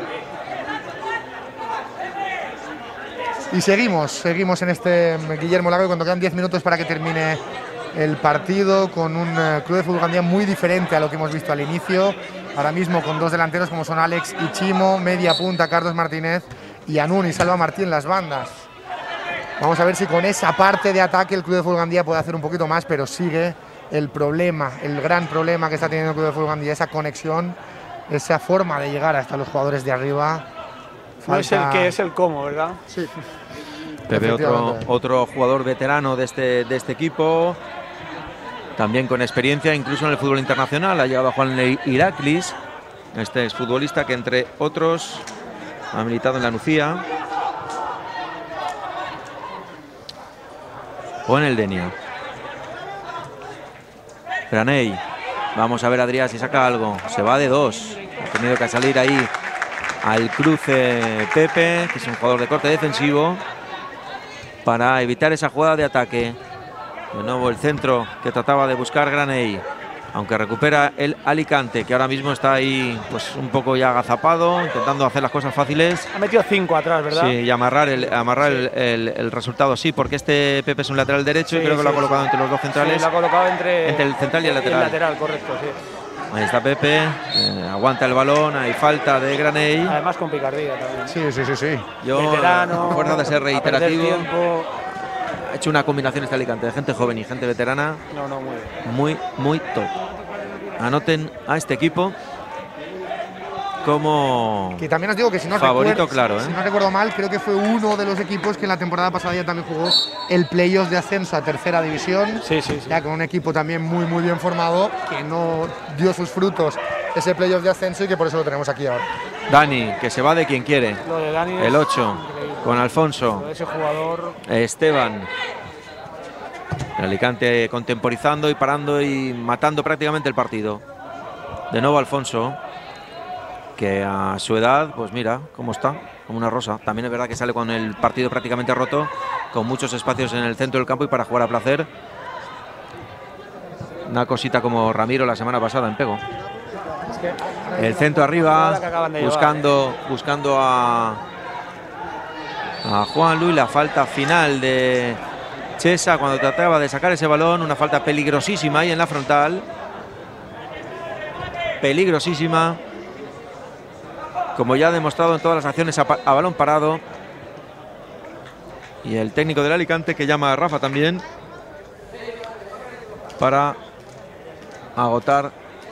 Y seguimos, seguimos en este Guillermo Lago cuando quedan diez minutos para que termine el partido, con un uh, Club de Fútbol Gandía muy diferente a lo que hemos visto al inicio. Ahora mismo con dos delanteros como son Alex y Chimo, media punta Carlos Martínez y Anún y Salva Martí en las bandas. Vamos a ver si con esa parte de ataque el Club de Fútbol Gandía puede hacer un poquito más, pero sigue el problema, el gran problema que está teniendo el Club de Fútbol Gandía, esa conexión, esa forma de llegar hasta los jugadores de arriba. No es el que, es el cómo, ¿verdad? Sí. Pepe, otro, otro jugador veterano de este, de este equipo, también con experiencia incluso en el fútbol internacional. Ha llegado a Juan Iraklis, este exfutbolista que entre otros ha militado en la Nucía o en el Denia. Graney, vamos a ver a Adrián si saca algo. Se va de dos, ha tenido que salir ahí al cruce Pepe, que es un jugador de corte defensivo, para evitar esa jugada de ataque. De nuevo el centro que trataba de buscar Graney, aunque recupera el Alicante, que ahora mismo está ahí pues un poco ya agazapado, intentando hacer las cosas fáciles. Ha metido cinco atrás, ¿verdad? Sí, y amarrar el, amarrar sí. el, el, el resultado, sí, porque este Pepe es un lateral derecho, sí, y creo que sí, lo ha colocado sí. entre los dos centrales. Sí, lo ha colocado entre, entre el central y el lateral. El lateral, correcto, sí. Ahí está Pepe, eh, aguanta el balón, hay falta de Graney. Además con picardía también. Sí, sí, sí, sí. Yo, veterano, a fuerza de ser reiterativo, tiempo. Ha hecho una combinación este Alicante de gente joven y gente veterana. No, no, muy bien. Muy, muy top. Anoten a este equipo como que también os digo que si no favorito, recuerdo, claro, ¿eh? si no recuerdo mal, creo que fue uno de los equipos que en la temporada pasada ya también jugó el playoff de ascenso a tercera división. Sí, sí, sí. Ya con un equipo también muy, muy bien formado, que no dio sus frutos ese playoff de ascenso y que por eso lo tenemos aquí ahora. Dani, que se va de quien quiere. Lo de Dani el ocho, con Alfonso. Lo de ese jugador. Esteban. El Alicante contemporizando y parando y matando prácticamente el partido. De nuevo Alfonso, que a su edad, pues mira cómo está, como una rosa. También es verdad que sale con el partido prácticamente roto, con muchos espacios en el centro del campo y para jugar a placer. Una cosita como Ramiro la semana pasada en Pego. El centro arriba, buscando, buscando a, a Juan Luis. La falta final de Chesa cuando trataba de sacar ese balón. Una falta peligrosísima ahí en la frontal. Peligrosísima. Como ya ha demostrado en todas las acciones a, a balón parado. Y el técnico del Alicante, que llama a Rafa también para agotar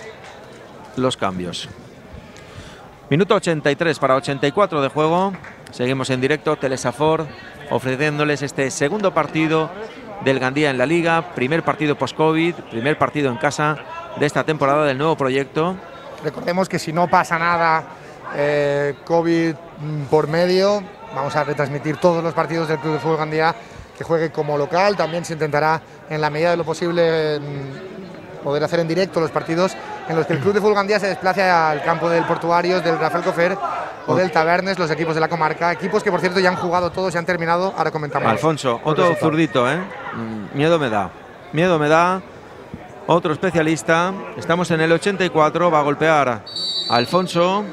los cambios. Minuto ochenta y tres para ochenta y cuatro de juego. Seguimos en directo, Telesafor, ofreciéndoles este segundo partido del Gandía en la Liga. Primer partido post-COVID, primer partido en casa de esta temporada del nuevo proyecto. Recordemos que si no pasa nada, eh, COVID por medio, vamos a retransmitir todos los partidos del Club de Fútbol Gandía que juegue como local. También se intentará, en la medida de lo posible, poder hacer en directo los partidos en los que el Club de Fútbol Gandía se desplace al campo del Portuarios, del Rafael Cofer o del Tabernes, los equipos de la comarca. Equipos que, por cierto, ya han jugado todos y han terminado. Ahora comentamos. Alfonso, otro zurdito, ¿eh? Miedo me da. Miedo me da. Otro especialista. Estamos en el ochenta y cuatro. Va a golpear a Alfonso.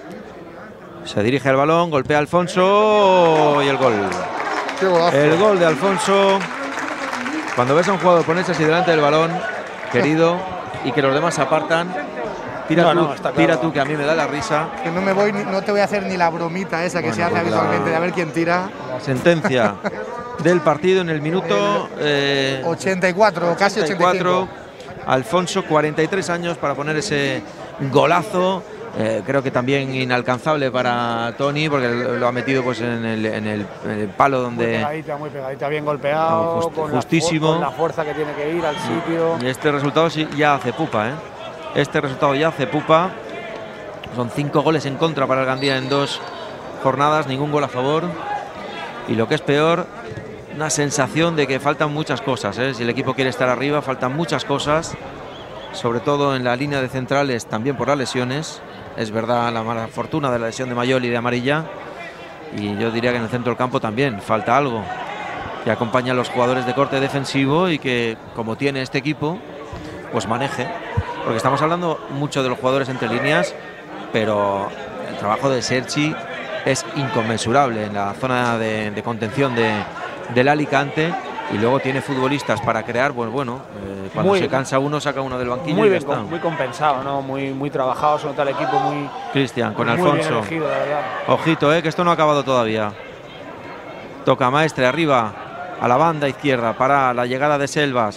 Se dirige al balón. Golpea a Alfonso. Y el gol. Qué golazo. El gol de Alfonso. Cuando ves a un jugador ponerse así delante del balón, querido, y que los demás se apartan, tira, no, tú, no, claro. tira tú, que a mí me da la risa. Que no me voy, no te voy a hacer ni la bromita esa que bueno, se hace habitualmente la, de a ver quién tira. La sentencia del partido en el minuto eh, ochenta y cuatro, casi ochenta y cuatro. Alfonso, cuarenta y tres años para poner ese golazo. Eh, creo que también inalcanzable para Tony, porque lo ha metido pues en el, en el, en el palo donde... Muy pegadita, muy pegadita, bien golpeado, just, con, justísimo. La con la fuerza que tiene que ir al sitio. Y este resultado sí, ya hace pupa, ¿eh? Este resultado ya hace pupa. Son cinco goles en contra para el Gandía en dos jornadas, ningún gol a favor. Y lo que es peor, una sensación de que faltan muchas cosas, ¿eh? Si el equipo quiere estar arriba, faltan muchas cosas, sobre todo en la línea de centrales, también por las lesiones. Es verdad la mala fortuna de la lesión de Mayol y de Amarilla, y yo diría que en el centro del campo también falta algo que acompañe a los jugadores de corte defensivo y que, como tiene este equipo, pues maneje, porque estamos hablando mucho de los jugadores entre líneas, pero el trabajo de Sergi es inconmensurable en la zona de, de contención de, del Alicante. Y luego tiene futbolistas para crear, pues bueno, eh, cuando muy, se cansa uno, saca uno del banquillo muy y ya bien, está. Muy compensado, ¿no? Muy, muy trabajado, se nota el equipo muy... Cristian, con muy Alfonso. Bien elegido, la verdad. Ojito, eh, que esto no ha acabado todavía. Toca Maestre arriba, a la banda izquierda, para la llegada de Selvas,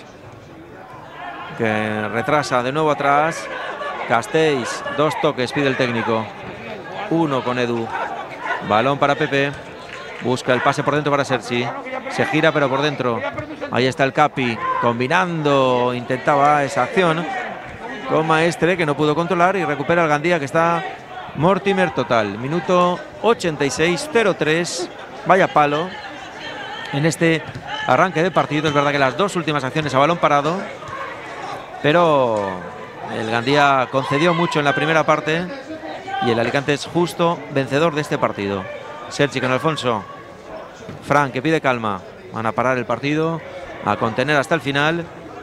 que retrasa de nuevo atrás. Castells, dos toques, pide el técnico. Uno con Edu. Balón para Pepe. Busca el pase por dentro para Sergi. Se gira pero por dentro. Ahí está el Capi combinando. Intentaba esa acción con Maestre, que no pudo controlar, y recupera el Gandía, que está Mortimer total. Minuto ochenta y seis, cero tres. Vaya palo en este arranque de partido. Es verdad que las dos últimas acciones a balón parado, pero el Gandía concedió mucho en la primera parte y el Alicante es justo vencedor de este partido. Sergi con Alfonso. Fran, que pide calma. Van a parar el partido, a contener hasta el final.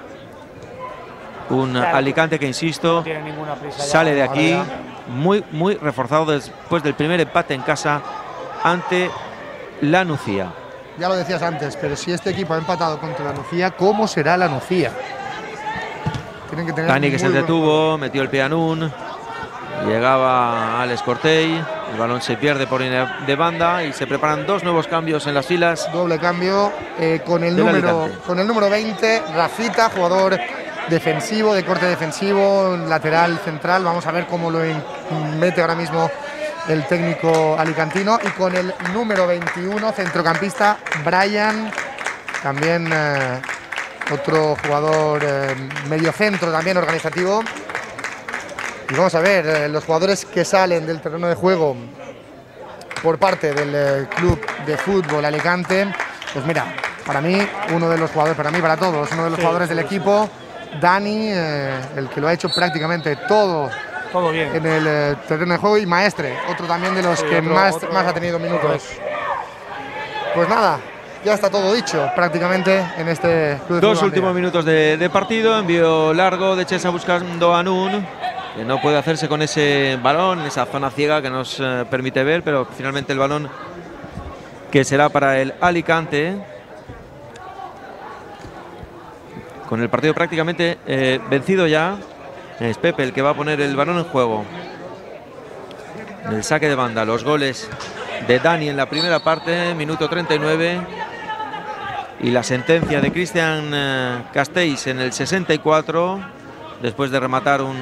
Un claro, Alicante que, insisto, no tiene ninguna prisa ya, sale de aquí muy, muy reforzado después del primer empate en casa ante la Nucía. Ya lo decías antes, pero si este equipo ha empatado contra la Nucía, ¿cómo será la Nucía? Tienen que tener Dani, que se detuvo, metió el pie a Nun. Llegaba Alex Cortey, el balón se pierde por de banda y se preparan dos nuevos cambios en las filas. Doble cambio eh, con, el número, con el número veinte, Rafita, jugador defensivo, de corte defensivo, lateral central. Vamos a ver cómo lo mete ahora mismo el técnico alicantino. Y con el número veintiuno, centrocampista, Brian, también eh, otro jugador eh, mediocentro, también organizativo. Y vamos a ver eh, los jugadores que salen del terreno de juego por parte del eh, Club de Fútbol Alicante. Pues mira, para mí, uno de los jugadores, para mí, para todos, uno de los sí, jugadores sí, del sí. equipo, Dani, eh, el que lo ha hecho prácticamente todo, todo bien en el eh, terreno de juego, y Maestre, otro también de los sí, que otro, más, otro, más ha tenido minutos. Pues nada, ya está todo dicho prácticamente en este Club de Dos Fútbol últimos Gandía. minutos de, de partido, envío largo de Chesa buscando a Nun, que no puede hacerse con ese balón, esa zona ciega que nos eh, permite ver, pero finalmente el balón que será para el Alicante, con el partido prácticamente eh, vencido ya. Es Pepe el que va a poner el balón en juego. El saque de banda, los goles de Dani en la primera parte, minuto treinta y nueve, y la sentencia de Cristian eh, Castells en el sesenta y cuatro, después de rematar un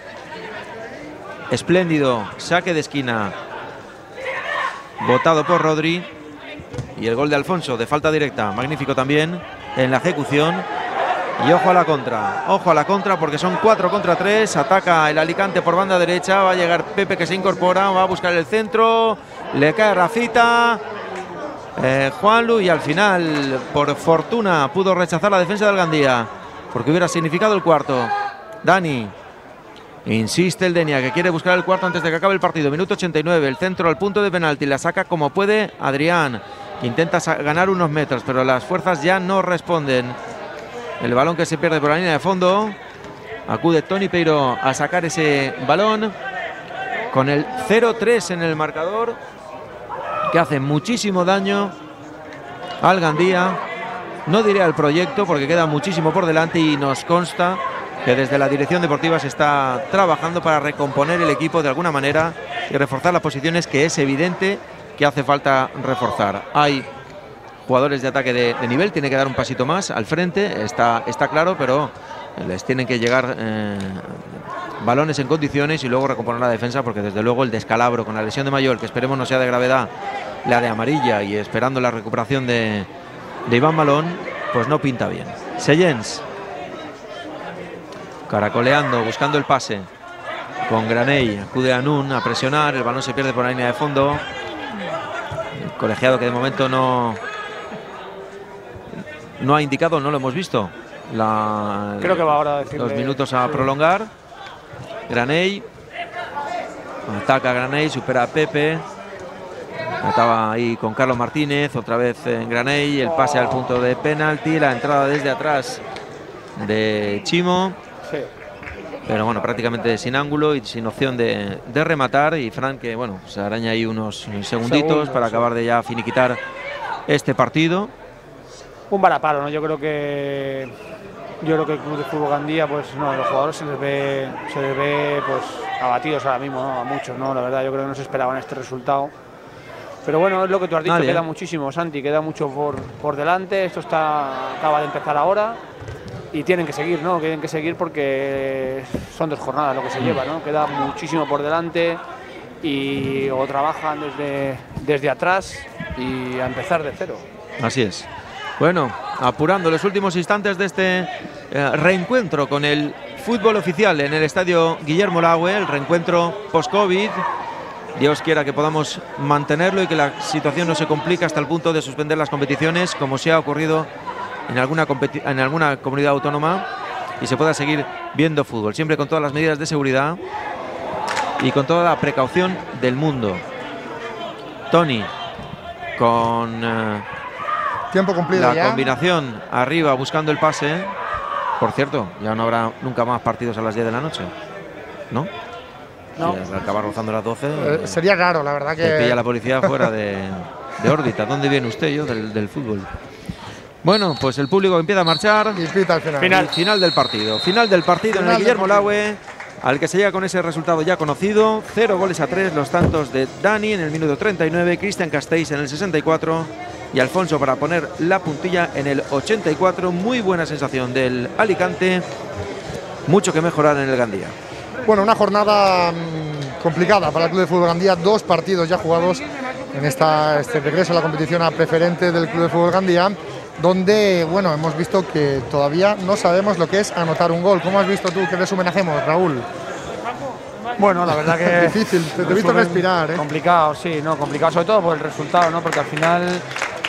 espléndido saque de esquina botado por Rodri, y el gol de Alfonso de falta directa, magnífico también en la ejecución. Y ojo a la contra, ojo a la contra, porque son cuatro contra tres. Ataca el Alicante por banda derecha. Va a llegar Pepe, que se incorpora, va a buscar el centro. Le cae Rafita, eh, Juanlu, y al final, por fortuna, pudo rechazar la defensa del Gandía, porque hubiera significado el cuarto. Dani, insiste el Denia, que quiere buscar el cuarto antes de que acabe el partido. Minuto ochenta y nueve, el centro al punto de penalti. La saca como puede Adrián, que intenta ganar unos metros, pero las fuerzas ya no responden. El balón que se pierde por la línea de fondo. Acude Toni Peiro a sacar ese balón con el cero tres en el marcador, que hace muchísimo daño al Gandía. No diré al proyecto, porque queda muchísimo por delante, y nos consta que desde la dirección deportiva se está trabajando para recomponer el equipo de alguna manera y reforzar las posiciones que es evidente que hace falta reforzar. Hay jugadores de ataque de, de nivel, tiene que dar un pasito más al frente, está, está claro, pero les tienen que llegar eh, balones en condiciones y luego recomponer la defensa, porque desde luego el descalabro con la lesión de Mayol, que esperemos no sea de gravedad, la de amarilla, y esperando la recuperación de, de Iván Malón, pues no pinta bien. Sellens, caracoleando, buscando el pase con Granell, acude a Nun a presionar, el balón se pierde por la línea de fondo. El colegiado, que de momento no no ha indicado, no lo hemos visto, la, creo que va ahora a decirle, los minutos a sí. prolongar. Granell ataca a Granell, supera a Pepe, estaba ahí con Carlos Martínez, otra vez en Granell, el pase al punto de penalti, la entrada desde atrás de Chimo, Sí. pero bueno, prácticamente sin ángulo y sin opción de, de rematar, y Fran, que bueno, se araña ahí unos segunditos Segundos, para sí. acabar de ya finiquitar este partido. Un varapalo, ¿no? Yo creo que yo creo que el Club de Fútbol Gandía, pues no, los jugadores se les ve, se les ve pues abatidos ahora mismo, ¿no? A muchos, ¿no? La verdad, yo creo que no se esperaban este resultado. Pero bueno, es lo que tú has dicho, Nadie, queda ¿eh? muchísimo, Santi, queda mucho por, por delante. Esto está acaba de empezar ahora y tienen que seguir, ¿no? Tienen que seguir porque son dos jornadas lo que se lleva, ¿no? Queda muchísimo por delante y o trabajan desde, desde atrás y a empezar de cero. Así es. Bueno, apurando los últimos instantes de este eh, reencuentro con el fútbol oficial en el estadio Guillermo Lagüe, el reencuentro post-COVID. Dios quiera que podamos mantenerlo y que la situación no se complique hasta el punto de suspender las competiciones, como se ha ocurrido en alguna, en alguna comunidad autónoma, y se pueda seguir viendo fútbol, siempre con todas las medidas de seguridad y con toda la precaución del mundo. Toni con eh, Tiempo cumplido la ya. combinación arriba buscando el pase. Por cierto, ya no habrá nunca más partidos a las diez de la noche, ¿no? No. Si al acabar rozando las doce, Eh, sería raro, la verdad, te pilla que la policía fuera de, de órbita. ¿Dónde viene usted? Yo, del, del fútbol. Bueno, pues el público empieza a marchar. y pita al final. Final. Y final del partido. Final del partido Final en el del Guillermo partido. Lagüe, al que se llega con ese resultado ya conocido. Cero goles a tres, los tantos de Dani en el minuto treinta y nueve, Cristian Castells en el sesenta y cuatro y Alfonso para poner la puntilla en el ochenta y cuatro. Muy buena sensación del Alicante. Mucho que mejorar en el Gandía. Bueno, una jornada mmm, complicada para el Club de Fútbol Gandía. Dos partidos ya jugados en esta, este regreso a la competición a preferente del Club de Fútbol Gandía, donde, bueno, hemos visto que todavía no sabemos lo que es anotar un gol. ¿Cómo has visto tú? ¿Qué resumen hacemos, Raúl? Bueno, la verdad que Difícil, te, te he visto resumen respirar, ¿eh? Complicado, sí, no, complicado sobre todo por el resultado, ¿no? Porque al final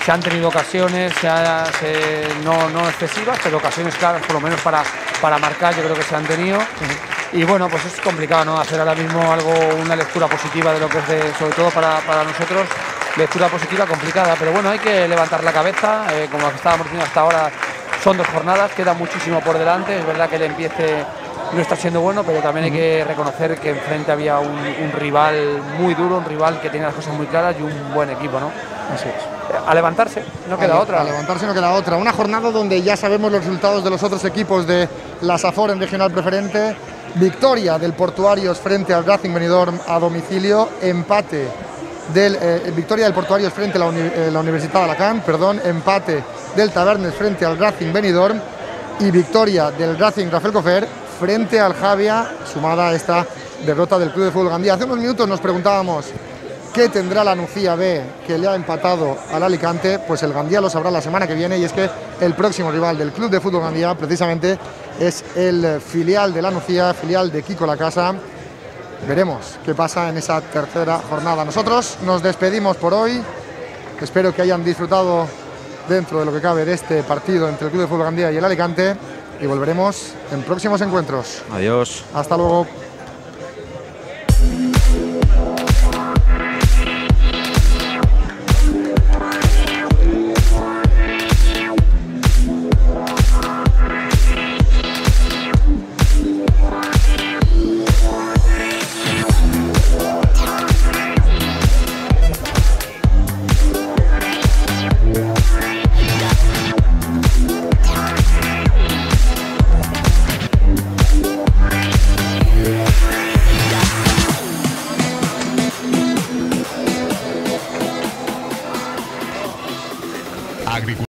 se han tenido ocasiones, se ha, se, no, no excesivas, pero ocasiones claras por lo menos para, para marcar, yo creo que se han tenido. Uh-huh. Y bueno, pues es complicado, ¿no? Hacer ahora mismo algo, una lectura positiva de lo que es, de, sobre todo para, para nosotros, lectura positiva complicada, pero bueno, hay que levantar la cabeza, eh, como estábamos diciendo hasta ahora, son dos jornadas, queda muchísimo por delante, es verdad que el empiece no está siendo bueno, pero también hay que reconocer que enfrente había un, un rival muy duro, un rival que tiene las cosas muy claras y un buen equipo, ¿no? Así es. A levantarse, no queda a, otra. A levantarse no queda otra. Una jornada donde ya sabemos los resultados de los otros equipos de la Safor en regional preferente. Victoria del Portuarios frente al Racing Benidorm a domicilio, empate del eh, victoria del Portuarios frente a la, uni, eh, la Universidad de Alacant, perdón, empate del Tabernes frente al Racing Benidorm y victoria del Racing Rafael Cofer frente al Javia, sumada a esta derrota del Club de Fútbol Gandía. Hace unos minutos nos preguntábamos qué tendrá la Nucía B que le ha empatado al Alicante. Pues el Gandía lo sabrá la semana que viene, y es que el próximo rival del Club de Fútbol Gandía precisamente es el filial de la Nucía, filial de Kiko Lacasa. Veremos qué pasa en esa tercera jornada. Nosotros nos despedimos por hoy. Espero que hayan disfrutado dentro de lo que cabe de este partido entre el Club de Fútbol Gandía y el Alicante, y volveremos en próximos encuentros. Adiós. Hasta luego.